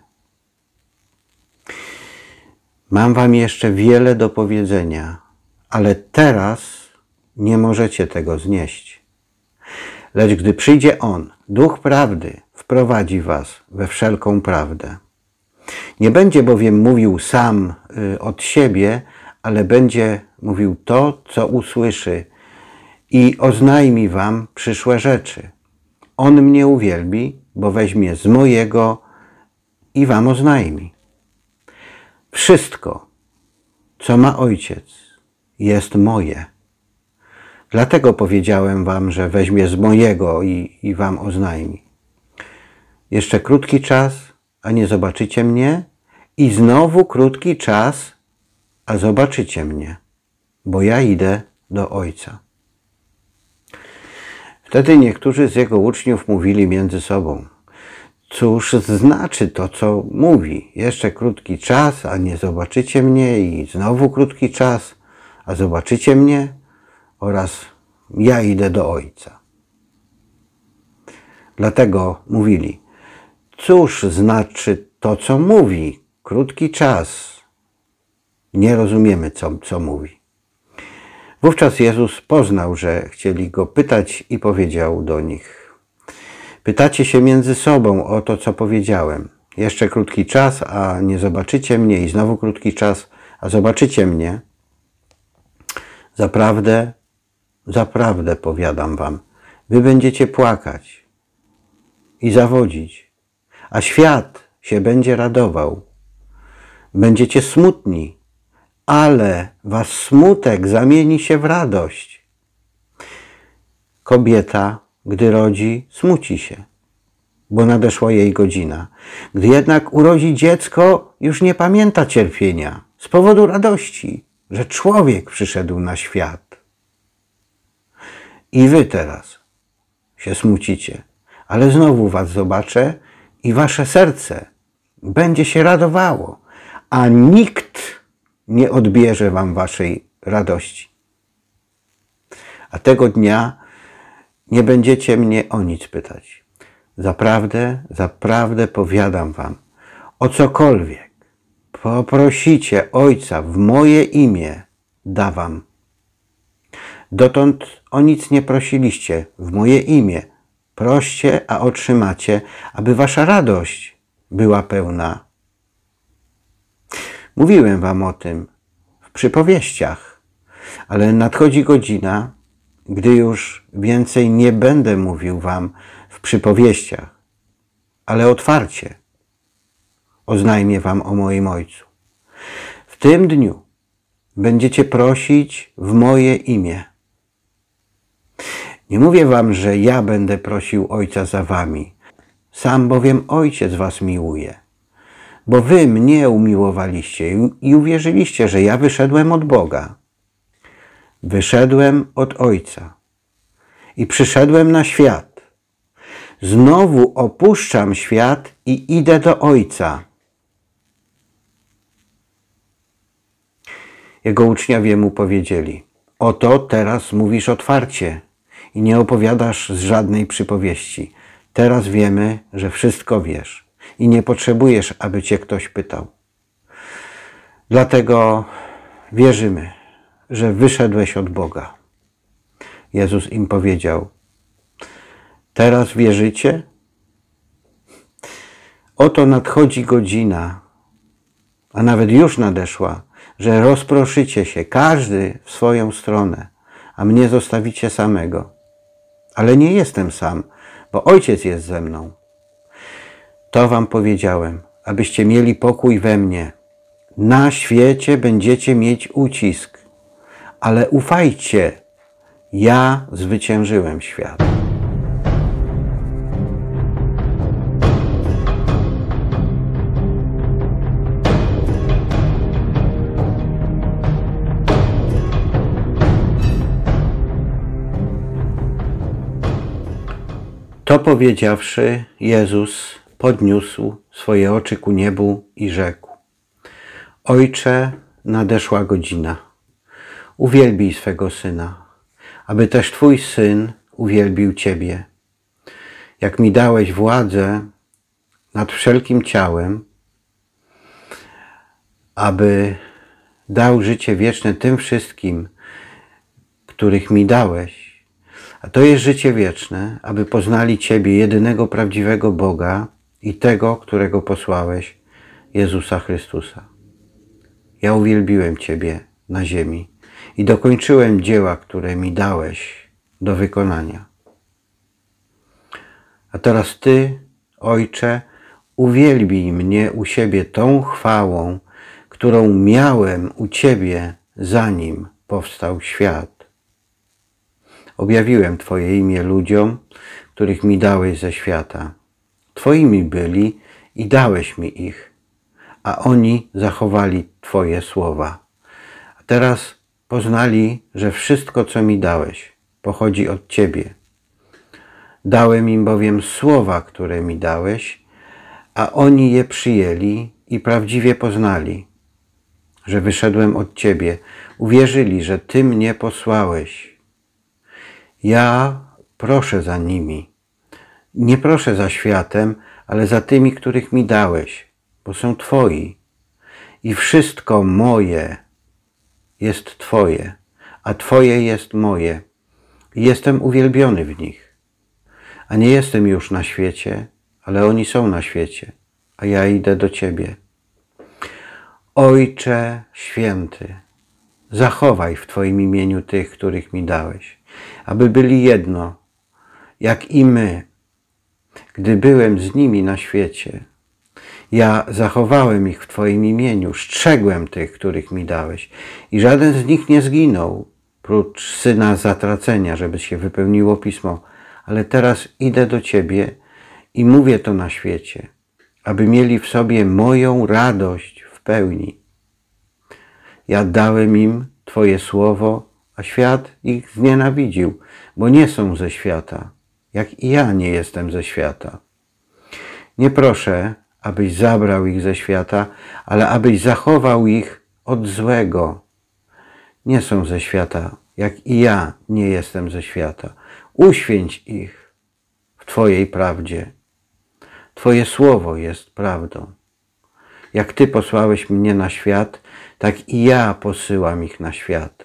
A: Mam wam jeszcze wiele do powiedzenia, ale teraz nie możecie tego znieść. Lecz gdy przyjdzie On, Duch Prawdy, wprowadzi was we wszelką prawdę. Nie będzie bowiem mówił sam od siebie, ale będzie mówił to, co usłyszy i oznajmi wam przyszłe rzeczy. On mnie uwielbi, bo weźmie z mojego i wam oznajmi. Wszystko, co ma Ojciec, jest moje. Dlatego powiedziałem wam, że weźmie z mojego i wam oznajmi. Jeszcze krótki czas, a nie zobaczycie mnie, i znowu krótki czas, a zobaczycie mnie, bo ja idę do Ojca. Wtedy niektórzy z Jego uczniów mówili między sobą: cóż znaczy to, co mówi? Jeszcze krótki czas, a nie zobaczycie mnie, i znowu krótki czas, a zobaczycie mnie, oraz ja idę do Ojca. Dlatego mówili: cóż znaczy to, co mówi? Krótki czas. Nie rozumiemy, co mówi. Wówczas Jezus poznał, że chcieli Go pytać i powiedział do nich: pytacie się między sobą o to, co powiedziałem. Jeszcze krótki czas, a nie zobaczycie mnie, i znowu krótki czas, a zobaczycie mnie. Zaprawdę, zaprawdę powiadam wam, wy będziecie płakać i zawodzić, a świat się będzie radował. Będziecie smutni, ale wasz smutek zamieni się w radość. Kobieta, gdy rodzi, smuci się, bo nadeszła jej godzina. Gdy jednak urodzi dziecko, już nie pamięta cierpienia z powodu radości, że człowiek przyszedł na świat. I wy teraz się smucicie, ale znowu was zobaczę i wasze serce będzie się radowało, a nikt nie odbierze wam waszej radości. A tego dnia nie będziecie mnie o nic pytać. Zaprawdę, zaprawdę powiadam wam, o cokolwiek poprosicie Ojca w moje imię, da wam. Dotąd o nic nie prosiliście w moje imię. Proście, a otrzymacie, aby wasza radość była pełna. Mówiłem wam o tym w przypowieściach, ale nadchodzi godzina, gdy już więcej nie będę mówił wam w przypowieściach, ale otwarcie oznajmię wam o moim Ojcu. W tym dniu będziecie prosić w moje imię. Nie mówię wam, że ja będę prosił Ojca za wami, sam bowiem Ojciec was miłuje, bo wy mnie umiłowaliście i uwierzyliście, że ja wyszedłem od Boga. Wyszedłem od Ojca i przyszedłem na świat. Znowu opuszczam świat i idę do Ojca. Jego uczniowie mu powiedzieli: oto teraz mówisz otwarcie i nie opowiadasz z żadnej przypowieści. Teraz wiemy, że wszystko wiesz i nie potrzebujesz, aby cię ktoś pytał. Dlatego wierzymy, że wyszedłeś od Boga. Jezus im powiedział: teraz wierzycie? Oto nadchodzi godzina, a nawet już nadeszła, że rozproszycie się, każdy w swoją stronę, a mnie zostawicie samego. Ale nie jestem sam, bo Ojciec jest ze mną. To wam powiedziałem, abyście mieli pokój we mnie. Na świecie będziecie mieć ucisk, ale ufajcie, ja zwyciężyłem świat. To powiedziawszy, Jezus podniósł swoje oczy ku niebu i rzekł: Ojcze, nadeszła godzina. Uwielbij swego Syna, aby też Twój Syn uwielbił Ciebie. Jak mi dałeś władzę nad wszelkim ciałem, aby dał życie wieczne tym wszystkim, których mi dałeś, a to jest życie wieczne, aby poznali Ciebie, jedynego prawdziwego Boga i tego, którego posłałeś, Jezusa Chrystusa. Ja uwielbiłem Ciebie na ziemi i dokończyłem dzieła, które mi dałeś do wykonania. A teraz Ty, Ojcze, uwielbij mnie u siebie tą chwałą, którą miałem u Ciebie, zanim powstał świat. Objawiłem Twoje imię ludziom, których mi dałeś ze świata. Twoimi byli i dałeś mi ich, a oni zachowali Twoje słowa. A teraz poznali, że wszystko, co mi dałeś, pochodzi od Ciebie. Dałem im bowiem słowa, które mi dałeś, a oni je przyjęli i prawdziwie poznali, że wyszedłem od Ciebie. Uwierzyli, że Ty mnie posłałeś. Ja proszę za nimi. Nie proszę za światem, ale za tymi, których mi dałeś, bo są Twoi. I wszystko moje jest Twoje, a Twoje jest moje. I jestem uwielbiony w nich. A nie jestem już na świecie, ale oni są na świecie, a ja idę do Ciebie. Ojcze Święty, zachowaj w Twoim imieniu tych, których mi dałeś, aby byli jedno, jak i my. Gdy byłem z nimi na świecie, ja zachowałem ich w Twoim imieniu, strzegłem tych, których mi dałeś i żaden z nich nie zginął, prócz syna zatracenia, żeby się wypełniło Pismo. Ale teraz idę do Ciebie i mówię to na świecie, aby mieli w sobie moją radość w pełni. Ja dałem im Twoje słowo, a świat ich znienawidził, bo nie są ze świata, jak i ja nie jestem ze świata. Nie proszę, abyś zabrał ich ze świata, ale abyś zachował ich od złego. Nie są ze świata, jak i ja nie jestem ze świata. Uświęć ich w Twojej prawdzie. Twoje słowo jest prawdą. Jak Ty posłałeś mnie na świat, tak i ja posyłam ich na świat.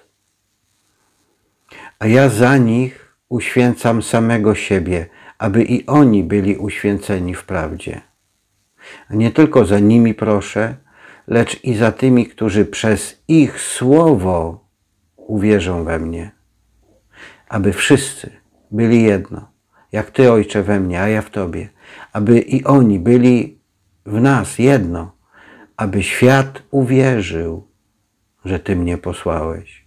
A: A ja za nich uświęcam samego siebie, aby i oni byli uświęceni w prawdzie. A nie tylko za nimi proszę, lecz i za tymi, którzy przez ich słowo uwierzą we mnie. Aby wszyscy byli jedno, jak Ty, Ojcze, we mnie, a ja w Tobie. Aby i oni byli w nas jedno, aby świat uwierzył, że Ty mnie posłałeś.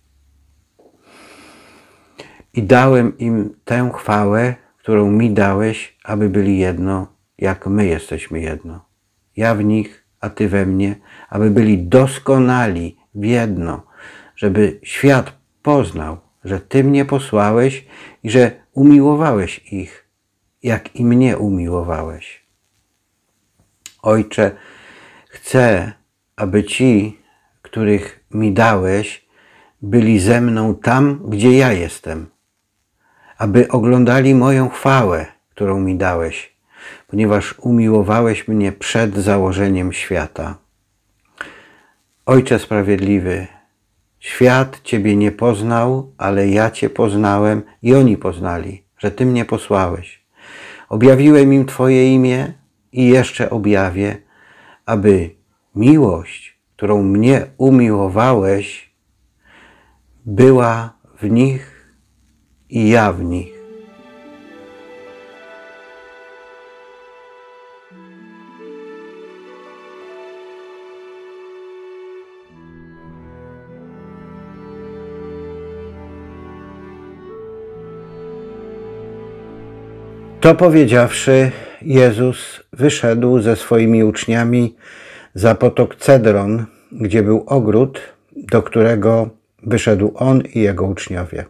A: I dałem im tę chwałę, którą mi dałeś, aby byli jedno, jak my jesteśmy jedno. Ja w nich, a Ty we mnie, aby byli doskonali w jedno, żeby świat poznał, że Ty mnie posłałeś i że umiłowałeś ich, jak i mnie umiłowałeś. Ojcze, chcę, aby ci, których mi dałeś, byli ze mną tam, gdzie ja jestem, aby oglądali moją chwałę, którą mi dałeś, ponieważ umiłowałeś mnie przed założeniem świata. Ojcze sprawiedliwy, świat Ciebie nie poznał, ale ja Cię poznałem i oni poznali, że Ty mnie posłałeś. Objawiłem im Twoje imię i jeszcze objawię, aby miłość, którą mnie umiłowałeś, była w nich i ja w nich. To powiedziawszy, Jezus wyszedł ze swoimi uczniami za potok Cedron, gdzie był ogród, do którego wyszedł on i jego uczniowie.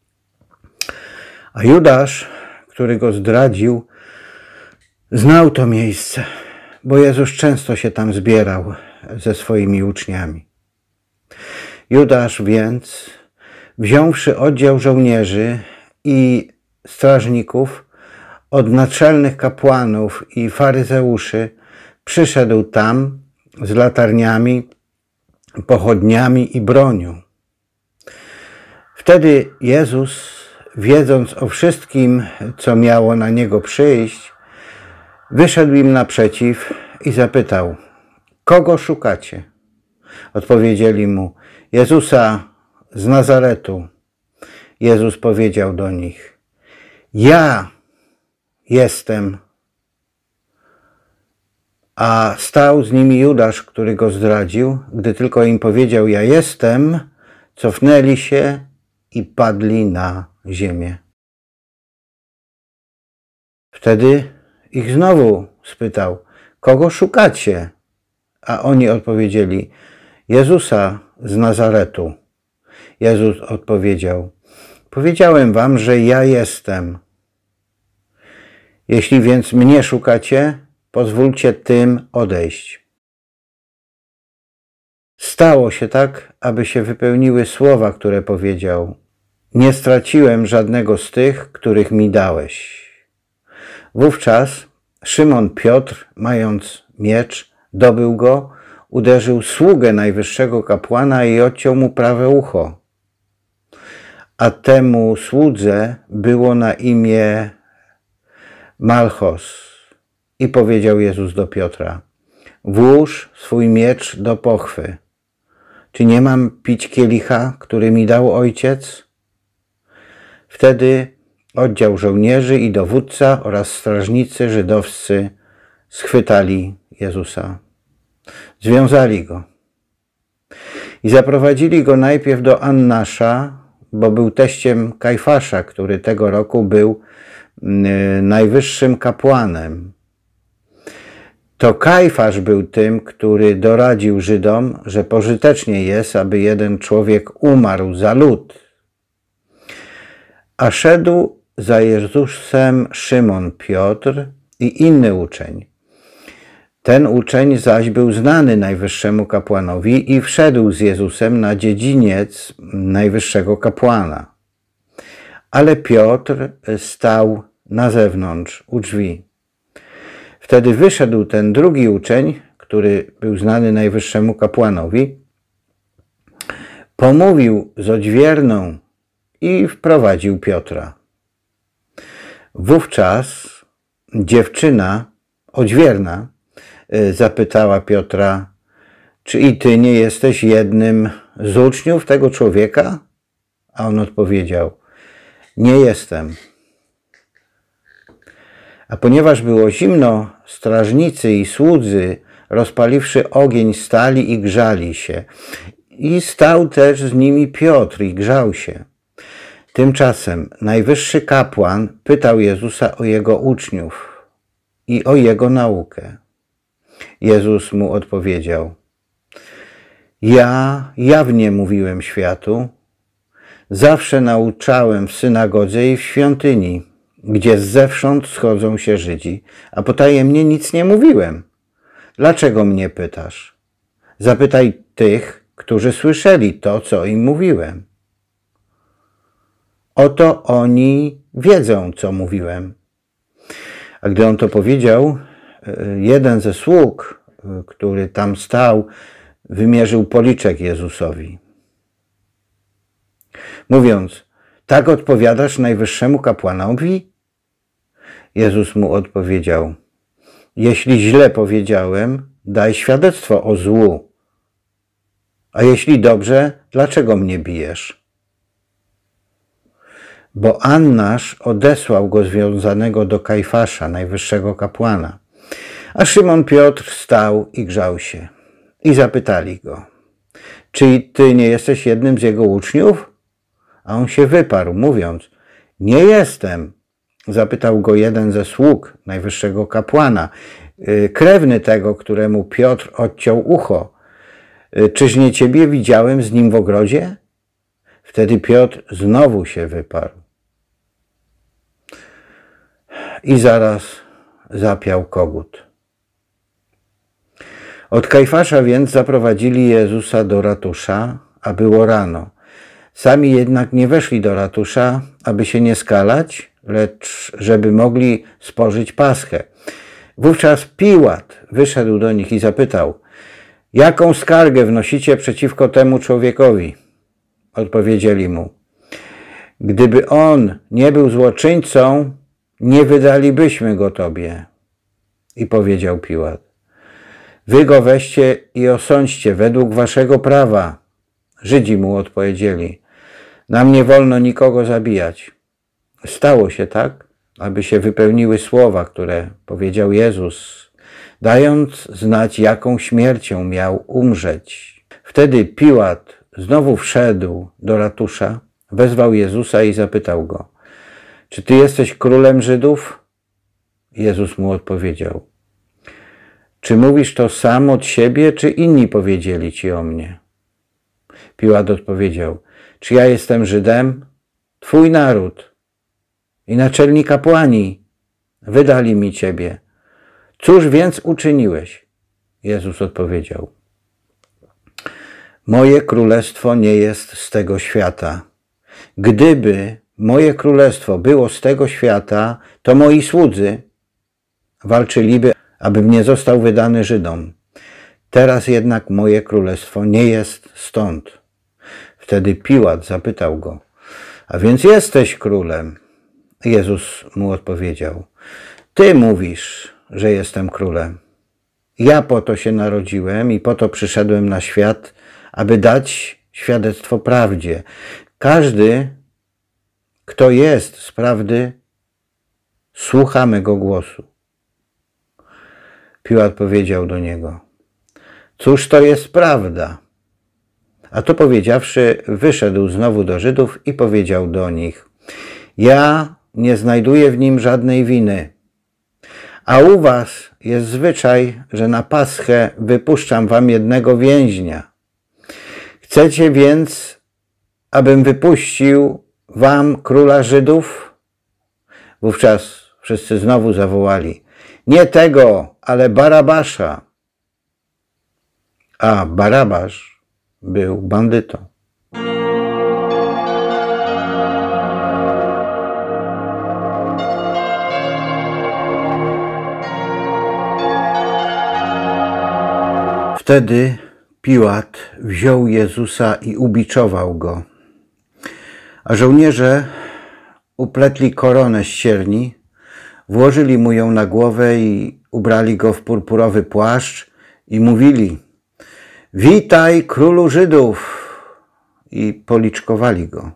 A: A Judasz, który go zdradził, znał to miejsce, bo Jezus często się tam zbierał ze swoimi uczniami. Judasz więc, wziąwszy oddział żołnierzy i strażników, od naczelnych kapłanów i faryzeuszy, przyszedł tam z latarniami, pochodniami i bronią. Wtedy Jezus, wiedząc o wszystkim, co miało na Niego przyjść, wyszedł im naprzeciw i zapytał: kogo szukacie? Odpowiedzieli mu: Jezusa z Nazaretu. Jezus powiedział do nich: ja jestem. A stał z nimi Judasz, który go zdradził. Gdy tylko im powiedział: ja jestem, cofnęli się i padli na ziemię. Wtedy ich znowu spytał: kogo szukacie? A oni odpowiedzieli: Jezusa z Nazaretu. Jezus odpowiedział: powiedziałem wam, że ja jestem. Jeśli więc mnie szukacie, pozwólcie tym odejść. Stało się tak, aby się wypełniły słowa, które powiedział: nie straciłem żadnego z tych, których mi dałeś. Wówczas Szymon Piotr, mając miecz, dobył go, uderzył sługę najwyższego kapłana i odciął mu prawe ucho. A temu słudze było na imię Malchos. I powiedział Jezus do Piotra: włóż swój miecz do pochwy. Czy nie mam pić kielicha, który mi dał Ojciec? Wtedy oddział żołnierzy i dowódca oraz strażnicy żydowscy schwytali Jezusa. Związali go i zaprowadzili go najpierw do Annasza, bo był teściem Kajfasza, który tego roku był najwyższym kapłanem. To Kajfasz był tym, który doradził Żydom, że pożytecznie jest, aby jeden człowiek umarł za lud. A szedł za Jezusem Szymon Piotr i inny uczeń. Ten uczeń zaś był znany najwyższemu kapłanowi i wszedł z Jezusem na dziedziniec najwyższego kapłana. Ale Piotr stał na zewnątrz, u drzwi. Wtedy wyszedł ten drugi uczeń, który był znany najwyższemu kapłanowi, pomówił z odźwierną i wprowadził Piotra. Wówczas dziewczyna odźwierna zapytała Piotra: czy i ty nie jesteś jednym z uczniów tego człowieka? A on odpowiedział: nie jestem. A ponieważ było zimno, strażnicy i słudzy, rozpaliwszy ogień, stali i grzali się. I stał też z nimi Piotr i grzał się. Tymczasem najwyższy kapłan pytał Jezusa o jego uczniów i o jego naukę. Jezus mu odpowiedział: ja jawnie mówiłem światu, zawsze nauczałem w synagodze i w świątyni, gdzie zewsząd schodzą się Żydzi, a potajemnie nic nie mówiłem. Dlaczego mnie pytasz? Zapytaj tych, którzy słyszeli to, co im mówiłem. Oto oni wiedzą, co mówiłem. A gdy on to powiedział, jeden ze sług, który tam stał, wymierzył policzek Jezusowi, mówiąc: tak odpowiadasz najwyższemu kapłanowi? Jezus mu odpowiedział: jeśli źle powiedziałem, daj świadectwo o złu. A jeśli dobrze, dlaczego mnie bijesz? Bo Annasz odesłał go związanego do Kajfasza, najwyższego kapłana. A Szymon Piotr stał i grzał się. I zapytali go: czy ty nie jesteś jednym z jego uczniów? A on się wyparł, mówiąc: nie jestem. Zapytał go jeden ze sług najwyższego kapłana, krewny tego, któremu Piotr odciął ucho: czyż nie ciebie widziałem z nim w ogrodzie? Wtedy Piotr znowu się wyparł. I zaraz zapiał kogut. Od Kajfasza więc zaprowadzili Jezusa do ratusza, a było rano. Sami jednak nie weszli do ratusza, aby się nie skalać, lecz żeby mogli spożyć paschę. Wówczas Piłat wyszedł do nich i zapytał: jaką skargę wnosicie przeciwko temu człowiekowi? Odpowiedzieli mu: gdyby on nie był złoczyńcą, nie wydalibyśmy go tobie. I powiedział Piłat: wy go weźcie i osądźcie według waszego prawa. Żydzi mu odpowiedzieli: nam nie wolno nikogo zabijać. Stało się tak, aby się wypełniły słowa, które powiedział Jezus, dając znać, jaką śmiercią miał umrzeć. Wtedy Piłat znowu wszedł do ratusza, wezwał Jezusa i zapytał go: czy ty jesteś królem Żydów? Jezus mu odpowiedział: czy mówisz to sam od siebie, czy inni powiedzieli ci o mnie? Piłat odpowiedział: czy ja jestem Żydem? Twój naród i naczelni kapłani wydali mi ciebie. Cóż więc uczyniłeś? Jezus odpowiedział: moje królestwo nie jest z tego świata. Gdyby moje królestwo było z tego świata, to moi słudzy walczyliby, abym nie został wydany Żydom. Teraz jednak moje królestwo nie jest stąd. Wtedy Piłat zapytał go: a więc jesteś królem? Jezus mu odpowiedział: ty mówisz, że jestem królem. Ja po to się narodziłem i po to przyszedłem na świat, aby dać świadectwo prawdzie. Każdy, kto jest z prawdy, słucha mego głosu. Piłat powiedział do niego: cóż to jest prawda? A to powiedziawszy, wyszedł znowu do Żydów i powiedział do nich: ja nie znajduję w nim żadnej winy. A u was jest zwyczaj, że na Paschę wypuszczam wam jednego więźnia. Chcecie więc, abym wypuścił wam króla Żydów? Wówczas wszyscy znowu zawołali: nie tego, ale Barabasza. A Barabasz był bandytą. Wtedy Piłat wziął Jezusa i ubiczował go, a żołnierze upletli koronę z sierni, włożyli mu ją na głowę i ubrali go w purpurowy płaszcz i mówili: witaj, królu Żydów! I policzkowali go.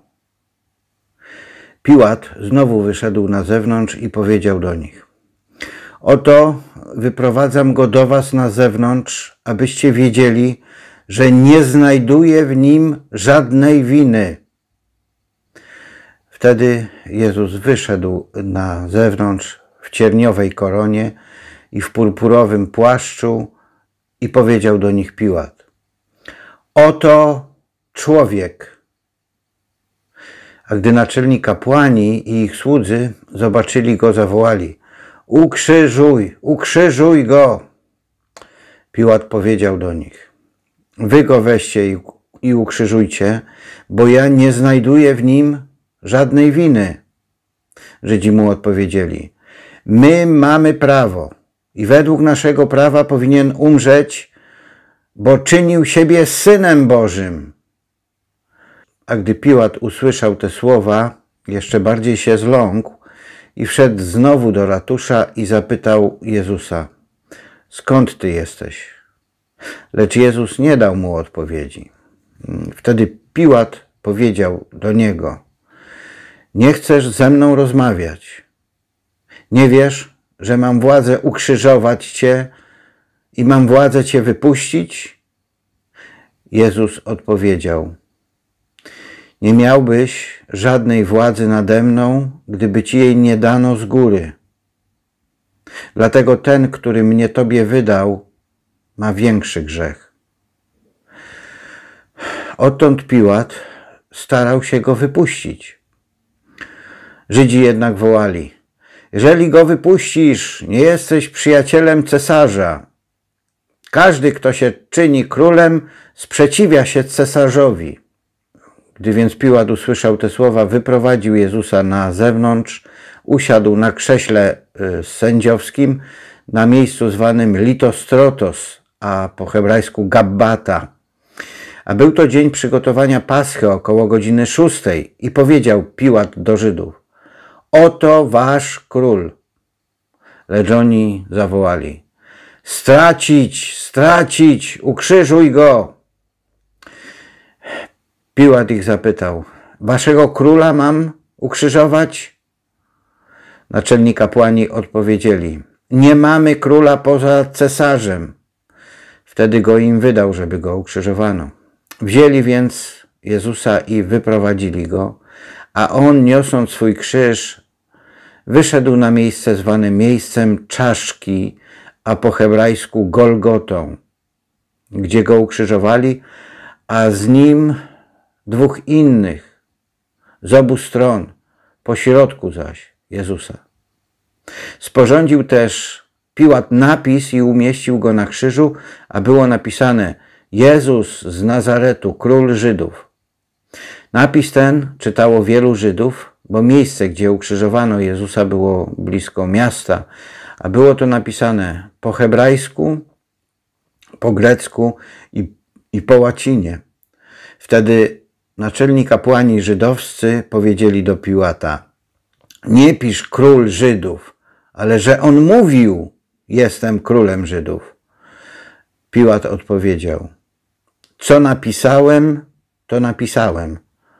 A: Piłat znowu wyszedł na zewnątrz i powiedział do nich: oto wyprowadzam go do was na zewnątrz, abyście wiedzieli, że nie znajduję w nim żadnej winy. Wtedy Jezus wyszedł na zewnątrz w cierniowej koronie i w purpurowym płaszczu, I powiedział do nich Piłat: oto człowiek. A gdy naczelni kapłani i ich słudzy zobaczyli go, zawołali: ukrzyżuj, ukrzyżuj go. Piłat powiedział do nich: wy go weźcie i ukrzyżujcie, bo ja nie znajduję w nim żadnej winy. Żydzi mu odpowiedzieli: my mamy prawo i według naszego prawa powinien umrzeć, bo czynił siebie Synem Bożym. A gdy Piłat usłyszał te słowa, jeszcze bardziej się zląkł i wszedł znowu do ratusza i zapytał Jezusa: skąd Ty jesteś? Lecz Jezus nie dał mu odpowiedzi. Wtedy Piłat powiedział do niego: nie chcesz ze mną rozmawiać? Nie wiesz, że mam władzę ukrzyżować Cię i mam władzę Cię wypuścić? Jezus odpowiedział: nie miałbyś żadnej władzy nade mną, gdyby Ci jej nie dano z góry. Dlatego ten, który mnie Tobie wydał, ma większy grzech. Odtąd Piłat starał się go wypuścić. Żydzi jednak wołali: jeżeli go wypuścisz, nie jesteś przyjacielem cesarza. Każdy, kto się czyni królem, sprzeciwia się cesarzowi. Gdy więc Piłat usłyszał te słowa, wyprowadził Jezusa na zewnątrz, usiadł na krześle sędziowskim na miejscu zwanym Litostrotos, a po hebrajsku Gabbata. A był to dzień przygotowania Paschy około godziny 6 i powiedział Piłat do Żydów: oto wasz król. Lecz oni zawołali: stracić, stracić, ukrzyżuj go. Piłat ich zapytał: waszego króla mam ukrzyżować? Naczelni kapłani odpowiedzieli: nie mamy króla poza cesarzem. Wtedy go im wydał, żeby go ukrzyżowano. Wzięli więc Jezusa i wyprowadzili go, a on, niosąc swój krzyż, wyszedł na miejsce zwane miejscem czaszki, a po hebrajsku Golgotą, gdzie go ukrzyżowali, a z nim dwóch innych z obu stron, po środku zaś Jezusa. Sporządził też Piłat napis i umieścił go na krzyżu, a było napisane: Jezus z Nazaretu, król Żydów. Napis ten czytało wielu Żydów, bo miejsce, gdzie ukrzyżowano Jezusa, było blisko miasta, a było to napisane po hebrajsku, po grecku i po łacinie. Wtedy naczelni kapłani żydowscy powiedzieli do Piłata: nie pisz król Żydów, ale że on mówił: jestem królem Żydów. Piłat odpowiedział: co napisałem, to napisałem.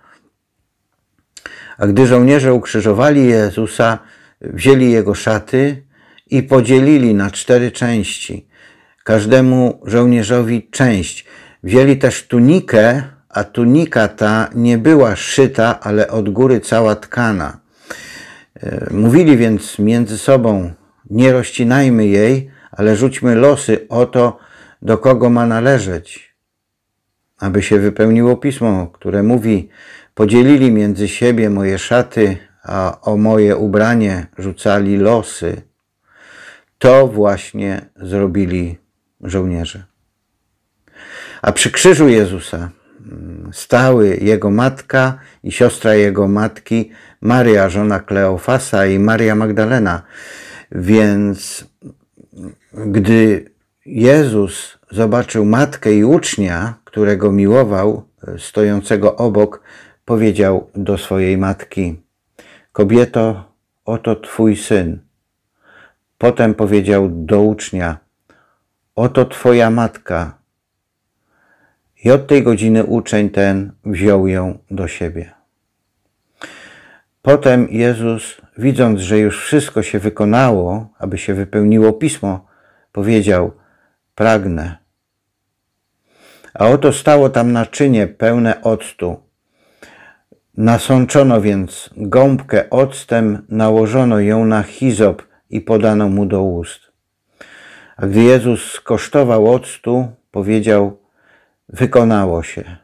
A: A gdy żołnierze ukrzyżowali Jezusa, wzięli jego szaty i podzielili na 4 części, każdemu żołnierzowi część. Wzięli też tunikę, a tunika ta nie była szyta, ale od góry cała tkana. Mówili więc między sobą: nie rozcinajmy jej, ale rzućmy losy o to, do kogo ma należeć. Aby się wypełniło pismo, które mówi: podzielili między siebie moje szaty, a o moje ubranie rzucali losy. To właśnie zrobili żołnierze. A przy krzyżu Jezusa stały jego matka i siostra jego matki, Maria, żona Kleofasa, i Maria Magdalena. Więc gdy Jezus zobaczył matkę i ucznia, którego miłował, stojącego obok, powiedział do swojej matki: kobieto, oto twój syn. Potem powiedział do ucznia: oto twoja matka. I od tej godziny uczeń ten wziął ją do siebie. Potem Jezus, widząc, że już wszystko się wykonało, aby się wypełniło pismo, powiedział: pragnę. A oto stało tam naczynie pełne octu. Nasączono więc gąbkę octem, nałożono ją na hizop i podano mu do ust. A gdy Jezus skosztował octu, powiedział: wykonało się.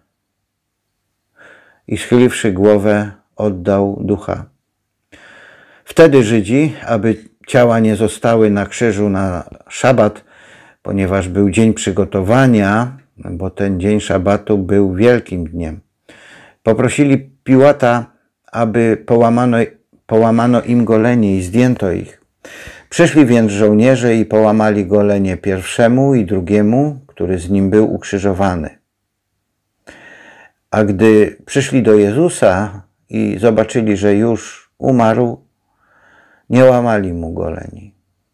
A: I schyliwszy głowę, oddał ducha. Wtedy Żydzi, aby ciała nie zostały na krzyżu na szabat, ponieważ był dzień przygotowania, bo ten dzień szabatu był wielkim dniem, poprosili Piłata, aby połamano im golenie i zdjęto ich. Przyszli więc żołnierze i połamali golenie pierwszemu i drugiemu, który z nim był ukrzyżowany. A gdy przyszli do Jezusa i zobaczyli, że już umarł, nie łamali mu goleni.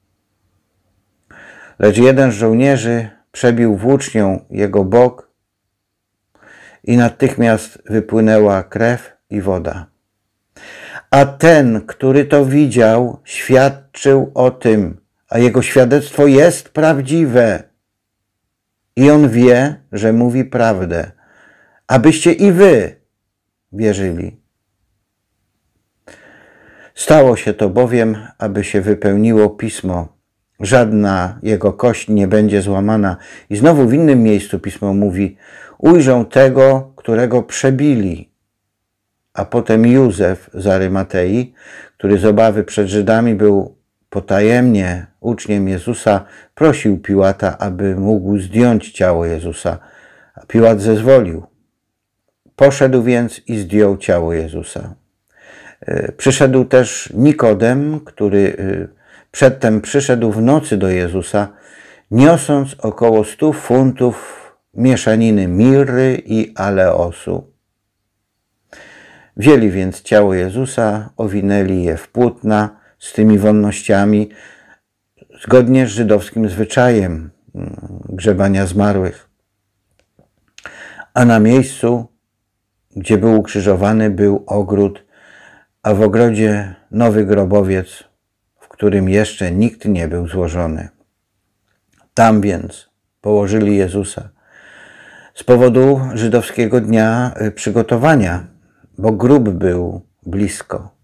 A: Lecz jeden z żołnierzy przebił włócznią jego bok i natychmiast wypłynęła krew i woda. A ten, który to widział, świadczył o tym, a jego świadectwo jest prawdziwe. I on wie, że mówi prawdę, abyście i wy wierzyli. Stało się to bowiem, aby się wypełniło Pismo. Żadna jego kość nie będzie złamana. I znowu w innym miejscu Pismo mówi: ujrzą tego, którego przebili. A potem Józef z Arymatei, który z obawy przed Żydami był potajemnie uczniem Jezusa, prosił Piłata, aby mógł zdjąć ciało Jezusa. A Piłat zezwolił. Poszedł więc i zdjął ciało Jezusa. Przyszedł też Nikodem, który przedtem przyszedł w nocy do Jezusa, niosąc około 100 funtów mieszaniny mirry i aleosu. Wzięli więc ciało Jezusa, owinęli je w płótna z tymi wonnościami, zgodnie z żydowskim zwyczajem grzebania zmarłych. A na miejscu, gdzie był ukrzyżowany, był ogród, a w ogrodzie nowy grobowiec, w którym jeszcze nikt nie był złożony. Tam więc położyli Jezusa z powodu żydowskiego dnia przygotowania, bo grób był blisko.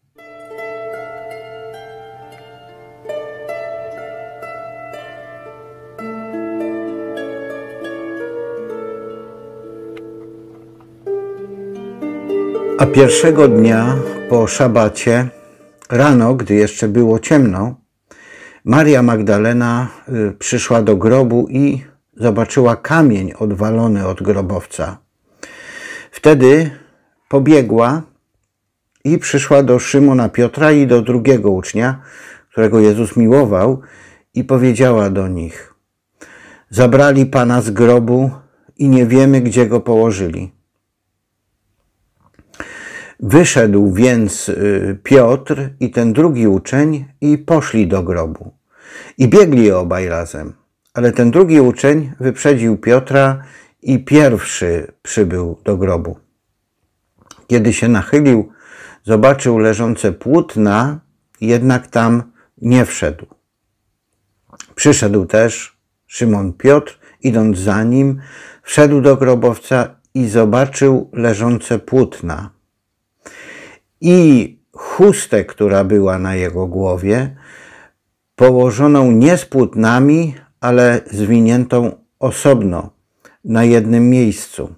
A: A pierwszego dnia po szabacie, rano, gdy jeszcze było ciemno, Maria Magdalena przyszła do grobu i zobaczyła kamień odwalony od grobowca. Wtedy pobiegła i przyszła do Szymona Piotra i do drugiego ucznia, którego Jezus miłował, i powiedziała do nich: zabrali Pana z grobu i nie wiemy, gdzie go położyli. Wyszedł więc Piotr i ten drugi uczeń i poszli do grobu. I biegli obaj razem, ale ten drugi uczeń wyprzedził Piotra i pierwszy przybył do grobu. Kiedy się nachylił, zobaczył leżące płótna, jednak tam nie wszedł. Przyszedł też Szymon Piotr, idąc za nim, wszedł do grobowca i zobaczył leżące płótna i chustę, która była na jego głowie, położoną nie z płótnami, ale zwiniętą osobno na jednym miejscu.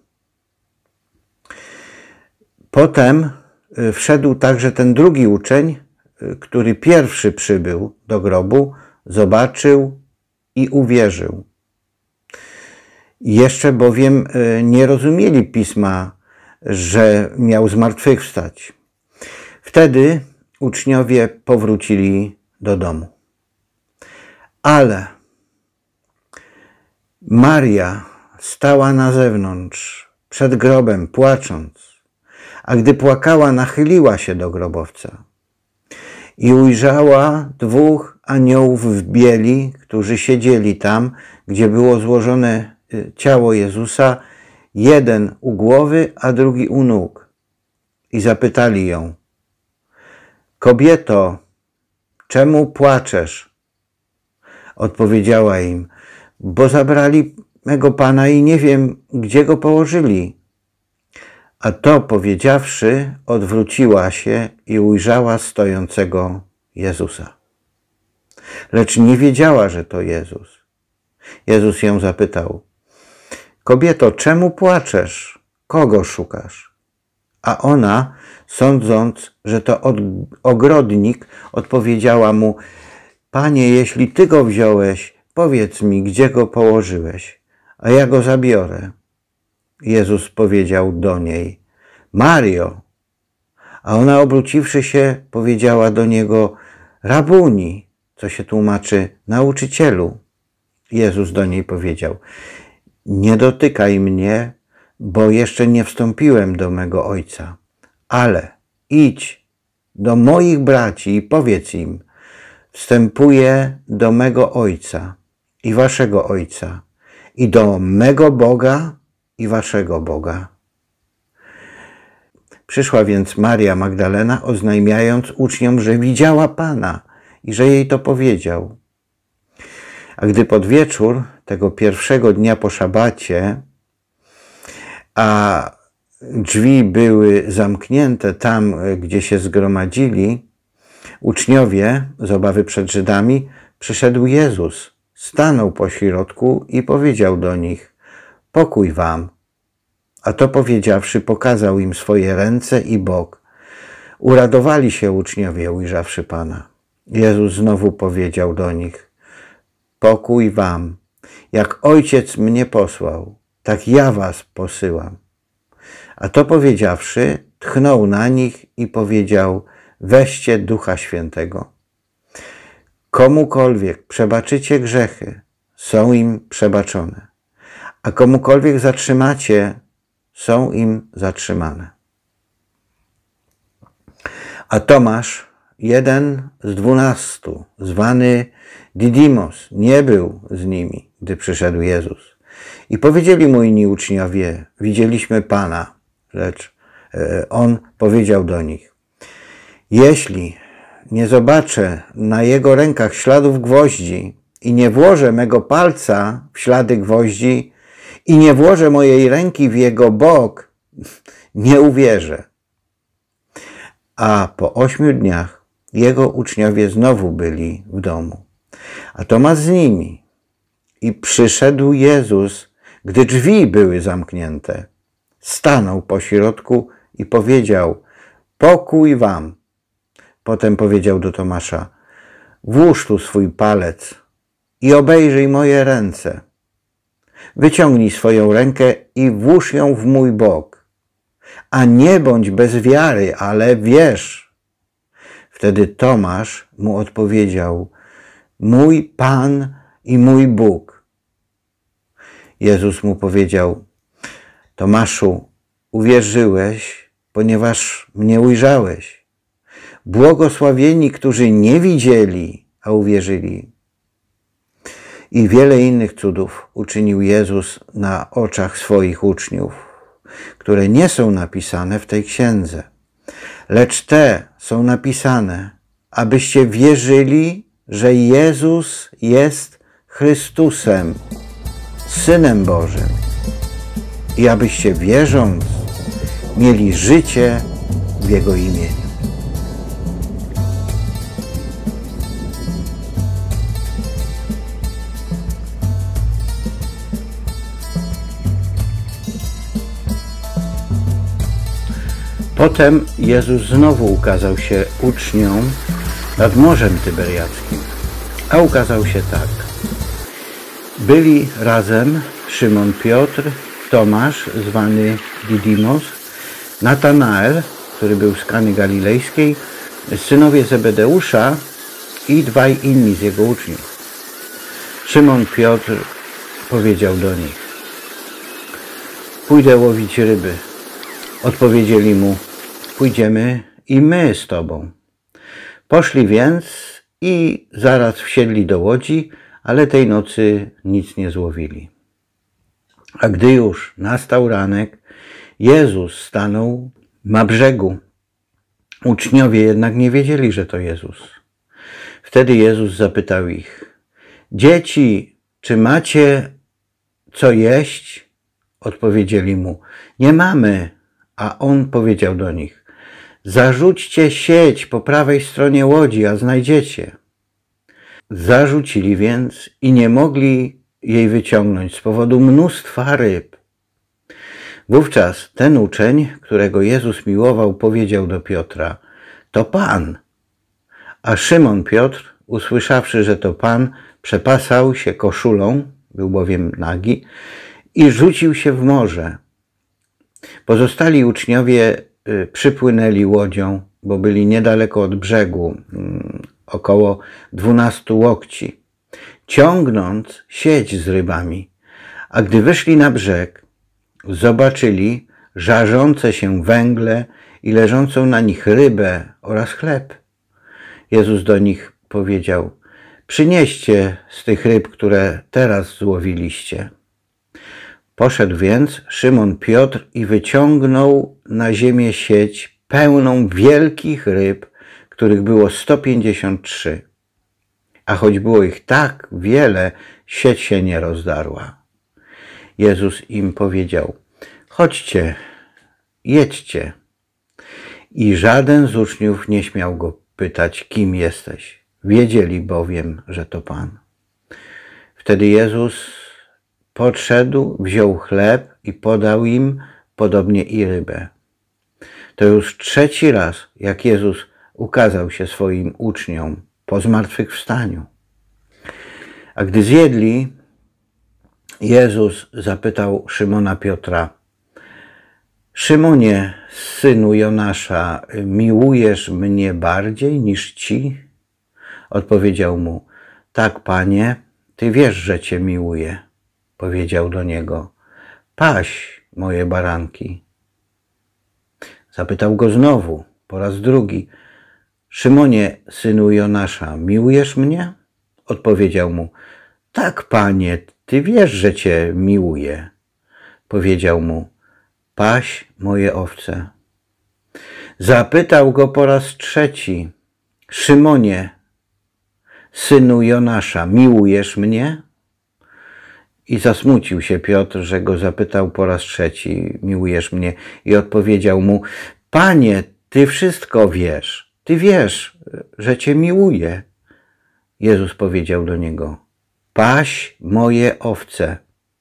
A: Potem wszedł także ten drugi uczeń, który pierwszy przybył do grobu, zobaczył i uwierzył. Jeszcze bowiem nie rozumieli Pisma, że miał zmartwychwstać. Wtedy uczniowie powrócili do domu. Ale Maria stała na zewnątrz, przed grobem, płacząc, a gdy płakała, nachyliła się do grobowca i ujrzała 2 aniołów w bieli, którzy siedzieli tam, gdzie było złożone ciało Jezusa, jeden u głowy, a drugi u nóg. I zapytali ją: kobieto, czemu płaczesz? Odpowiedziała im: bo zabrali mego Pana i nie wiem, gdzie go położyli. A to powiedziawszy, odwróciła się i ujrzała stojącego Jezusa. lecz nie wiedziała, że to Jezus. Jezus ją zapytał: kobieto, czemu płaczesz? Kogo szukasz? A ona, sądząc, że to ogrodnik, odpowiedziała mu: Panie, jeśli Ty go wziąłeś, powiedz mi, gdzie go położyłeś, a ja go zabiorę. Jezus powiedział do niej: Mario. A ona, obróciwszy się, powiedziała do Niego: Rabuni, co się tłumaczy nauczycielu. Jezus do niej powiedział: nie dotykaj mnie, bo jeszcze nie wstąpiłem do mego Ojca, ale idź do moich braci i powiedz im: wstępuję do mego Ojca i waszego Ojca i do mego Boga i waszego Boga. Przyszła więc Maria Magdalena, oznajmiając uczniom, że widziała Pana i że jej to powiedział. A gdy pod wieczór tego pierwszego dnia po szabacie, a drzwi były zamknięte tam, gdzie się zgromadzili uczniowie z obawy przed Żydami, przyszedł Jezus, stanął pośrodku i powiedział do nich: pokój wam. A to powiedziawszy, pokazał im swoje ręce i bok. Uradowali się uczniowie, ujrzawszy Pana. Jezus znowu powiedział do nich: pokój wam. Jak Ojciec mnie posłał, tak ja was posyłam. A to powiedziawszy, tchnął na nich i powiedział: weźcie Ducha Świętego. Komukolwiek przebaczycie grzechy, są im przebaczone, a komukolwiek zatrzymacie, są im zatrzymane. A Tomasz, jeden z 12, zwany Didymos, nie był z nimi, gdy przyszedł Jezus. I powiedzieli mu inni uczniowie: widzieliśmy Pana. Lecz on powiedział do nich: jeśli nie zobaczę na jego rękach śladów gwoździ i nie włożę mego palca w ślady gwoździ i nie włożę mojej ręki w jego bok, nie uwierzę. A po 8 dniach jego uczniowie znowu byli w domu, a Tomasz z nimi. I przyszedł Jezus, gdy drzwi były zamknięte. Stanął pośrodku i powiedział: pokój wam. Potem powiedział do Tomasza: włóż tu swój palec i obejrzyj moje ręce. Wyciągnij swoją rękę i włóż ją w mój bok. A nie bądź bez wiary, ale wierz. Wtedy Tomasz mu odpowiedział: mój Pan i mój Bóg. Jezus mu powiedział: Tomaszu, uwierzyłeś, ponieważ mnie ujrzałeś. Błogosławieni, którzy nie widzieli, a uwierzyli. I wiele innych cudów uczynił Jezus na oczach swoich uczniów, które nie są napisane w tej księdze, lecz te są napisane, abyście wierzyli, że Jezus jest Chrystusem, Synem Bożym, i abyście wierząc mieli życie w Jego imieniu. Potem Jezus znowu ukazał się uczniom nad Morzem Tyberiackim, a ukazał się tak. Byli razem Szymon Piotr, Tomasz, zwany Didymos, Natanael, który był z Kany Galilejskiej, synowie Zebedeusza i 2 inni z jego uczniów. Szymon Piotr powiedział do nich: pójdę łowić ryby. Odpowiedzieli mu: pójdziemy i my z tobą. Poszli więc i zaraz wsiedli do łodzi, ale tej nocy nic nie złowili. A gdy już nastał ranek, Jezus stanął na brzegu. Uczniowie jednak nie wiedzieli, że to Jezus. Wtedy Jezus zapytał ich: dzieci, czy macie co jeść? Odpowiedzieli mu: nie mamy. A on powiedział do nich: zarzućcie sieć po prawej stronie łodzi, a znajdziecie. Zarzucili więc i nie mogli jej wyciągnąć z powodu mnóstwa ryb. Wówczas ten uczeń, którego Jezus miłował, powiedział do Piotra: to Pan. A Szymon Piotr, usłyszawszy, że to Pan, przepasał się koszulą, był bowiem nagi, i rzucił się w morze. Pozostali uczniowie przypłynęli łodzią, bo byli niedaleko od brzegu, około 12 łokci, ciągnąc sieć z rybami. A gdy wyszli na brzeg, zobaczyli żarzące się węgle i leżącą na nich rybę oraz chleb. Jezus do nich powiedział: przynieście z tych ryb, które teraz złowiliście. Poszedł więc Szymon Piotr i wyciągnął na ziemię sieć pełną wielkich ryb, których było 153. A choć było ich tak wiele, sieć się nie rozdarła. Jezus im powiedział: chodźcie, jedźcie. I żaden z uczniów nie śmiał go pytać, kim jesteś. Wiedzieli bowiem, że to Pan. Wtedy Jezus podszedł, wziął chleb i podał im, podobnie i rybę. To już trzeci raz, jak Jezus ukazał się swoim uczniom po zmartwychwstaniu. A gdy zjedli, Jezus zapytał Szymona Piotra: Szymonie, synu Jonasza, miłujesz mnie bardziej niż ci? Odpowiedział mu: tak, Panie, Ty wiesz, że Cię miłuję. Powiedział do niego: paś moje baranki. Zapytał go znowu, po raz drugi: Szymonie, synu Jonasza, miłujesz mnie? Odpowiedział mu: tak, Panie, Ty wiesz, że Cię miłuję. Powiedział mu: paś moje owce. Zapytał go po raz trzeci: Szymonie, synu Jonasza, miłujesz mnie? I zasmucił się Piotr, że go zapytał po raz trzeci: miłujesz mnie? I odpowiedział mu: Panie, Ty wszystko wiesz. Ty wiesz, że Cię miłuję. Jezus powiedział do niego: paś moje owce.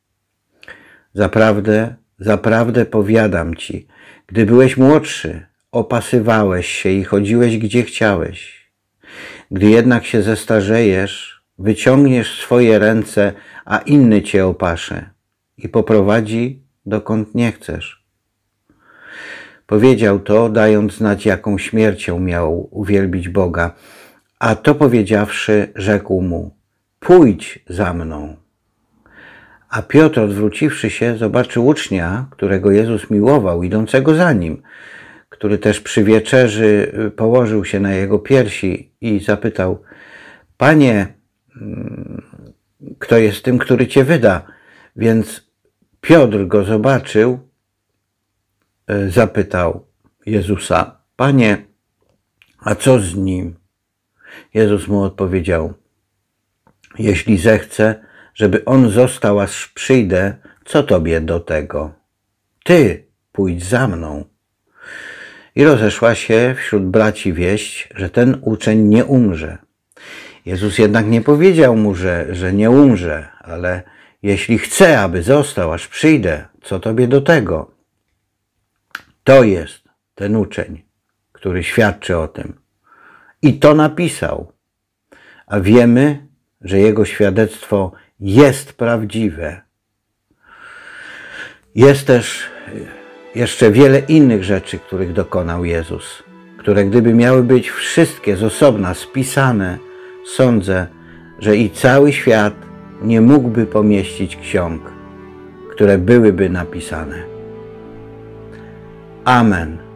A: Zaprawdę, zaprawdę powiadam Ci, gdy byłeś młodszy, opasywałeś się i chodziłeś gdzie chciałeś. Gdy jednak się zestarzejesz, wyciągniesz swoje ręce, a inny Cię opasze i poprowadzi dokąd nie chcesz. Powiedział to, dając znać, jaką śmiercią miał uwielbić Boga, a to powiedziawszy, rzekł mu: pójdź za mną. A Piotr, odwróciwszy się, zobaczył ucznia, którego Jezus miłował, idącego za nim, który też przy wieczerzy położył się na jego piersi i zapytał: Panie, kto jest tym, który Cię wyda? Więc Piotr go zobaczył, zapytał Jezusa: Panie, a co z nim? Jezus mu odpowiedział: jeśli zechce, żeby on został, aż przyjdę, co Tobie do tego? Ty pójdź za mną. I rozeszła się wśród braci wieść, że ten uczeń nie umrze. Jezus jednak nie powiedział mu, że nie umrze, ale jeśli chce, aby został, aż przyjdę, co Tobie do tego? To jest ten uczeń, który świadczy o tym. I to napisał. A wiemy, że jego świadectwo jest prawdziwe. Jest też jeszcze wiele innych rzeczy, których dokonał Jezus, które gdyby miały być wszystkie z osobna spisane, sądzę, że i cały świat nie mógłby pomieścić ksiąg, które byłyby napisane. Amen.